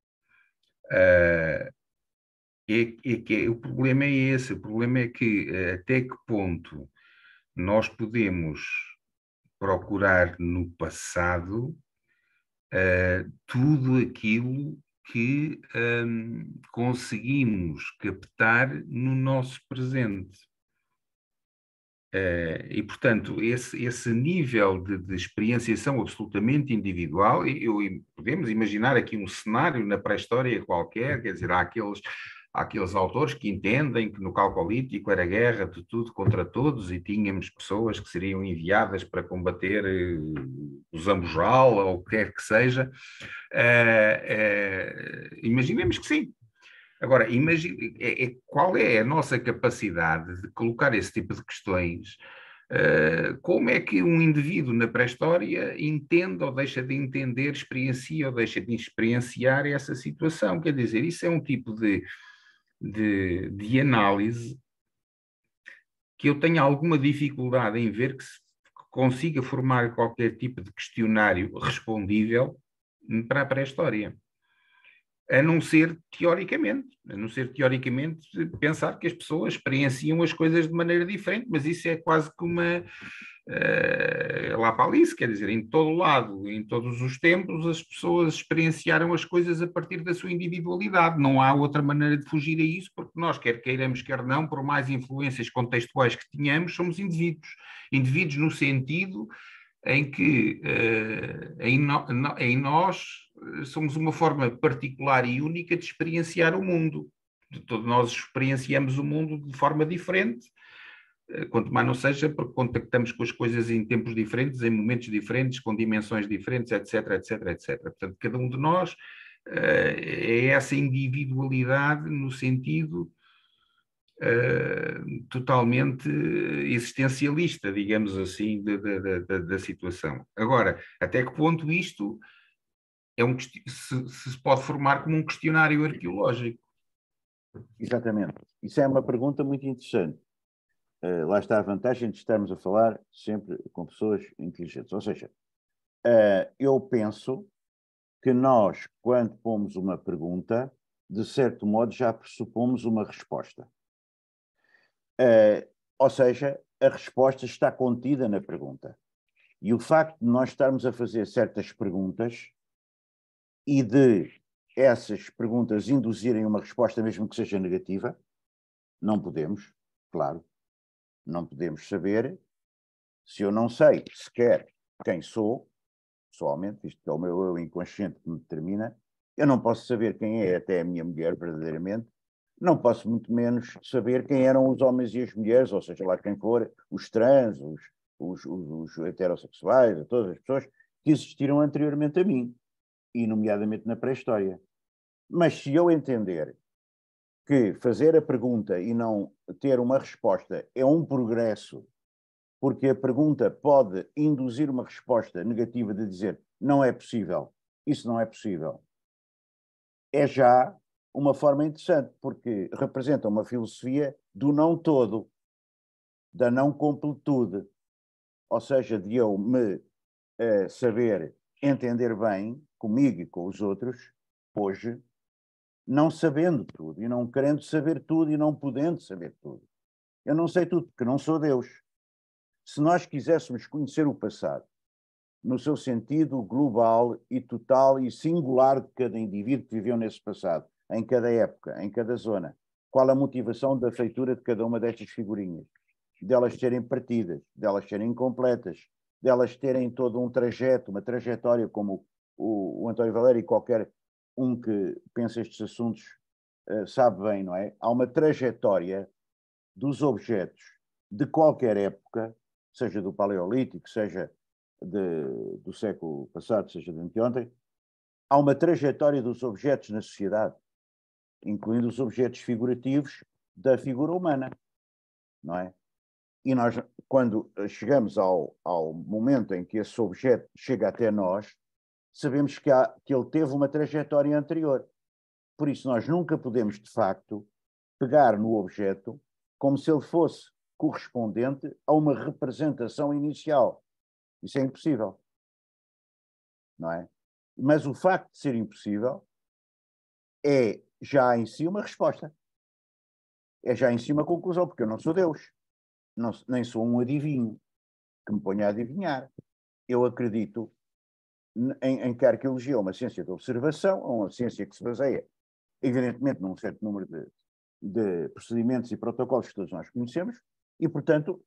Uh, é, é que, o problema é esse, o problema é que uh, até que ponto nós podemos procurar no passado uh, tudo aquilo que um, conseguimos captar no nosso presente. Uh, e, portanto, esse, esse nível de, de experienciação absolutamente individual, eu, eu, podemos imaginar aqui um cenário na pré-história qualquer, quer dizer, há aqueles... Há aqueles autores que entendem que no Calcolítico era guerra de tudo contra todos e tínhamos pessoas que seriam enviadas para combater uh, o Zambojal ou o que quer que seja. Uh, uh, imaginemos que sim. Agora, imagine, é, é, qual é a nossa capacidade de colocar esse tipo de questões? Uh, como é que um indivíduo na pré-história entende ou deixa de entender, experiencia ou deixa de experienciar essa situação? Quer dizer, isso é um tipo de De, de análise que eu tenho alguma dificuldade em ver que se consiga formar qualquer tipo de questionário respondível para a pré-história. A não ser teoricamente, a não ser teoricamente pensar que as pessoas experienciam as coisas de maneira diferente, mas isso é quase que uma uh, lá para Alice, quer dizer, em todo lado, em todos os tempos, as pessoas experienciaram as coisas a partir da sua individualidade. Não há outra maneira de fugir a isso, porque nós, quer queiramos, quer não, por mais influências contextuais que tenhamos, somos indivíduos. Indivíduos no sentido em que uh, em, no, no, em nós somos uma forma particular e única de experienciar o mundo. Todos nós experienciamos o mundo de forma diferente, uh, quanto mais não seja porque contactamos com as coisas em tempos diferentes, em momentos diferentes, com dimensões diferentes, etc, etc, etcétera. Portanto, cada um de nós uh, é essa individualidade no sentido Uh, totalmente existencialista, digamos assim, da, da, da, da situação. Agora, até que ponto isto é um, se, se pode formar como um questionário arqueológico? Exatamente. Isso é uma pergunta muito interessante. Uh, lá está a vantagem de estarmos a falar sempre com pessoas inteligentes. Ou seja, uh, eu penso que nós, quando pomos uma pergunta, de certo modo já pressupomos uma resposta. Uh, ou seja, a resposta está contida na pergunta. E o facto de nós estarmos a fazer certas perguntas e de essas perguntas induzirem uma resposta, mesmo que seja negativa, não podemos, claro, não podemos saber. Se eu não sei sequer quem sou, pessoalmente, isto é o meu eu inconsciente que me determina, eu não posso saber quem é até a minha mulher verdadeiramente, não posso muito menos saber quem eram os homens e as mulheres, ou seja, lá quem for, os trans, os, os, os, os heterossexuais, todas as pessoas que existiram anteriormente a mim, e nomeadamente na pré-história. Mas se eu entender que fazer a pergunta e não ter uma resposta é um progresso, porque a pergunta pode induzir uma resposta negativa de dizer não é possível, isso não é possível, é já uma forma interessante, porque representa uma filosofia do não todo, da não completude, ou seja, de eu me uh, saber entender bem comigo e com os outros, hoje, não sabendo tudo, e não querendo saber tudo, e não podendo saber tudo. Eu não sei tudo, porque não sou Deus. Se nós quiséssemos conhecer o passado, no seu sentido global e total e singular de cada indivíduo que viveu nesse passado, em cada época, em cada zona. Qual a motivação da feitura de cada uma destas figurinhas? Delas serem partidas, delas serem completas, delas terem todo um trajeto, uma trajetória, como o, o António Valério e qualquer um que pensa estes assuntos uh, sabe bem, não é? Há uma trajetória dos objetos de qualquer época, seja do Paleolítico, seja de, do século passado, seja de anteontem, há uma trajetória dos objetos na sociedade, incluindo os objetos figurativos da figura humana, não é? E nós, quando chegamos ao, ao momento em que esse objeto chega até nós, sabemos que, há, que ele teve uma trajetória anterior. Por isso, nós nunca podemos, de facto, pegar no objeto como se ele fosse correspondente a uma representação inicial. Isso é impossível. Não é? Mas o facto de ser impossível é já em si uma resposta. É já em si uma conclusão, porque eu não sou Deus. Não, nem sou um adivinho que me ponha a adivinhar. Eu acredito em, em que a arqueologia é uma ciência de observação, é uma ciência que se baseia, evidentemente, num certo número de, de procedimentos e protocolos que todos nós conhecemos, e, portanto,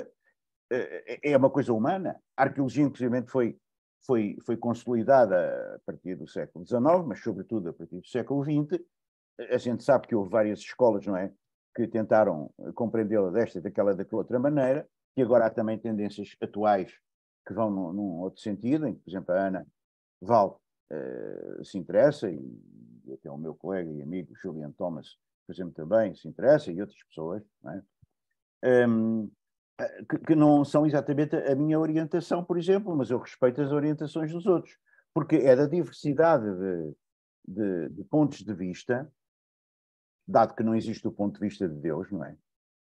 é uma coisa humana. A arqueologia, inclusive, foi, foi, foi consolidada a partir do século dezenove, mas, sobretudo, a partir do século vinte. A gente sabe que houve várias escolas, não é, que tentaram compreendê-la desta e daquela daquela outra maneira, e agora há também tendências atuais que vão num, num outro sentido, em que, por exemplo, a Ana Val uh, se interessa, e, e até o meu colega e amigo Julian Thomas, por exemplo, também se interessa, e outras pessoas, não é? Um, que, que não são exatamente a minha orientação, por exemplo, mas eu respeito as orientações dos outros, porque é da diversidade de, de, de pontos de vista, dado que não existe o ponto de vista de Deus, não é?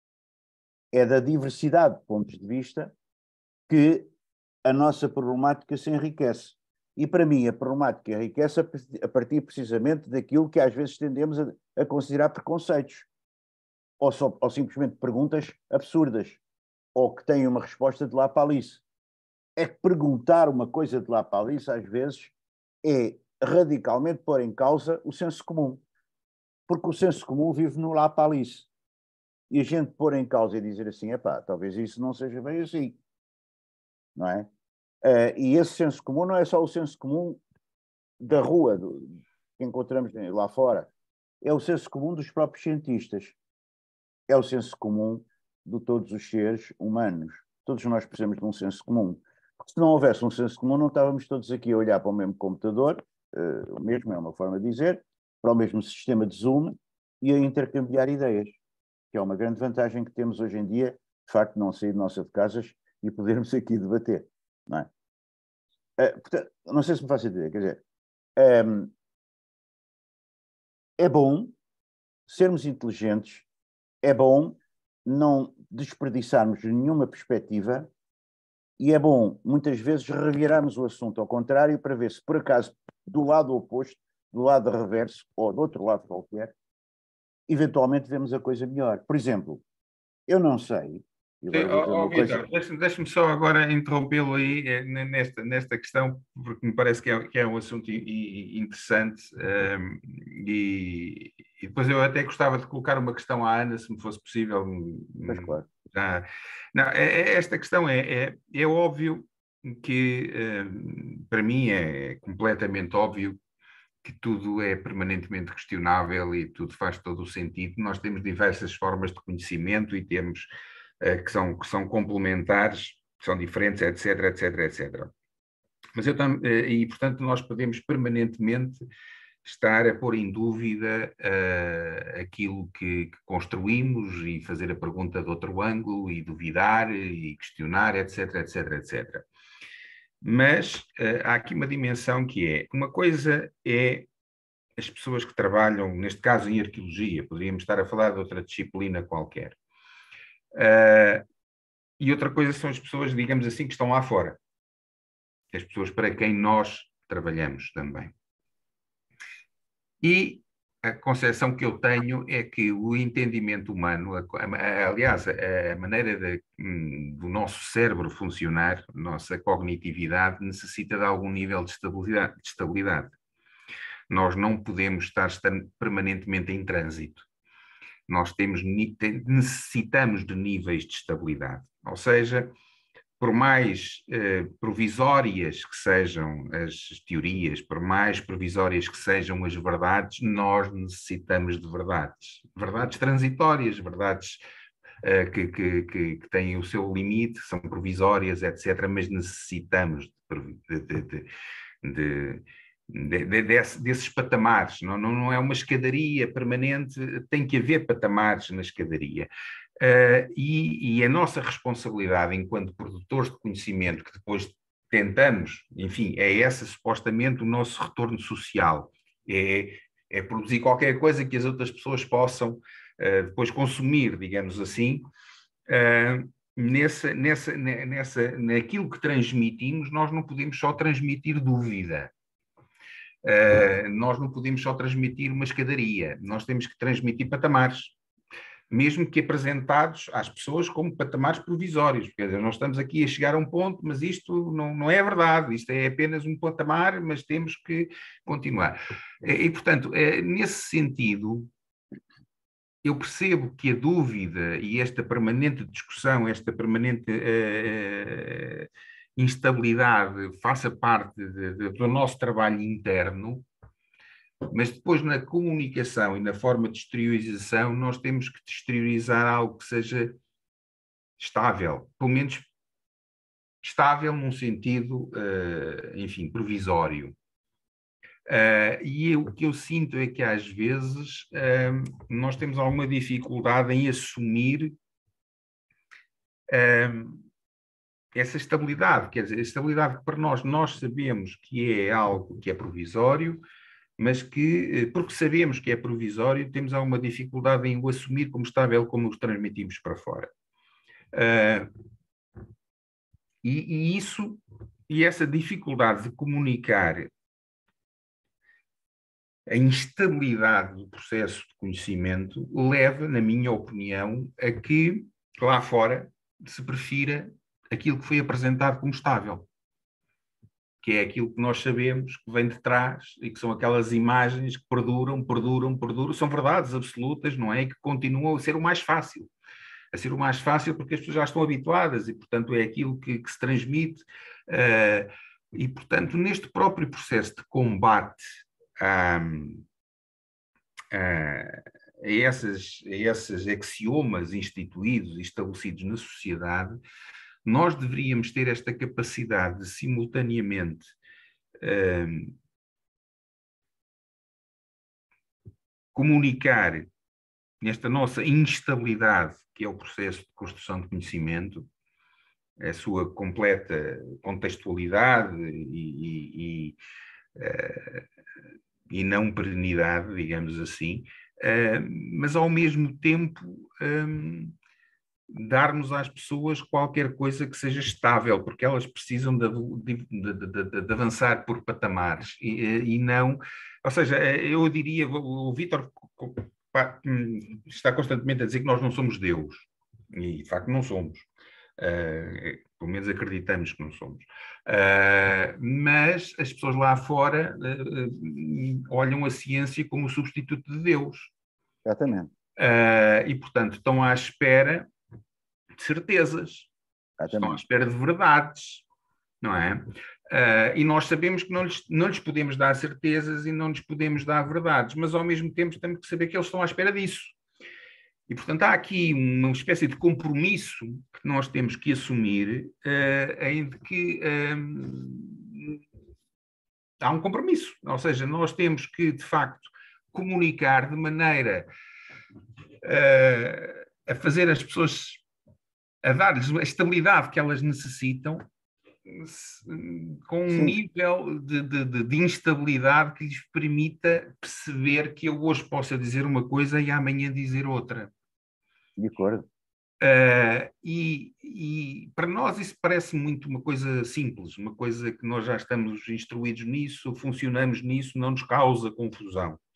É da diversidade de pontos de vista que a nossa problemática se enriquece. E para mim a problemática enriquece a partir precisamente daquilo que às vezes tendemos a, a considerar preconceitos, ou, só, ou simplesmente perguntas absurdas, ou que têm uma resposta de lá para Alice. É que perguntar uma coisa de lá para Alice, às vezes, é radicalmente pôr em causa o senso comum. Porque o senso comum vive no lá para Alice. E a gente pôr em causa e dizer assim, epá, talvez isso não seja bem assim. Não é? Uh, e esse senso comum não é só o senso comum da rua, do, que encontramos lá fora. É o senso comum dos próprios cientistas. É o senso comum de todos os seres humanos. Todos nós precisamos de um senso comum. Porque se não houvesse um senso comum, não estávamos todos aqui a olhar para o mesmo computador, uh, o mesmo é uma forma de dizer, para o mesmo sistema de Zoom e a intercambiar ideias, que é uma grande vantagem que temos hoje em dia, de facto, não sair de nossa de casas e podermos aqui debater, não é? Uh, portanto, não sei se me faço entender, quer dizer, um, é bom sermos inteligentes, é bom não desperdiçarmos nenhuma perspectiva e é bom, muitas vezes, revirarmos o assunto ao contrário para ver se, por acaso, do lado oposto, do lado reverso, ou do outro lado qualquer, eventualmente vemos a coisa melhor. Por exemplo, eu não sei... Sim, oh, oh, Vitor, deixa-me deixa só agora interrompê-lo aí eh, nesta, nesta questão, porque me parece que é, que é um assunto i, i, interessante um, e, e depois eu até gostava de colocar uma questão à Ana, se me fosse possível. Mas claro. Já, não, é, é, esta questão é, é, é óbvio que, um, para mim, é completamente óbvio que tudo é permanentemente questionável e tudo faz todo o sentido. Nós temos diversas formas de conhecimento e temos... Que são, que são complementares, que são diferentes, etc, etc, etcétera. Mas eu também, e portanto nós podemos permanentemente estar a pôr em dúvida uh, aquilo que, que construímos e fazer a pergunta de outro ângulo e duvidar e questionar, etc, etc, etcétera. Mas uh, há aqui uma dimensão que é, uma coisa é as pessoas que trabalham, neste caso em arqueologia, poderíamos estar a falar de outra disciplina qualquer. Uh, e outra coisa são as pessoas, digamos assim, que estão lá fora. As pessoas para quem nós trabalhamos também. E a concepção que eu tenho é que o entendimento humano, a, a, aliás, a, a maneira de, do nosso cérebro funcionar, a nossa cognitividade, necessita de algum nível de estabilidade. De estabilidade. Nós não podemos estar, estar permanentemente em trânsito. Nós temos, necessitamos de níveis de estabilidade. Ou seja, por mais eh, provisórias que sejam as teorias, por mais provisórias que sejam as verdades, nós necessitamos de verdades. Verdades transitórias, verdades eh, que, que, que, que têm o seu limite, são provisórias, etcétera, mas necessitamos de, de, de, de De, de, desse, desses patamares, não, não, não é uma escadaria permanente, tem que haver patamares na escadaria. Uh, e, e a nossa responsabilidade enquanto produtores de conhecimento, que depois tentamos, enfim, é essa supostamente o nosso retorno social, é, é produzir qualquer coisa que as outras pessoas possam uh, depois consumir, digamos assim, uh, nessa, nessa, nessa, naquilo que transmitimos, nós não podemos só transmitir dúvida. Uh, nós não podemos só transmitir uma escadaria, nós temos que transmitir patamares, mesmo que apresentados às pessoas como patamares provisórios. Quer dizer, nós estamos aqui a chegar a um ponto, mas isto não, não é verdade, isto é apenas um patamar, mas temos que continuar. E, e portanto, é, nesse sentido, eu percebo que a dúvida e esta permanente discussão, esta permanente uh, instabilidade faça parte de, de, do nosso trabalho interno, mas depois na comunicação e na forma de exteriorização nós temos que exteriorizar algo que seja estável, pelo menos estável num sentido, uh, enfim, provisório. Uh, e eu, o que eu sinto é que às vezes uh, nós temos alguma dificuldade em assumir uh, essa estabilidade, quer dizer, a estabilidade que para nós, nós sabemos que é algo que é provisório, mas que, porque sabemos que é provisório, temos alguma dificuldade em o assumir como estável, como o transmitimos para fora. Uh, e, e isso, e essa dificuldade de comunicar a instabilidade do processo de conhecimento leva, na minha opinião, a que lá fora se prefira aquilo que foi apresentado como estável, que é aquilo que nós sabemos que vem de trás e que são aquelas imagens que perduram, perduram, perduram, são verdades absolutas, não é? E que continuam a ser o mais fácil. A ser o mais fácil porque as pessoas já estão habituadas e, portanto, é aquilo que, que se transmite. Uh, e, portanto, neste próprio processo de combate a, a, a, essas, a esses axiomas instituídos e estabelecidos na sociedade, nós deveríamos ter esta capacidade de, simultaneamente, uh, comunicar nesta nossa instabilidade, que é o processo de construção de conhecimento, a sua completa contextualidade e, e, e, uh, e não perenidade, digamos assim, uh, mas ao mesmo tempo um, darmos às pessoas qualquer coisa que seja estável, porque elas precisam de, de, de, de, de avançar por patamares e, e não, ou seja, eu diria, o Vítor está constantemente a dizer que nós não somos Deus, e de facto não somos, uh, pelo menos acreditamos que não somos, uh, mas as pessoas lá fora uh, olham a ciência como o substituto de Deus. Exatamente. Uh, e portanto estão à espera de certezas, Exatamente. Estão à espera de verdades, não é? Uh, e nós sabemos que não lhes, não lhes podemos dar certezas e não lhes podemos dar verdades, mas ao mesmo tempo temos que saber que eles estão à espera disso. E, portanto, há aqui uma espécie de compromisso que nós temos que assumir, uh, em que um, há um compromisso, ou seja, nós temos que, de facto, comunicar de maneira uh, a fazer as pessoas, a dar-lhes a estabilidade que elas necessitam, com um Sim. nível de, de, de instabilidade que lhes permita perceber que eu hoje posso dizer uma coisa e amanhã dizer outra. De acordo. Uh, e, e para nós isso parece muito uma coisa simples, uma coisa que nós já estamos instruídos nisso, funcionamos nisso, não nos causa confusão.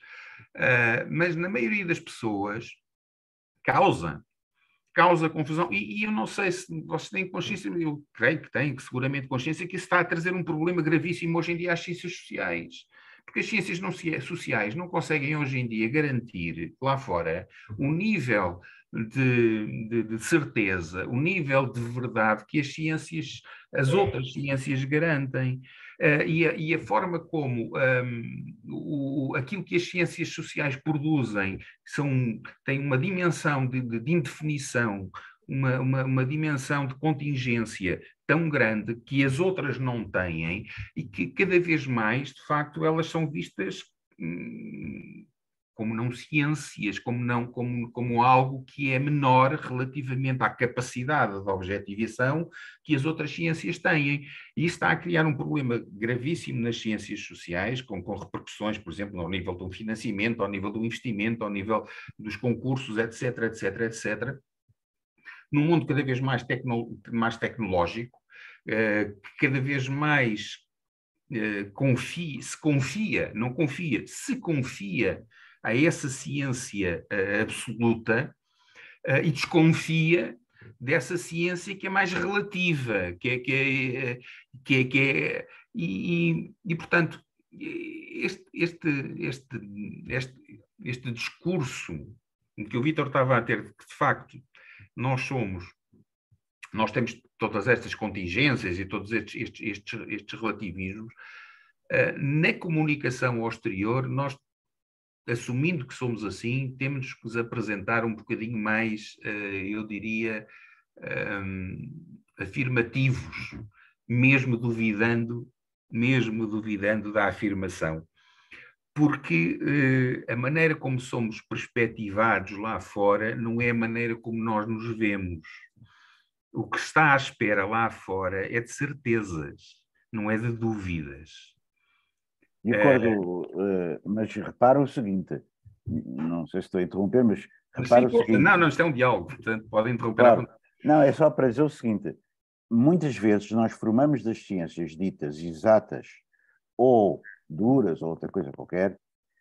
Uh, mas na maioria das pessoas causa, causa confusão. E, e eu não sei se vocês têm consciência, eu creio que têm, que seguramente consciência, que isso está a trazer um problema gravíssimo hoje em dia às ciências sociais. Porque as ciências não, sociais não conseguem hoje em dia garantir lá fora o nível de, de, de certeza, o nível de verdade que as ciências, as outras ciências garantem. Uh, e, a, e a forma como um, o, aquilo que as ciências sociais produzem são, tem uma dimensão de, de, de indefinição, uma, uma, uma dimensão de contingência tão grande que as outras não têm e que cada vez mais, de facto, elas são vistas hum, como não ciências, como, não, como, como algo que é menor relativamente à capacidade de objetivação que as outras ciências têm. E isso está a criar um problema gravíssimo nas ciências sociais, com, com repercussões, por exemplo, ao nível do financiamento, ao nível do investimento, ao nível dos concursos, etc, etc, etcétera. Num mundo cada vez mais, tecno, mais tecnológico, eh, cada vez mais eh, confia, se confia, não confia, se confia a essa ciência uh, absoluta uh, e desconfia dessa ciência que é mais relativa, que é, que é, que é, que é e, e, e, portanto, este, este, este, este, este discurso que o Vítor estava a ter, que de facto nós somos, nós temos todas estas contingências e todos estes, estes, estes, estes relativismos, uh, na comunicação ao exterior, nós assumindo que somos assim, temos que nos apresentar um bocadinho mais, eu diria, um, afirmativos, mesmo duvidando, mesmo duvidando da afirmação. Porque uh, a maneira como somos perspectivados lá fora não é a maneira como nós nos vemos. O que está à espera lá fora é de certezas, não é de dúvidas. De acordo, uh, mas repara o seguinte, não sei se estou a interromper, mas repara Sim, o seguinte... Não, não, isto é um diálogo, portanto, podem interromper. Claro. Não, é só para dizer o seguinte, muitas vezes nós formamos das ciências ditas exatas ou duras ou outra coisa qualquer,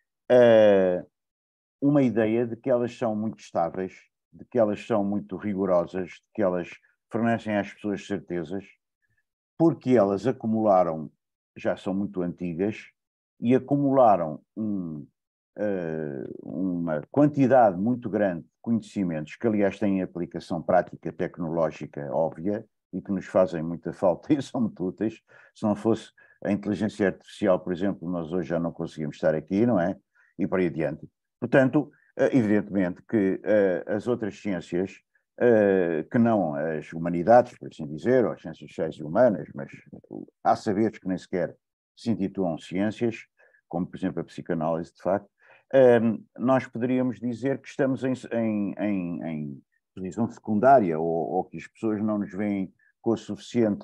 uh, uma ideia de que elas são muito estáveis, de que elas são muito rigorosas, de que elas fornecem às pessoas certezas, porque elas acumularam, já são muito antigas, e acumularam um, uh, uma quantidade muito grande de conhecimentos, que aliás têm aplicação prática tecnológica óbvia, e que nos fazem muita falta e são muito úteis. Se não fosse a inteligência artificial, por exemplo, nós hoje já não conseguimos estar aqui, não é? E por aí adiante. Portanto, evidentemente que uh, as outras ciências, uh, que não as humanidades, por assim dizer, ou as ciências sociais e humanas, mas há saberes que nem sequer se intitulam ciências, como por exemplo a psicanálise, de facto, um, nós poderíamos dizer que estamos em, em, em, em posição secundária, ou, ou que as pessoas não nos veem com a suficiente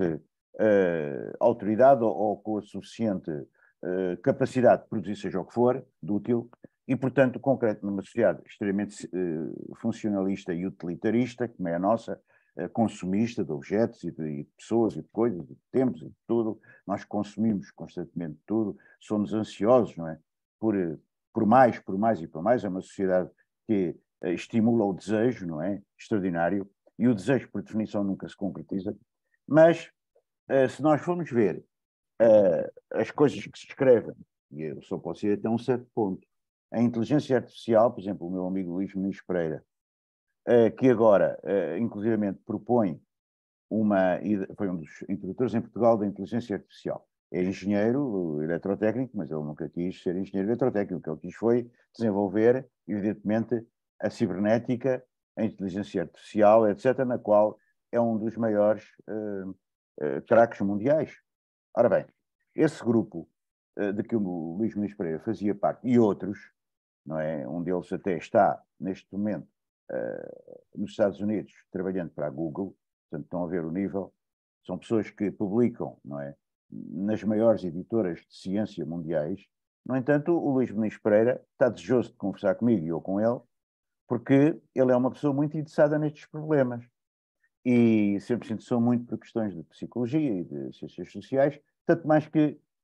uh, autoridade ou, ou com a suficiente uh, capacidade de produzir seja o que for, de útil, e, portanto, concreto numa sociedade extremamente uh, funcionalista e utilitarista, como é a nossa, uh, consumista de objetos e de, e de pessoas e de coisas, e de tempos e de tudo, nós consumimos constantemente tudo, somos ansiosos, não é? Por, por mais, por mais e por mais, é uma sociedade que uh, estimula o desejo, não é? Extraordinário, e o desejo, por definição, nunca se concretiza, mas uh, se nós formos ver uh, as coisas que se escrevem, e eu só posso ir até um certo ponto, a inteligência artificial, por exemplo, o meu amigo Luís Muniz Pereira, uh, que agora, uh, inclusivamente, propõe uma, foi um dos introdutores em Portugal da inteligência artificial. É engenheiro eletrotécnico, mas ele nunca quis ser engenheiro eletrotécnico. O que ele quis foi desenvolver, evidentemente, a cibernética, a inteligência artificial, etcétera, na qual é um dos maiores uh, uh, craques mundiais. Ora bem, esse grupo uh, de que o Luís Muniz Pereira fazia parte, e outros, não é? Um deles até está, neste momento, uh, nos Estados Unidos, trabalhando para a Google, portanto, estão a ver o nível, são pessoas que publicam, não é? Nas maiores editoras de ciência mundiais. No entanto, o Luís Muniz Pereira está desejoso de conversar comigo e eu com ele, porque ele é uma pessoa muito interessada nestes problemas e sempre se interessou muito por questões de psicologia e de ciências sociais, tanto mais que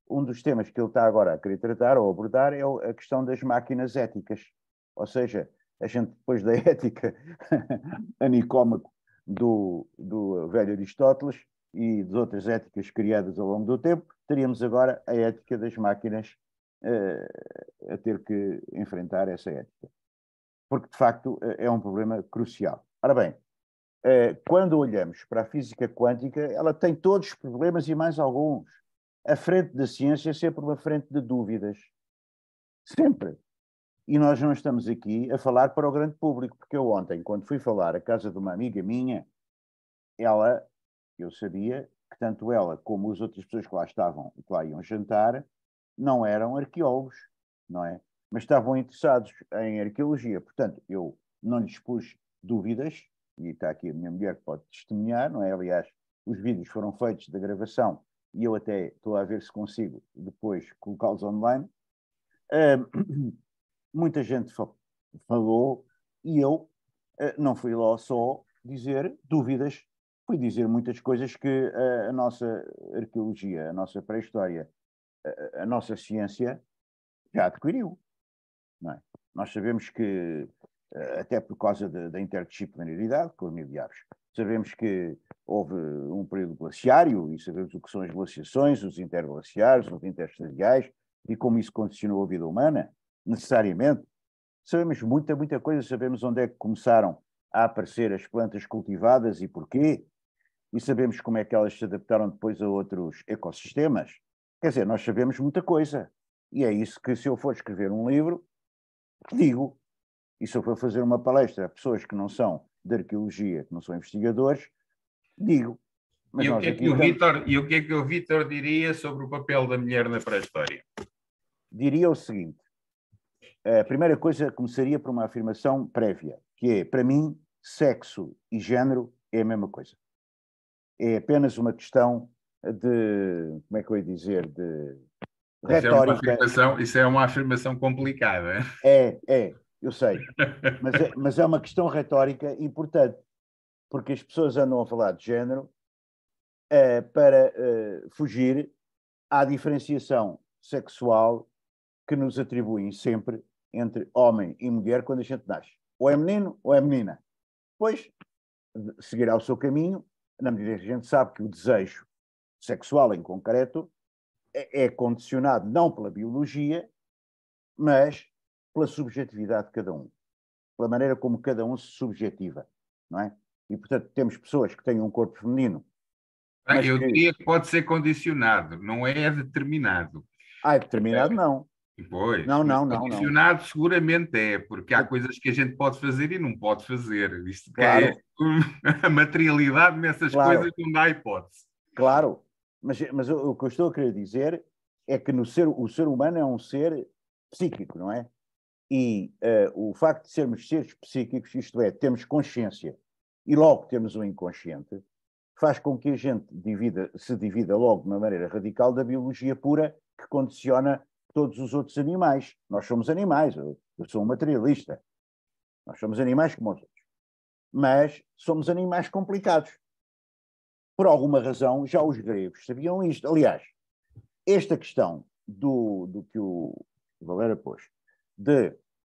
um dos temas que ele está agora a querer tratar ou abordar é a questão das máquinas éticas. Ou seja, a gente depois da ética a Nicómaco do, do velho Aristóteles e das outras éticas criadas ao longo do tempo, teríamos agora a ética das máquinas uh, a ter que enfrentar essa ética. Porque, de facto, é um problema crucial. Ora bem, uh, quando olhamos para a física quântica, ela tem todos os problemas e mais alguns. A frente da ciência é sempre uma frente de dúvidas. Sempre. E nós não estamos aqui a falar para o grande público, porque eu ontem, quando fui falar à casa de uma amiga minha, ela, eu sabia que tanto ela como as outras pessoas que lá estavam e que lá iam jantar, não eram arqueólogos, não é? Mas estavam interessados em arqueologia. Portanto, eu não lhes pus dúvidas, e está aqui a minha mulher que pode testemunhar, não é? Aliás, os vídeos foram feitos da gravação e eu até estou a ver se consigo depois colocá-los online. Uh, muita gente falou e eu uh, não fui lá só dizer dúvidas, fui dizer muitas coisas que uh, a nossa arqueologia, a nossa pré-história, uh, a nossa ciência já adquiriu. Não é? Nós sabemos que, uh, até por causa de, da interdisciplinaridade, com o amigo de aves, sabemos que houve um período glaciário e sabemos o que são as glaciações, os interglaciares, os interstadiais e como isso condicionou a vida humana, necessariamente. Sabemos muita, muita coisa, sabemos onde é que começaram a aparecer as plantas cultivadas e porquê, e sabemos como é que elas se adaptaram depois a outros ecossistemas. Quer dizer, nós sabemos muita coisa. E é isso que, se eu for escrever um livro, digo. E se eu for fazer uma palestra a pessoas que não são de arqueologia, que não são investigadores, digo. Mas e, o que é que o Vítor, e o que é que o Vítor diria sobre o papel da mulher na pré-história? Diria o seguinte. A primeira coisa começaria por uma afirmação prévia, que é, para mim, sexo e género é a mesma coisa. É apenas uma questão de, como é que eu ia dizer, de retórica. Isso é uma afirmação, isso é uma afirmação complicada. É, é, eu sei. Mas é, mas é uma questão retórica importante, porque as pessoas andam a falar de género uh, para uh, fugir à diferenciação sexual que nos atribuem sempre entre homem e mulher quando a gente nasce. Ou é menino ou é menina. Depois seguirá o seu caminho, na medida que a gente sabe que o desejo sexual em concreto é, é condicionado não pela biologia, mas pela subjetividade de cada um. Pela maneira como cada um se subjetiva, não é? E, portanto, temos pessoas que têm um corpo feminino. Ah, eu que... diria que pode ser condicionado, não é determinado. Ah, é determinado, é. não. Pois, não, não, não, condicionado não. seguramente é, porque há coisas que a gente pode fazer e não pode fazer. Isto claro. É a materialidade nessas claro. Coisas não dá hipótese. Claro, mas, mas o, o que eu estou a querer dizer é que no ser, o ser humano é um ser psíquico, não é? E uh, o facto de sermos seres psíquicos, isto é, temos consciência e logo temos um inconsciente, faz com que a gente divida, se divida logo de uma maneira radical da biologia pura que condiciona todos os outros animais. Nós somos animais, eu, eu sou um materialista. Nós somos animais como os outros. Mas somos animais complicados. Por alguma razão, já os gregos sabiam isto. Aliás, esta questão do, do que o Valera pôs, de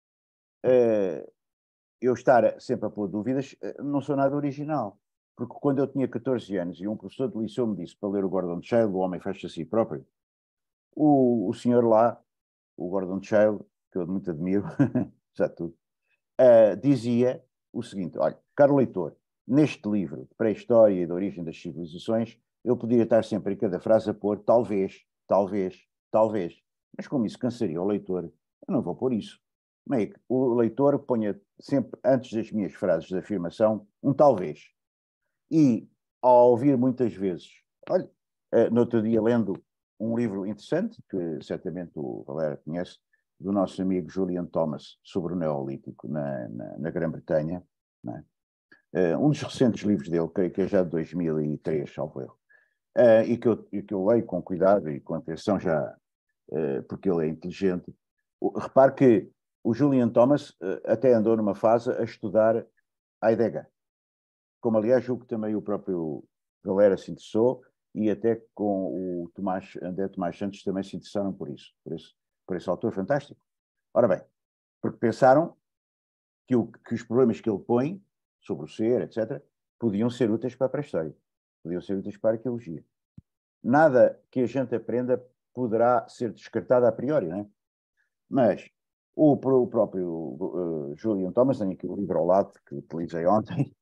uh, eu estar sempre a pôr dúvidas, uh, não sou nada original. Porque quando eu tinha catorze anos e um professor de liceu me disse para ler o Gordon Child, O Homem Fecha a Si Próprio, o, o senhor lá, o Gordon Child, que eu muito admiro, já tudo, uh, dizia o seguinte: olha, caro leitor, neste livro de pré-história e da origem das civilizações, eu poderia estar sempre em cada frase a pôr talvez, talvez, talvez. Mas como isso cansaria o leitor, eu não vou pôr isso. Meio que o leitor ponha sempre, antes das minhas frases de afirmação, um talvez. E, ao ouvir muitas vezes, olha, uh, no outro dia lendo um livro interessante, que certamente o Valera conhece, do nosso amigo Julian Thomas, sobre o Neolítico na, na, na Grã-Bretanha, não é? Uh, um dos recentes livros dele, creio que é já de dois mil e três, salvo erro, uh, e, que eu, e que eu leio com cuidado e com atenção já, uh, porque ele é inteligente. O, repare que o Julian Thomas uh, até andou numa fase a estudar Heidegger, como aliás julgo que também o próprio Valera se interessou, e até com o Tomás, André Tomás Santos também se interessaram por isso, por esse, por esse autor fantástico. Ora bem, porque pensaram que, o, que os problemas que ele põe sobre o ser, etcétera, podiam ser úteis para a pré-história, podiam ser úteis para a arqueologia. Nada que a gente aprenda poderá ser descartado a priori, não é? Mas o, o próprio uh, Julian Thomas, tenho aqui o livro ao lado que utilizei ontem,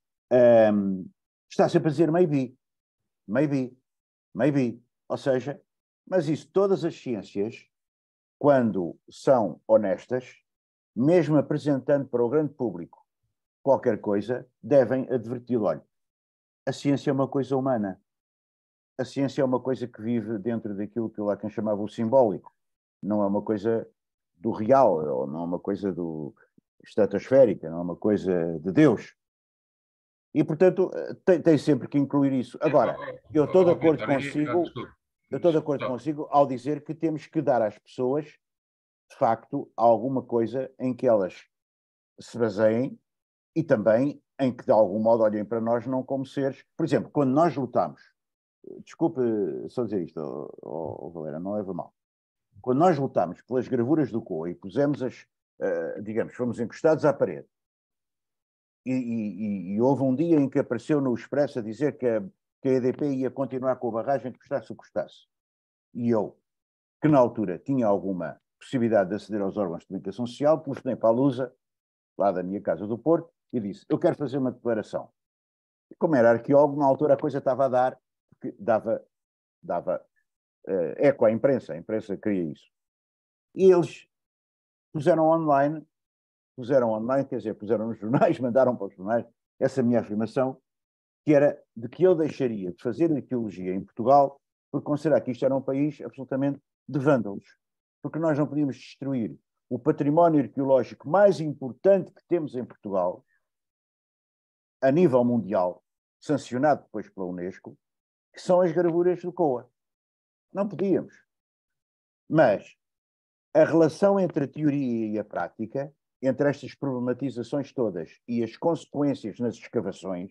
um, está sempre a dizer maybe, maybe, maybe. Ou seja, mas isso, todas as ciências, quando são honestas, mesmo apresentando para o grande público qualquer coisa, devem adverti-lo. Olha, a ciência é uma coisa humana. A ciência é uma coisa que vive dentro daquilo que Lacan chamava o simbólico. Não é uma coisa do real, ou não é uma coisa do estratosférica, não é uma coisa de Deus. E, portanto, tem, tem sempre que incluir isso. Agora, eu estou de acordo consigo, eu estou de acordo consigo ao dizer que temos que dar às pessoas, de facto, alguma coisa em que elas se baseiem e também em que, de algum modo, olhem para nós não como seres. Por exemplo, quando nós lutamos, desculpe só dizer isto, oh, oh, Valera, não leva mal. Quando nós lutámos pelas gravuras do Coa e pusemos as, uh, digamos, fomos encostados à parede, e, e, e houve um dia em que apareceu no Expresso a dizer que a, que a E D P ia continuar com a barragem, que custasse o que custasse. E eu, que na altura tinha alguma possibilidade de aceder aos órgãos de comunicação social, telefonei para a Lusa, lá da minha casa do Porto, e disse, eu quero fazer uma declaração. E como era arqueólogo, na altura a coisa estava a dar, porque dava, dava uh, eco à imprensa, a imprensa queria isso. E eles puseram online, puseram online, quer dizer, puseram nos jornais, mandaram para os jornais essa minha afirmação, que era de que eu deixaria de fazer arqueologia em Portugal, porque considerar que isto era um país absolutamente de vândalos, porque nós não podíamos destruir o património arqueológico mais importante que temos em Portugal, a nível mundial, sancionado depois pela Unesco, que são as gravuras do Coa. Não podíamos. Mas a relação entre a teoria e a prática, entre estas problematizações todas e as consequências nas escavações,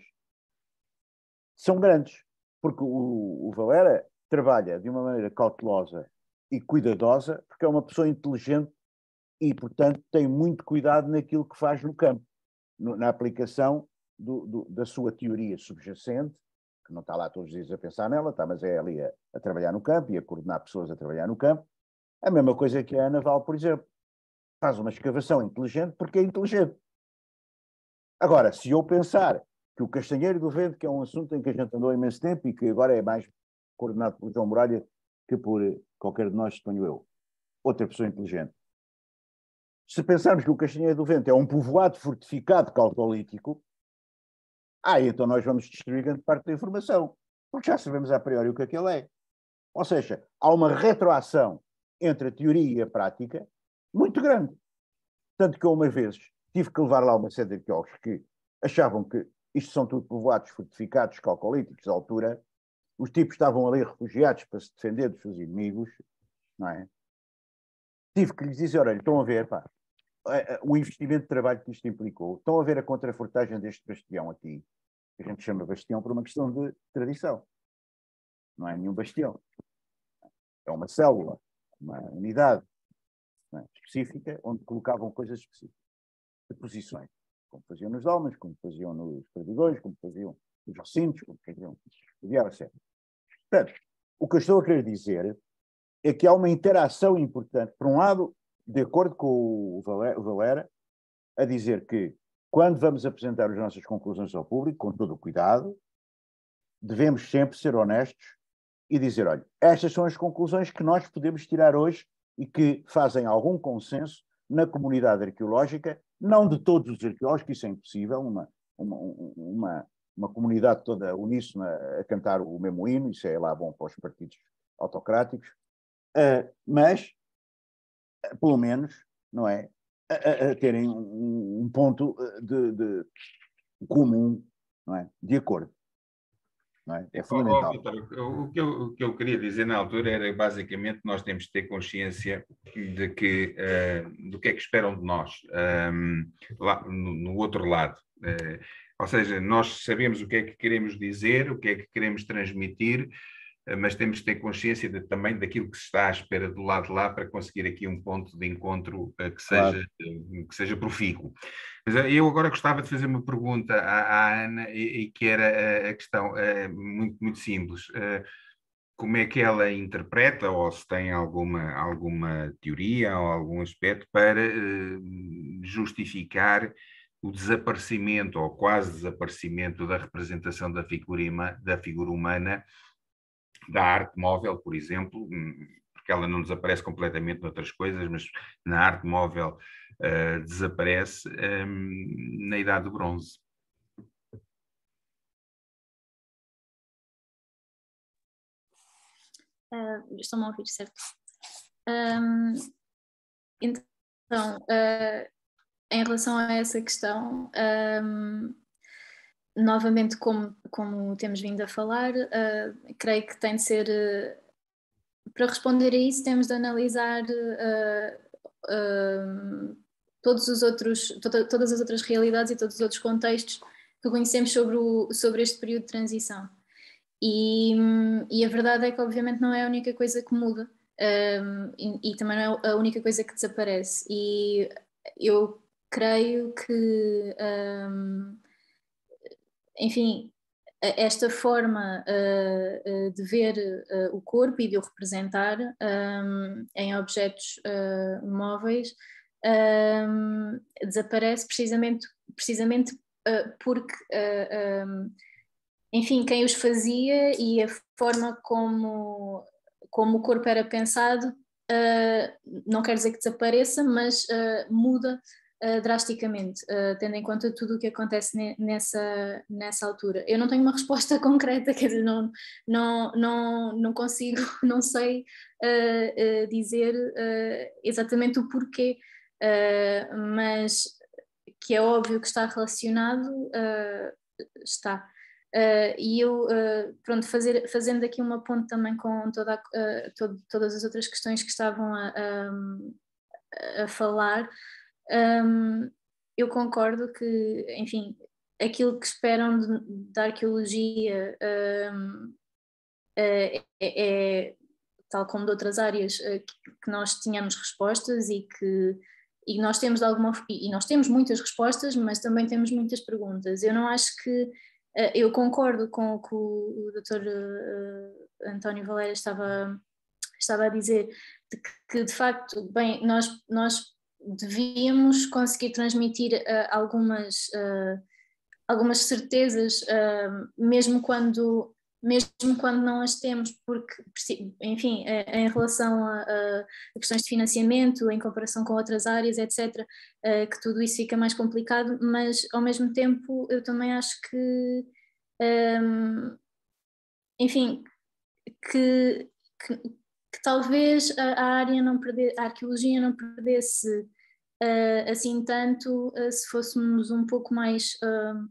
são grandes. Porque o, o Valera trabalha de uma maneira cautelosa e cuidadosa, porque é uma pessoa inteligente e, portanto, tem muito cuidado naquilo que faz no campo, no, na aplicação do, do, da sua teoria subjacente, que não está lá todos os dias a pensar nela, está, mas é ali a, a trabalhar no campo e a coordenar pessoas a trabalhar no campo. A mesma coisa que a Ana Val, por exemplo. Faz uma escavação inteligente porque é inteligente. Agora, se eu pensar que o Castanheiro do Vento, que é um assunto em que a gente andou há imenso tempo e que agora é mais coordenado por João Muralha que por qualquer de nós, suponho eu, outra pessoa inteligente. Se pensarmos que o Castanheiro do Vento é um povoado fortificado calcolítico, ah, então nós vamos destruir grande parte da informação, porque já sabemos a priori o que aquilo é. Ou seja, há uma retroação entre a teoria e a prática muito grande. Tanto que eu, uma vez, tive que levar lá uma série de arqueólogos que achavam que isto são tudo povoados fortificados, calcolíticos, à altura. Os tipos estavam ali refugiados para se defender dos seus inimigos, não é? Tive que lhes dizer, olha, estão a ver, pá, o investimento de trabalho que isto implicou, estão a ver a contrafortagem deste bastião aqui, que a gente chama bastião por uma questão de tradição. Não é nenhum bastião. É uma célula, uma unidade, não é, específica, onde colocavam coisas específicas, de posições, como faziam nos dolmens, como faziam nos perdigões, como faziam nos recintos, como faziam no certo. Portanto, o que eu estou a querer dizer é que há uma interação importante, por um lado, de acordo com o Valera, a dizer que, quando vamos apresentar as nossas conclusões ao público, com todo o cuidado, devemos sempre ser honestos e dizer, olha, estas são as conclusões que nós podemos tirar hoje e que fazem algum consenso na comunidade arqueológica, não de todos os arqueólogos, que isso é impossível, uma, uma, uma, uma comunidade toda uníssona a cantar o mesmo hino, isso é lá bom para os partidos autocráticos, uh, mas, uh, pelo menos, não é, a, a, a terem um, um ponto de, de comum, não é, de acordo. Não é? É fundamental. Oh, Vitor, o, que eu, o que eu queria dizer na altura era basicamente nós temos de ter consciência de que, uh, do que é que esperam de nós, um, lá, no, no outro lado. Uh, ou seja, nós sabemos o que é que queremos dizer, o que é que queremos transmitir, mas temos de ter consciência de, também daquilo que se está à espera do lado de lá para conseguir aqui um ponto de encontro que seja, claro. que seja profícuo. Mas eu agora gostava de fazer uma pergunta à, à Ana, e, e que era a questão muito, muito simples. Como é que ela interpreta, ou se tem alguma, alguma teoria ou algum aspecto para justificar o desaparecimento ou quase desaparecimento da representação da figura, da figura humana da arte móvel, por exemplo, porque ela não desaparece completamente noutras coisas, mas na arte móvel uh, desaparece um, na Idade do Bronze. Uh, Estão-me a ouvir, certo? Um, então, uh, em relação a essa questão, um, novamente, como, como temos vindo a falar, uh, creio que tem de ser, uh, para responder a isso, temos de analisar uh, uh, todos os outros, to todas as outras realidades e todos os outros contextos que conhecemos sobre, o, sobre este período de transição. E, e a verdade é que, obviamente, não é a única coisa que muda, um, e, e também não é a única coisa que desaparece. E eu creio que, um, enfim, esta forma uh, de ver uh, o corpo e de o representar um, em objetos uh, móveis um, desaparece precisamente, precisamente uh, porque, uh, um, enfim, quem os fazia e a forma como, como o corpo era pensado, uh, não quer dizer que desapareça, mas uh, muda Uh, drasticamente, uh, tendo em conta tudo o que acontece ne nessa, nessa altura. Eu não tenho uma resposta concreta, quer dizer, não, não, não, não consigo, não sei uh, uh, dizer uh, exatamente o porquê, uh, mas que é óbvio que está relacionado, uh, está. Uh, e eu, uh, pronto, fazer, fazendo aqui uma ponte também com toda a, uh, todo, todas as outras questões que estavam a, a, a falar. Um, eu concordo que, enfim, aquilo que esperam de, da arqueologia um, é, é, tal como de outras áreas, que nós tenhamos respostas e que e nós temos alguma e nós temos muitas respostas, mas também temos muitas perguntas. Eu não acho que eu concordo com o que o doutor António Valéria estava estava a dizer, de que de facto, bem, nós nós devíamos conseguir transmitir uh, algumas, uh, algumas certezas, uh, mesmo, quando, mesmo quando não as temos, porque, enfim, em relação a, a questões de financiamento, em comparação com outras áreas, etcétera, uh, que tudo isso fica mais complicado, mas ao mesmo tempo eu também acho que, um, enfim, que, que, que talvez a, a área não perdesse, a arqueologia não perdesse Uh, assim tanto uh, se fôssemos um pouco mais, uh,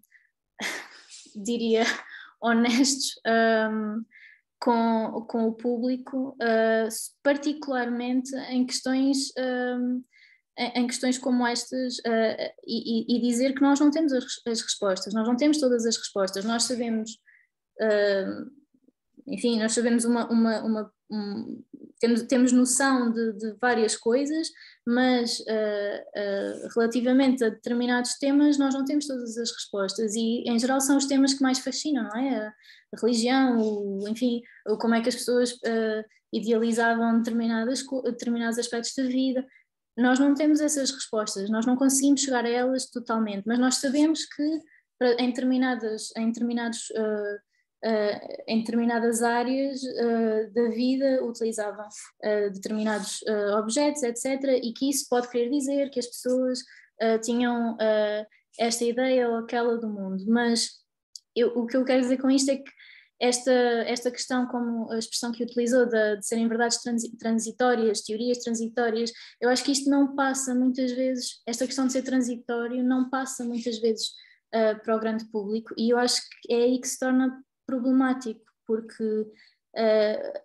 diria, honestos um, com, com o público, uh, particularmente em questões, um, em, em questões como estas, uh, e, e dizer que nós não temos as, as respostas, nós não temos todas as respostas, nós sabemos, uh, enfim, nós sabemos uma, uma, uma um, temos, temos noção de, de várias coisas, mas uh, uh, relativamente a determinados temas nós não temos todas as respostas e em geral são os temas que mais fascinam, não é? A, a religião, o, enfim, o, como é que as pessoas uh, idealizavam determinadas, determinados aspectos da vida. Nós não temos essas respostas, nós não conseguimos chegar a elas totalmente, mas nós sabemos que em, determinadas, em determinados uh, Uh, em determinadas áreas uh, da vida utilizavam uh, determinados uh, objetos, etcétera, e que isso pode querer dizer que as pessoas uh, tinham uh, esta ideia ou aquela do mundo, mas eu, o que eu quero dizer com isto é que esta, esta questão, como a expressão que utilizou de, de serem verdades transi transitórias, teorias transitórias, eu acho que isto não passa muitas vezes, esta questão de ser transitório não passa muitas vezes uh, para o grande público, e eu acho que é aí que se torna problemático, porque uh,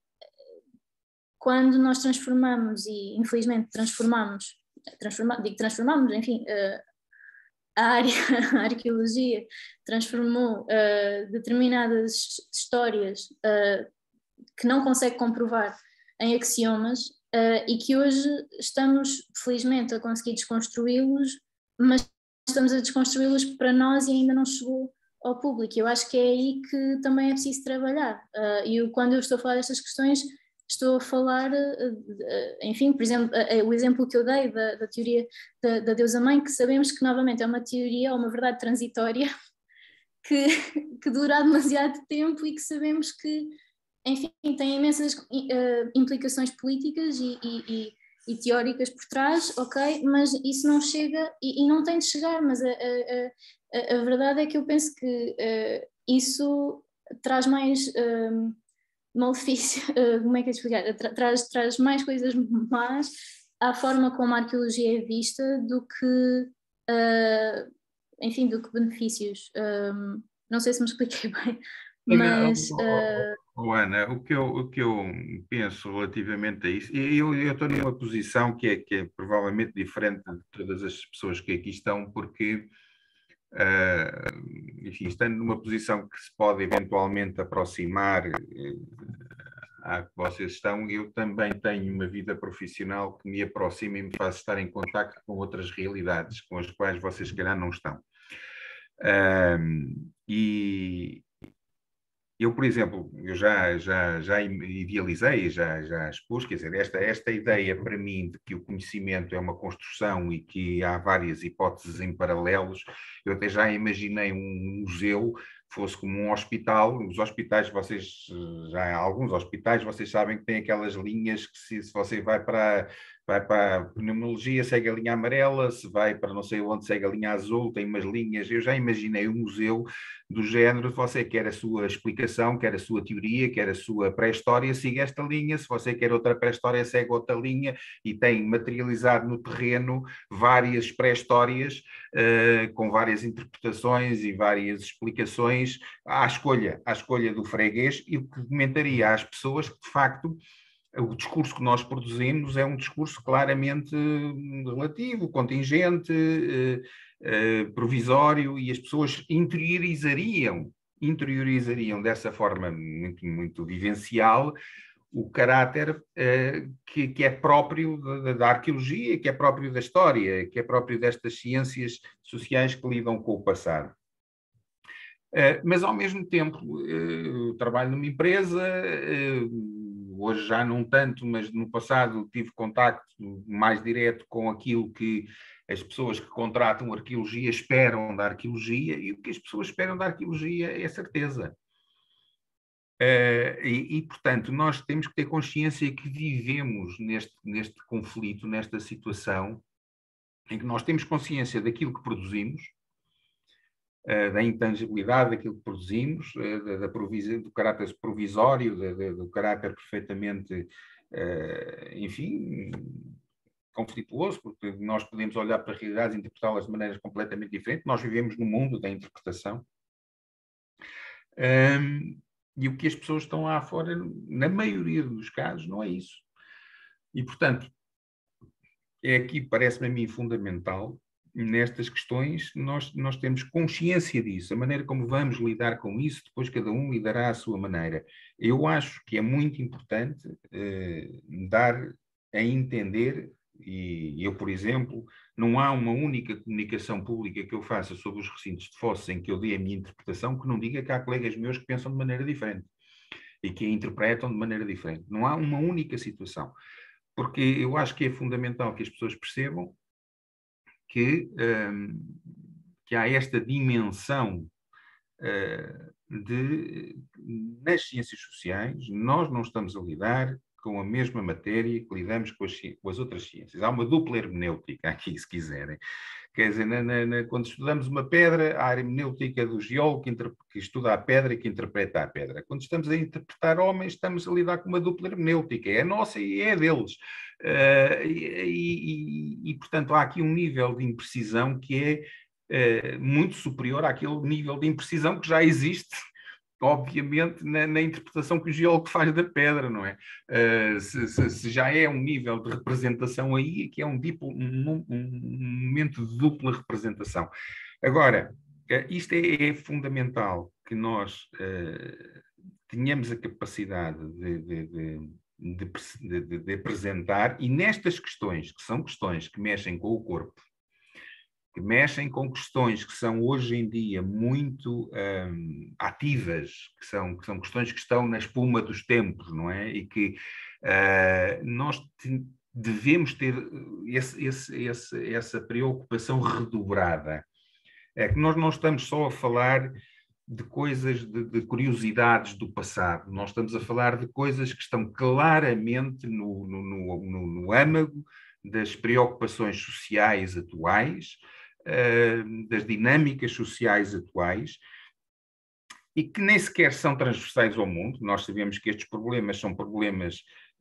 quando nós transformamos, e infelizmente transformamos, transforma, digo transformamos, enfim, uh, a área, a arqueologia transformou uh, determinadas histórias uh, que não consegue comprovar em axiomas, uh, e que hoje estamos, felizmente, a conseguir desconstruí-los, mas estamos a desconstruí-los para nós e ainda não chegou ao público. Eu acho que é aí que também é preciso trabalhar. Uh, e eu, quando eu estou a falar destas questões, estou a falar, uh, enfim, por exemplo, uh, uh, o exemplo que eu dei da, da teoria da, da deusa-mãe, que sabemos que, novamente, é uma teoria ou uma verdade transitória que, que dura demasiado tempo e que sabemos que, enfim, tem imensas uh, implicações políticas e, e, e, e teóricas por trás, ok, mas isso não chega e, e não tem de chegar, mas a, a, a, a verdade é que eu penso que uh, isso traz mais uh, malefício, uh, como é que é de explicar? Tra, traz, traz mais coisas más à forma como a arqueologia é vista do que, uh, enfim, do que benefícios. Um, não sei se me expliquei bem, mas... Uh, Oh, Ana, o que, eu, o que eu penso relativamente a isso, eu, eu estou numa posição que é, que é provavelmente diferente de todas as pessoas que aqui estão, porque, uh, enfim, estando numa posição que se pode eventualmente aproximar uh, à que vocês estão, eu também tenho uma vida profissional que me aproxima e me faz estar em contacto com outras realidades, com as quais vocês, se calhar, não estão. Uh, e... Eu, por exemplo, eu já, já, já idealizei, já, já expus, quer dizer, esta, esta ideia para mim de que o conhecimento é uma construção e que há várias hipóteses em paralelos, eu até já imaginei um museu que fosse como um hospital. Os hospitais, vocês, já há alguns hospitais, vocês sabem que tem aquelas linhas que se, se você vai para... vai para a pneumologia, segue a linha amarela, se vai para não sei onde, segue a linha azul, tem umas linhas. Eu já imaginei um museu do género, se você quer a sua explicação, quer a sua teoria, quer a sua pré-história, siga esta linha, se você quer outra pré-história, segue outra linha, e tem materializado no terreno várias pré-histórias, uh, com várias interpretações e várias explicações à escolha, à escolha do freguês, e o que comentaria às pessoas que, de facto, o discurso que nós produzimos é um discurso claramente relativo, contingente, eh, eh, provisório, e as pessoas interiorizariam, interiorizariam dessa forma muito, muito vivencial o caráter eh, que, que é próprio da, da arqueologia, que é próprio da história, que é próprio destas ciências sociais que lidam com o passado. Uh, mas, ao mesmo tempo, uh, trabalho numa empresa, uh, hoje já não tanto, mas no passado tive contacto mais direto com aquilo que as pessoas que contratam arqueologia esperam da arqueologia, e o que as pessoas esperam da arqueologia é certeza. Uh, e, e, portanto, nós temos que ter consciência que vivemos neste, neste conflito, nesta situação, em que nós temos consciência daquilo que produzimos, da intangibilidade daquilo que produzimos, da, da provis- do caráter provisório, da, da, do caráter perfeitamente, enfim, conflituoso, porque nós podemos olhar para a realidade e interpretá-las de maneiras completamente diferentes. Nós vivemos no mundo da interpretação. Um, e o que as pessoas estão lá fora, na maioria dos casos, não é isso. E, portanto, é aqui, parece-me a mim, fundamental, nestas questões, nós, nós temos consciência disso, a maneira como vamos lidar com isso, depois cada um lidará à sua maneira. Eu acho que é muito importante eh, dar a entender, e eu, por exemplo, não há uma única comunicação pública que eu faça sobre os recintos de fossos em que eu dê a minha interpretação que não diga que há colegas meus que pensam de maneira diferente e que a interpretam de maneira diferente. Não há uma única situação, porque eu acho que é fundamental que as pessoas percebam Que, um, que há esta dimensão uh, de, nas ciências sociais, nós não estamos a lidar com a mesma matéria que lidamos com as, com as outras ciências. Há uma dupla hermenêutica aqui, se quiserem. Quer dizer, na, na, quando estudamos uma pedra, há a hermenêutica do geólogo que, inter, que estuda a pedra e que interpreta a pedra. Quando estamos a interpretar homens, estamos a lidar com uma dupla hermenêutica. É a nossa e é a deles. Uh, e, e, e, portanto, há aqui um nível de imprecisão que é uh, muito superior àquele nível de imprecisão que já existe, obviamente, na, na interpretação que o geólogo faz da pedra, não é? Uh, se, se, se já é um nível de representação aí, que é um, diplo, um, um momento de dupla representação. Agora, uh, isto é, é fundamental que nós uh, tenhamos a capacidade de, de, de, de, de, de apresentar, e nestas questões, que são questões que mexem com o corpo, que mexem com questões que são hoje em dia muito um, ativas, que são, que são questões que estão na espuma dos tempos, não é? E que uh, nós te, devemos ter esse, esse, esse, essa preocupação redobrada. É que nós não estamos só a falar de coisas, de, de curiosidades do passado, nós estamos a falar de coisas que estão claramente no, no, no, no âmago das preocupações sociais atuais, uh, das dinâmicas sociais atuais, e que nem sequer são transversais ao mundo. Nós sabemos que estes problemas são problemas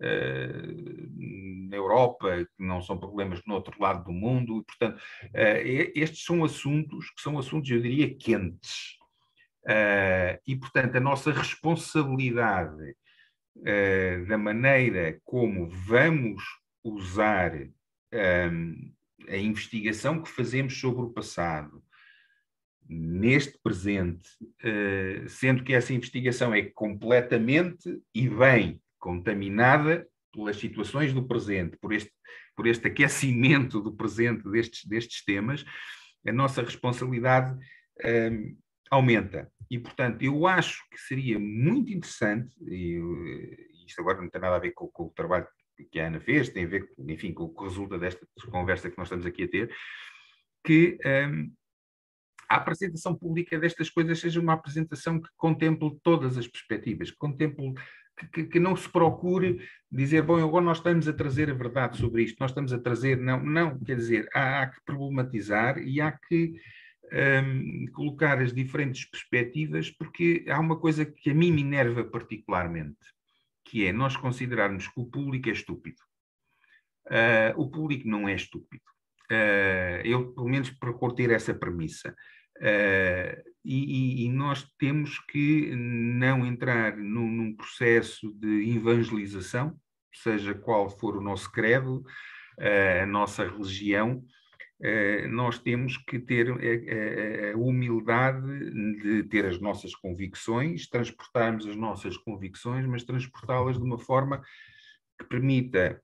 uh, na Europa, que não são problemas no outro lado do mundo, e, portanto, uh, estes são assuntos que são assuntos, eu diria, quentes. Uh, e, portanto, a nossa responsabilidade uh, da maneira como vamos usar um, a investigação que fazemos sobre o passado neste presente, uh, sendo que essa investigação é completamente e bem contaminada pelas situações do presente, por este, por este aquecimento do presente destes, destes temas, a nossa responsabilidade um, aumenta. E, portanto, eu acho que seria muito interessante, e isto agora não tem nada a ver com, com o trabalho que a Ana fez, tem a ver, enfim, com o que resulta desta conversa que nós estamos aqui a ter, que um, a apresentação pública destas coisas seja uma apresentação que contemple todas as perspectivas, que contemple, que, que não se procure dizer, bom, agora nós estamos a trazer a verdade sobre isto, nós estamos a trazer, não, não, quer dizer, há, há que problematizar e há que Um, colocar as diferentes perspectivas, porque há uma coisa que a mim me enerva particularmente, que é nós considerarmos que o público é estúpido. Uh, o público não é estúpido. Uh, eu, pelo menos, procuro ter essa premissa. Uh, e, e nós temos que não entrar num, num processo de evangelização, seja qual for o nosso credo, uh, a nossa religião. Uh, nós temos que ter a, a, a humildade de ter as nossas convicções, transportarmos as nossas convicções, mas transportá-las de uma forma que permita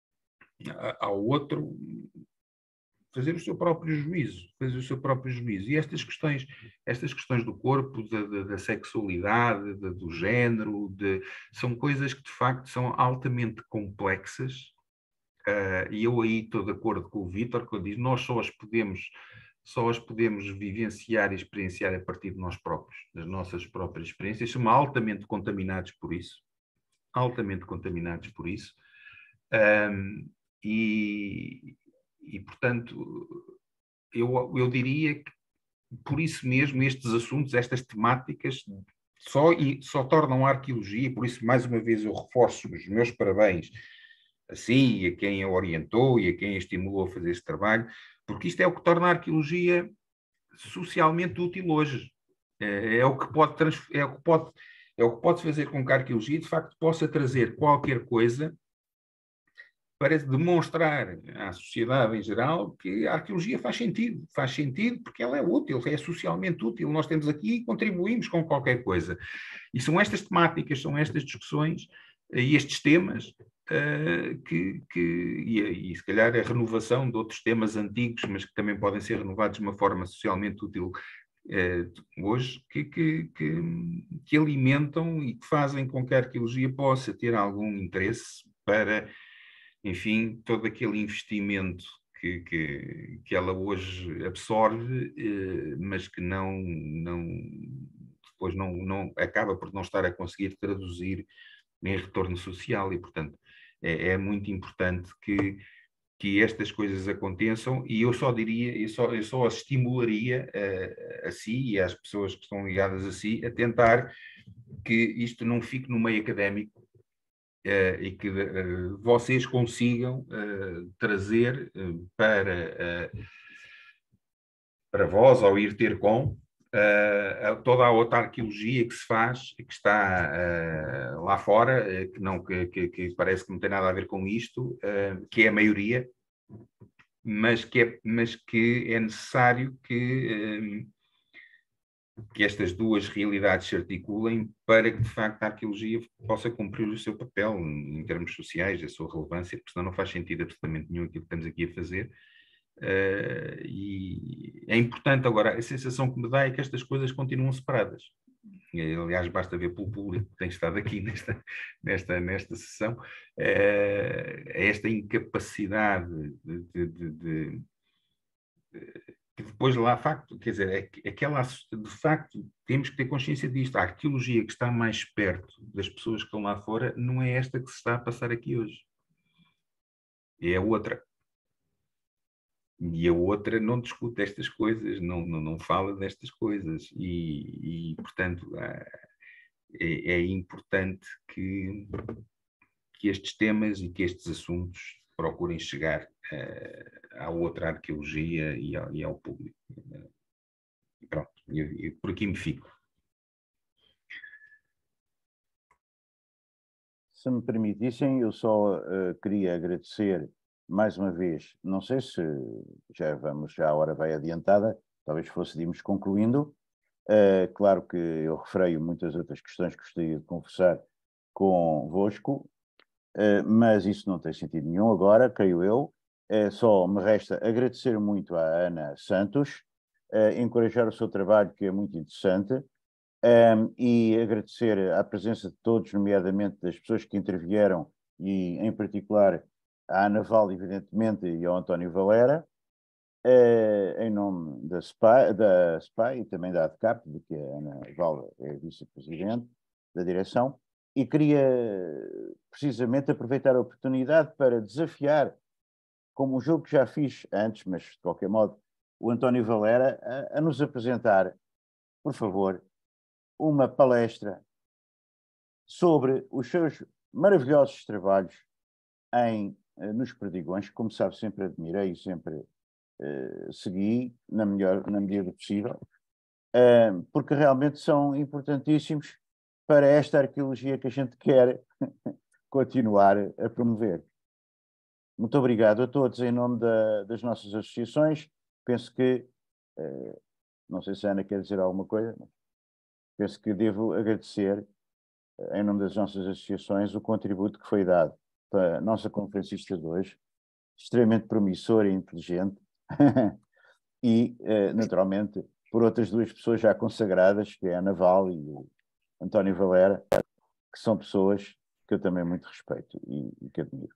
ao outro fazer o seu próprio juízo, fazer o seu próprio juízo. E estas questões, estas questões do corpo, da, da, da sexualidade, da, do género, de, são coisas que de facto são altamente complexas. Uh, e eu aí estou de acordo com o Vítor, quando diz nós só as podemos só as podemos vivenciar e experienciar a partir de nós próprios, das nossas próprias experiências. Somos altamente contaminados por isso, altamente contaminados por isso. Um, e, e, portanto, eu, eu diria que por isso mesmo estes assuntos, estas temáticas, só, e, só tornam a arqueologia, e por isso, mais uma vez, eu reforço os meus parabéns assim, e a quem a orientou e a quem a estimulou a fazer este trabalho, porque isto é o que torna a arqueologia socialmente útil hoje. É, é, o que pode, é, o que pode, é o que pode fazer com que a arqueologia, de facto, possa trazer qualquer coisa para demonstrar à sociedade em geral que a arqueologia faz sentido. Faz sentido porque ela é útil, é socialmente útil. Nós temos aqui e contribuímos com qualquer coisa. E são estas temáticas, são estas discussões e estes temas Uh, que, que e, e se calhar a renovação de outros temas antigos, mas que também podem ser renovados de uma forma socialmente útil uh, hoje, que, que, que, que alimentam e que fazem com que a arqueologia possa ter algum interesse para, enfim, todo aquele investimento que, que, que ela hoje absorve, uh, mas que não, não depois não, não acaba por não estar a conseguir traduzir em retorno social e, portanto, é, é muito importante que, que estas coisas aconteçam e eu só diria, eu só, eu só estimularia a, a si e às pessoas que estão ligadas a si a tentar que isto não fique no meio académico uh, e que uh, vocês consigam uh, trazer uh, para, uh, para vós, ao ir ter com, Uh, toda a outra arqueologia que se faz, que está uh, lá fora, uh, que, não, que, que, que parece que não tem nada a ver com isto, uh, que é a maioria, mas que é, mas que é necessário que, uh, que estas duas realidades se articulem para que, de facto, a arqueologia possa cumprir o seu papel em termos sociais, a sua relevância, porque senão não faz sentido absolutamente nenhum aquilo que estamos aqui a fazer. Uh, e é importante. Agora, a sensação que me dá é que estas coisas continuam separadas. Aliás, basta ver pelo público que tem estado aqui nesta, nesta, nesta sessão, uh, esta incapacidade de, de, de, de, de que depois lá, facto, quer dizer, é, aquela, de facto, temos que ter consciência disto. A arqueologia que está mais perto das pessoas que estão lá fora não é esta que se está a passar aqui hoje. É outra. E a outra não discute estas coisas, não, não, não fala destas coisas. E, e portanto, é, é importante que, que estes temas e que estes assuntos procurem chegar uh, à outra arqueologia e ao, e ao público. E pronto, eu, eu, por aqui me fico. Se me permitissem, eu só uh, queria agradecer mais uma vez, não sei se já vamos, já a hora vai adiantada, talvez fôssemos concluindo. Uh, claro que eu refreio muitas outras questões que gostaria de conversar convosco, uh, mas isso não tem sentido nenhum agora, creio eu. Uh, só me resta agradecer muito à Ana Santos, uh, encorajar o seu trabalho, que é muito interessante, um, e agradecer a presença de todos, nomeadamente das pessoas que intervieram, e em particular à Ana Val, evidentemente, e ao António Valera, eh, em nome da S P A, da S P A e também da ADCAP, de que a Ana Val é vice-presidente da direção, e queria precisamente aproveitar a oportunidade para desafiar, como um jogo que já fiz antes, mas de qualquer modo, o António Valera a, a nos apresentar, por favor, uma palestra sobre os seus maravilhosos trabalhos em nos Perdigões, que, como sabe, sempre admirei e sempre uh, segui na, melhor, na medida possível, uh, porque realmente são importantíssimos para esta arqueologia que a gente quer continuar a promover. Muito obrigado a todos em nome da, das nossas associações. Penso que, uh, não sei se a Ana quer dizer alguma coisa, mas penso que devo agradecer, uh, em nome das nossas associações, o contributo que foi dado para a nossa conferencista de hoje, extremamente promissora e inteligente, e, eh, naturalmente, por outras duas pessoas já consagradas, que é a Ana Val e o António Valera, que são pessoas que eu também muito respeito e, e que admiro.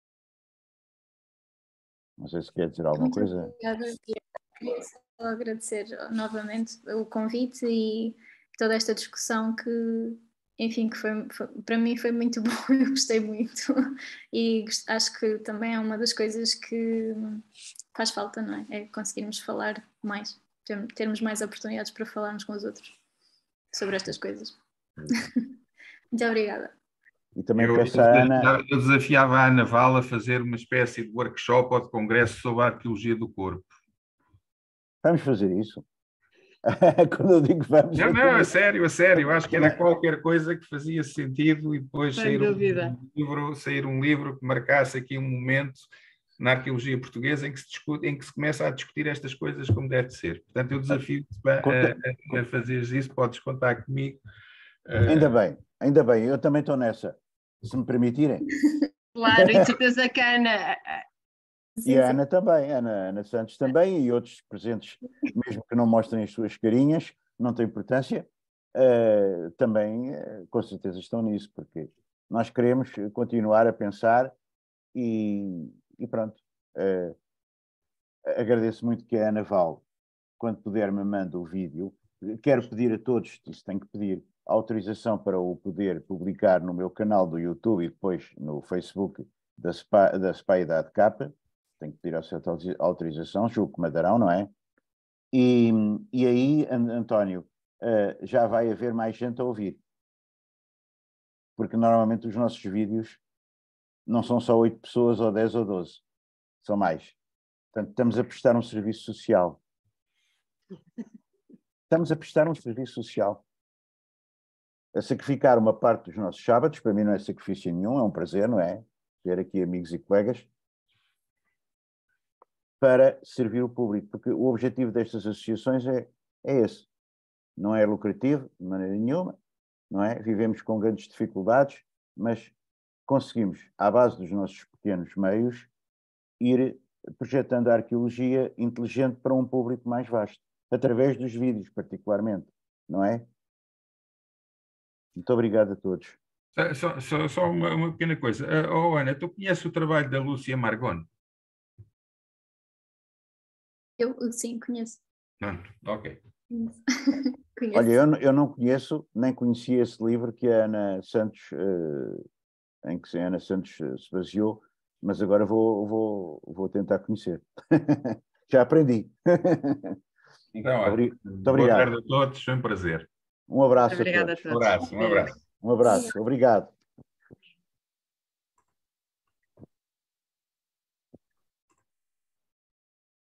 Não sei se quer dizer alguma muito coisa. Obrigada. Queria só agradecer novamente o convite e toda esta discussão que, enfim, que foi, foi, para mim foi muito bom, eu gostei muito e acho que também é uma das coisas que faz falta, não é? É conseguirmos falar mais, termos mais oportunidades para falarmos com os outros sobre estas coisas. Muito obrigada. E também eu, peço à Ana... eu desafiava a Ana Val a fazer uma espécie de workshop ou de congresso sobre a arqueologia do corpo. Vamos fazer isso. Quando eu digo vamos... Não, não, a sério, a sério. Acho que era qualquer coisa que fazia sentido e depois sair um, livro, sair um livro que marcasse aqui um momento na arqueologia portuguesa em que se, discute, em que se começa a discutir estas coisas como deve ser. Portanto, eu desafio-te a, a, a fazeres isso, podes contar comigo. Ainda bem, ainda bem, eu também estou nessa, se me permitirem. Claro, e de certeza que a Ana... E a Ana também, a Ana, Ana Santos também, e outros presentes, mesmo que não mostrem as suas carinhas, não tem importância, uh, também uh, com certeza estão nisso, porque nós queremos continuar a pensar e, e pronto. Uh, agradeço muito que a Ana Val, quando puder, me mande o vídeo. Quero pedir a todos, isso tenho que pedir, autorização para o poder publicar no meu canal do YouTube e depois no Facebook da S P A, da S P A e da ADCAP. Tenho que pedir a certa autorização, julgo que me darão, não é? E, e aí, António, uh, já vai haver mais gente a ouvir. Porque normalmente os nossos vídeos não são só oito pessoas, ou dez ou doze. São mais. Portanto, estamos a prestar um serviço social. Estamos a prestar um serviço social. A sacrificar uma parte dos nossos sábados, para mim não é sacrifício nenhum, é um prazer, não é? Ter aqui amigos e colegas, para servir o público, porque o objetivo destas associações é, é esse, não é lucrativo de maneira nenhuma, não é? Vivemos com grandes dificuldades, mas conseguimos, à base dos nossos pequenos meios, ir projetando a arqueologia inteligente para um público mais vasto, através dos vídeos, particularmente, não é? Muito obrigado a todos. Só, só, só uma, uma pequena coisa. Uh, oh, Ana, tu conheces o trabalho da Lúcia Margone? Eu, sim, conheço. Não, ok. Conheço. Olha, eu, eu não conheço, nem conhecia esse livro que a Ana Santos, uh, em que a Ana Santos uh, se baseou, mas agora vou, vou, vou tentar conhecer. Já aprendi. Então, olha, Obri- Muito boa obrigado. tarde a todos, foi um prazer. Um abraço a Obrigada a todos. todos. Um abraço, um abraço. Um abraço. Obrigado.